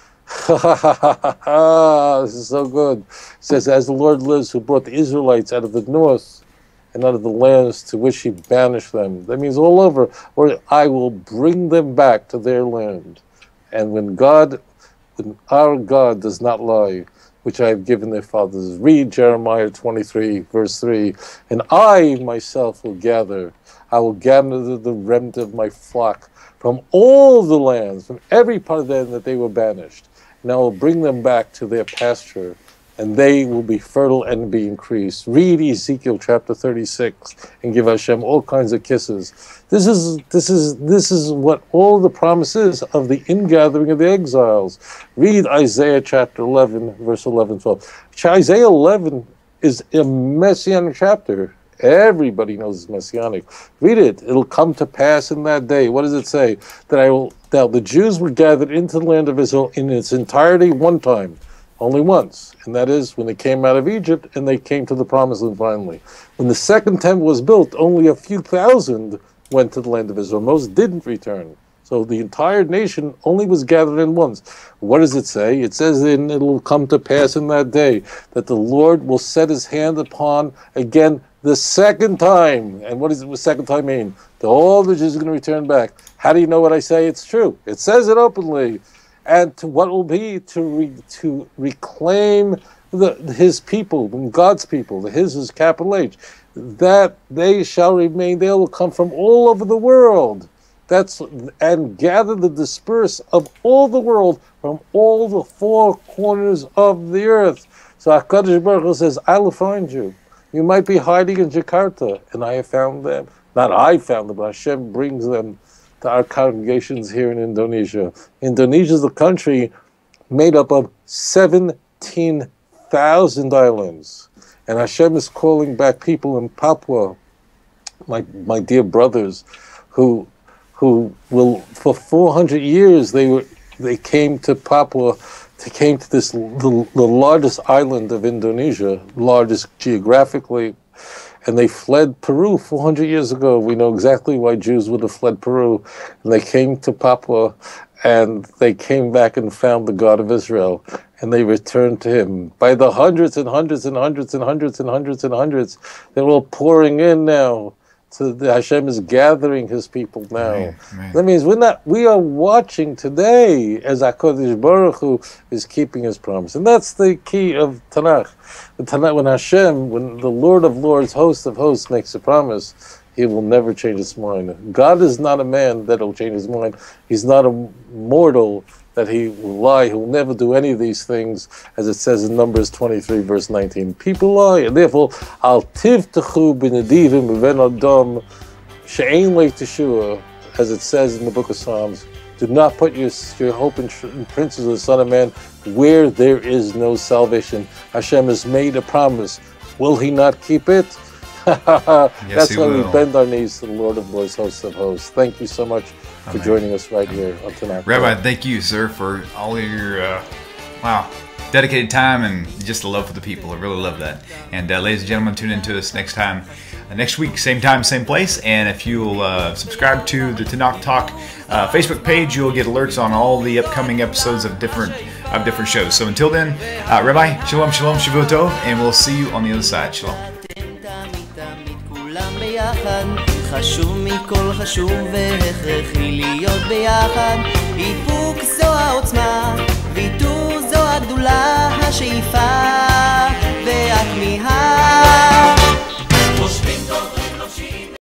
this is so good. It says, as the Lord lives, who brought the Israelites out of the north and out of the lands to which he banished them. That means all over. Or I will bring them back to their land. And when God, when our God does not lie, which I have given their fathers. Read Jeremiah twenty-three, verse three. And I myself will gather, I will gather the remnant of my flock from all the lands, from every part of them that they were banished. and I will bring them back to their pasture, and they will be fertile and be increased. Read Ezekiel chapter thirty-six and give Hashem all kinds of kisses. This is this is this is what all the promise is of the ingathering of the exiles. Read Isaiah chapter eleven, verse eleven, twelve. Isaiah eleven is a messianic chapter. Everybody knows it's messianic. Read it. It'll come to pass in that day. What does it say? That I will. Now the Jews were gathered into the land of Israel in its entirety one time. Only once, and that is when they came out of Egypt and they came to the Promised Land finally. When the second temple was built, only a few thousand went to the land of Israel. Most didn't return. So the entire nation only was gathered in once. What does it say? It says in, it will come to pass in that day that the Lord will set his hand upon again the second time. And what does the second time mean? That all the Jews are going to return back. How do you know what I say? It's true. It says it openly. And to what will be to re, to reclaim the, his people, God's people, the his is capital H, that they shall remain, they will come from all over the world. That's and gather the disperse of all the world from all the four corners of the earth. So HaKadosh Baruch Hu says, I will find you. You might be hiding in Jakarta, and I have found them. Not I found them, but Hashem brings them to our congregations here in Indonesia. Indonesia is a country made up of seventeen thousand islands. And Hashem is calling back people in Papua, my my dear brothers, who who will, for four hundred years, they were they came to Papua, they came to this, the, the largest island of Indonesia, largest geographically, and they fled Peru four hundred years ago. We know exactly why Jews would have fled Peru. And they came to Papua, and they came back and found the God of Israel, and they returned to him. By the hundreds and hundreds and hundreds and hundreds and hundreds and hundreds, they're all pouring in now. So the Hashem is gathering his people now. Right, right. That means we're not, we are watching today as HaKadosh Baruch Hu is keeping his promise. And that's the key of Tanakh. The Tanakh, when Hashem, when the Lord of Lords, host of hosts makes a promise, he will never change his mind. God is not a man that will change his mind. He's not a mortal that he will lie. He will never do any of these things, as it says in Numbers twenty-three, verse nineteen. People lie, and therefore, al tivtachu b'nedivim b'ven adam she'ein leik teshua, as it says in the book of Psalms. Do not put your, your hope in, in princes of the Son of Man where there is no salvation. Hashem has made a promise. Will he not keep it? Yes, That's why will. we bend our knees to the Lord of Lords, host of hosts. Thank you so much for Amen. joining us right here on tonight. Rabbi, thank you, sir, for all of your, uh, wow, dedicated time and just the love for the people. I really love that. And uh, ladies and gentlemen, tune in to us next time, uh, next week, same time, same place. And if you'll uh, subscribe to the Tanakh Talk uh, Facebook page, you'll get alerts on all the upcoming episodes of different of different shows. So until then, uh, Rabbi, shalom, shalom, Shavua Tov, and we'll see you on the other side. Shalom. ביחד, חשוב מכל חשוב והכרחי להיות ביחד, איפוק זו העוצמה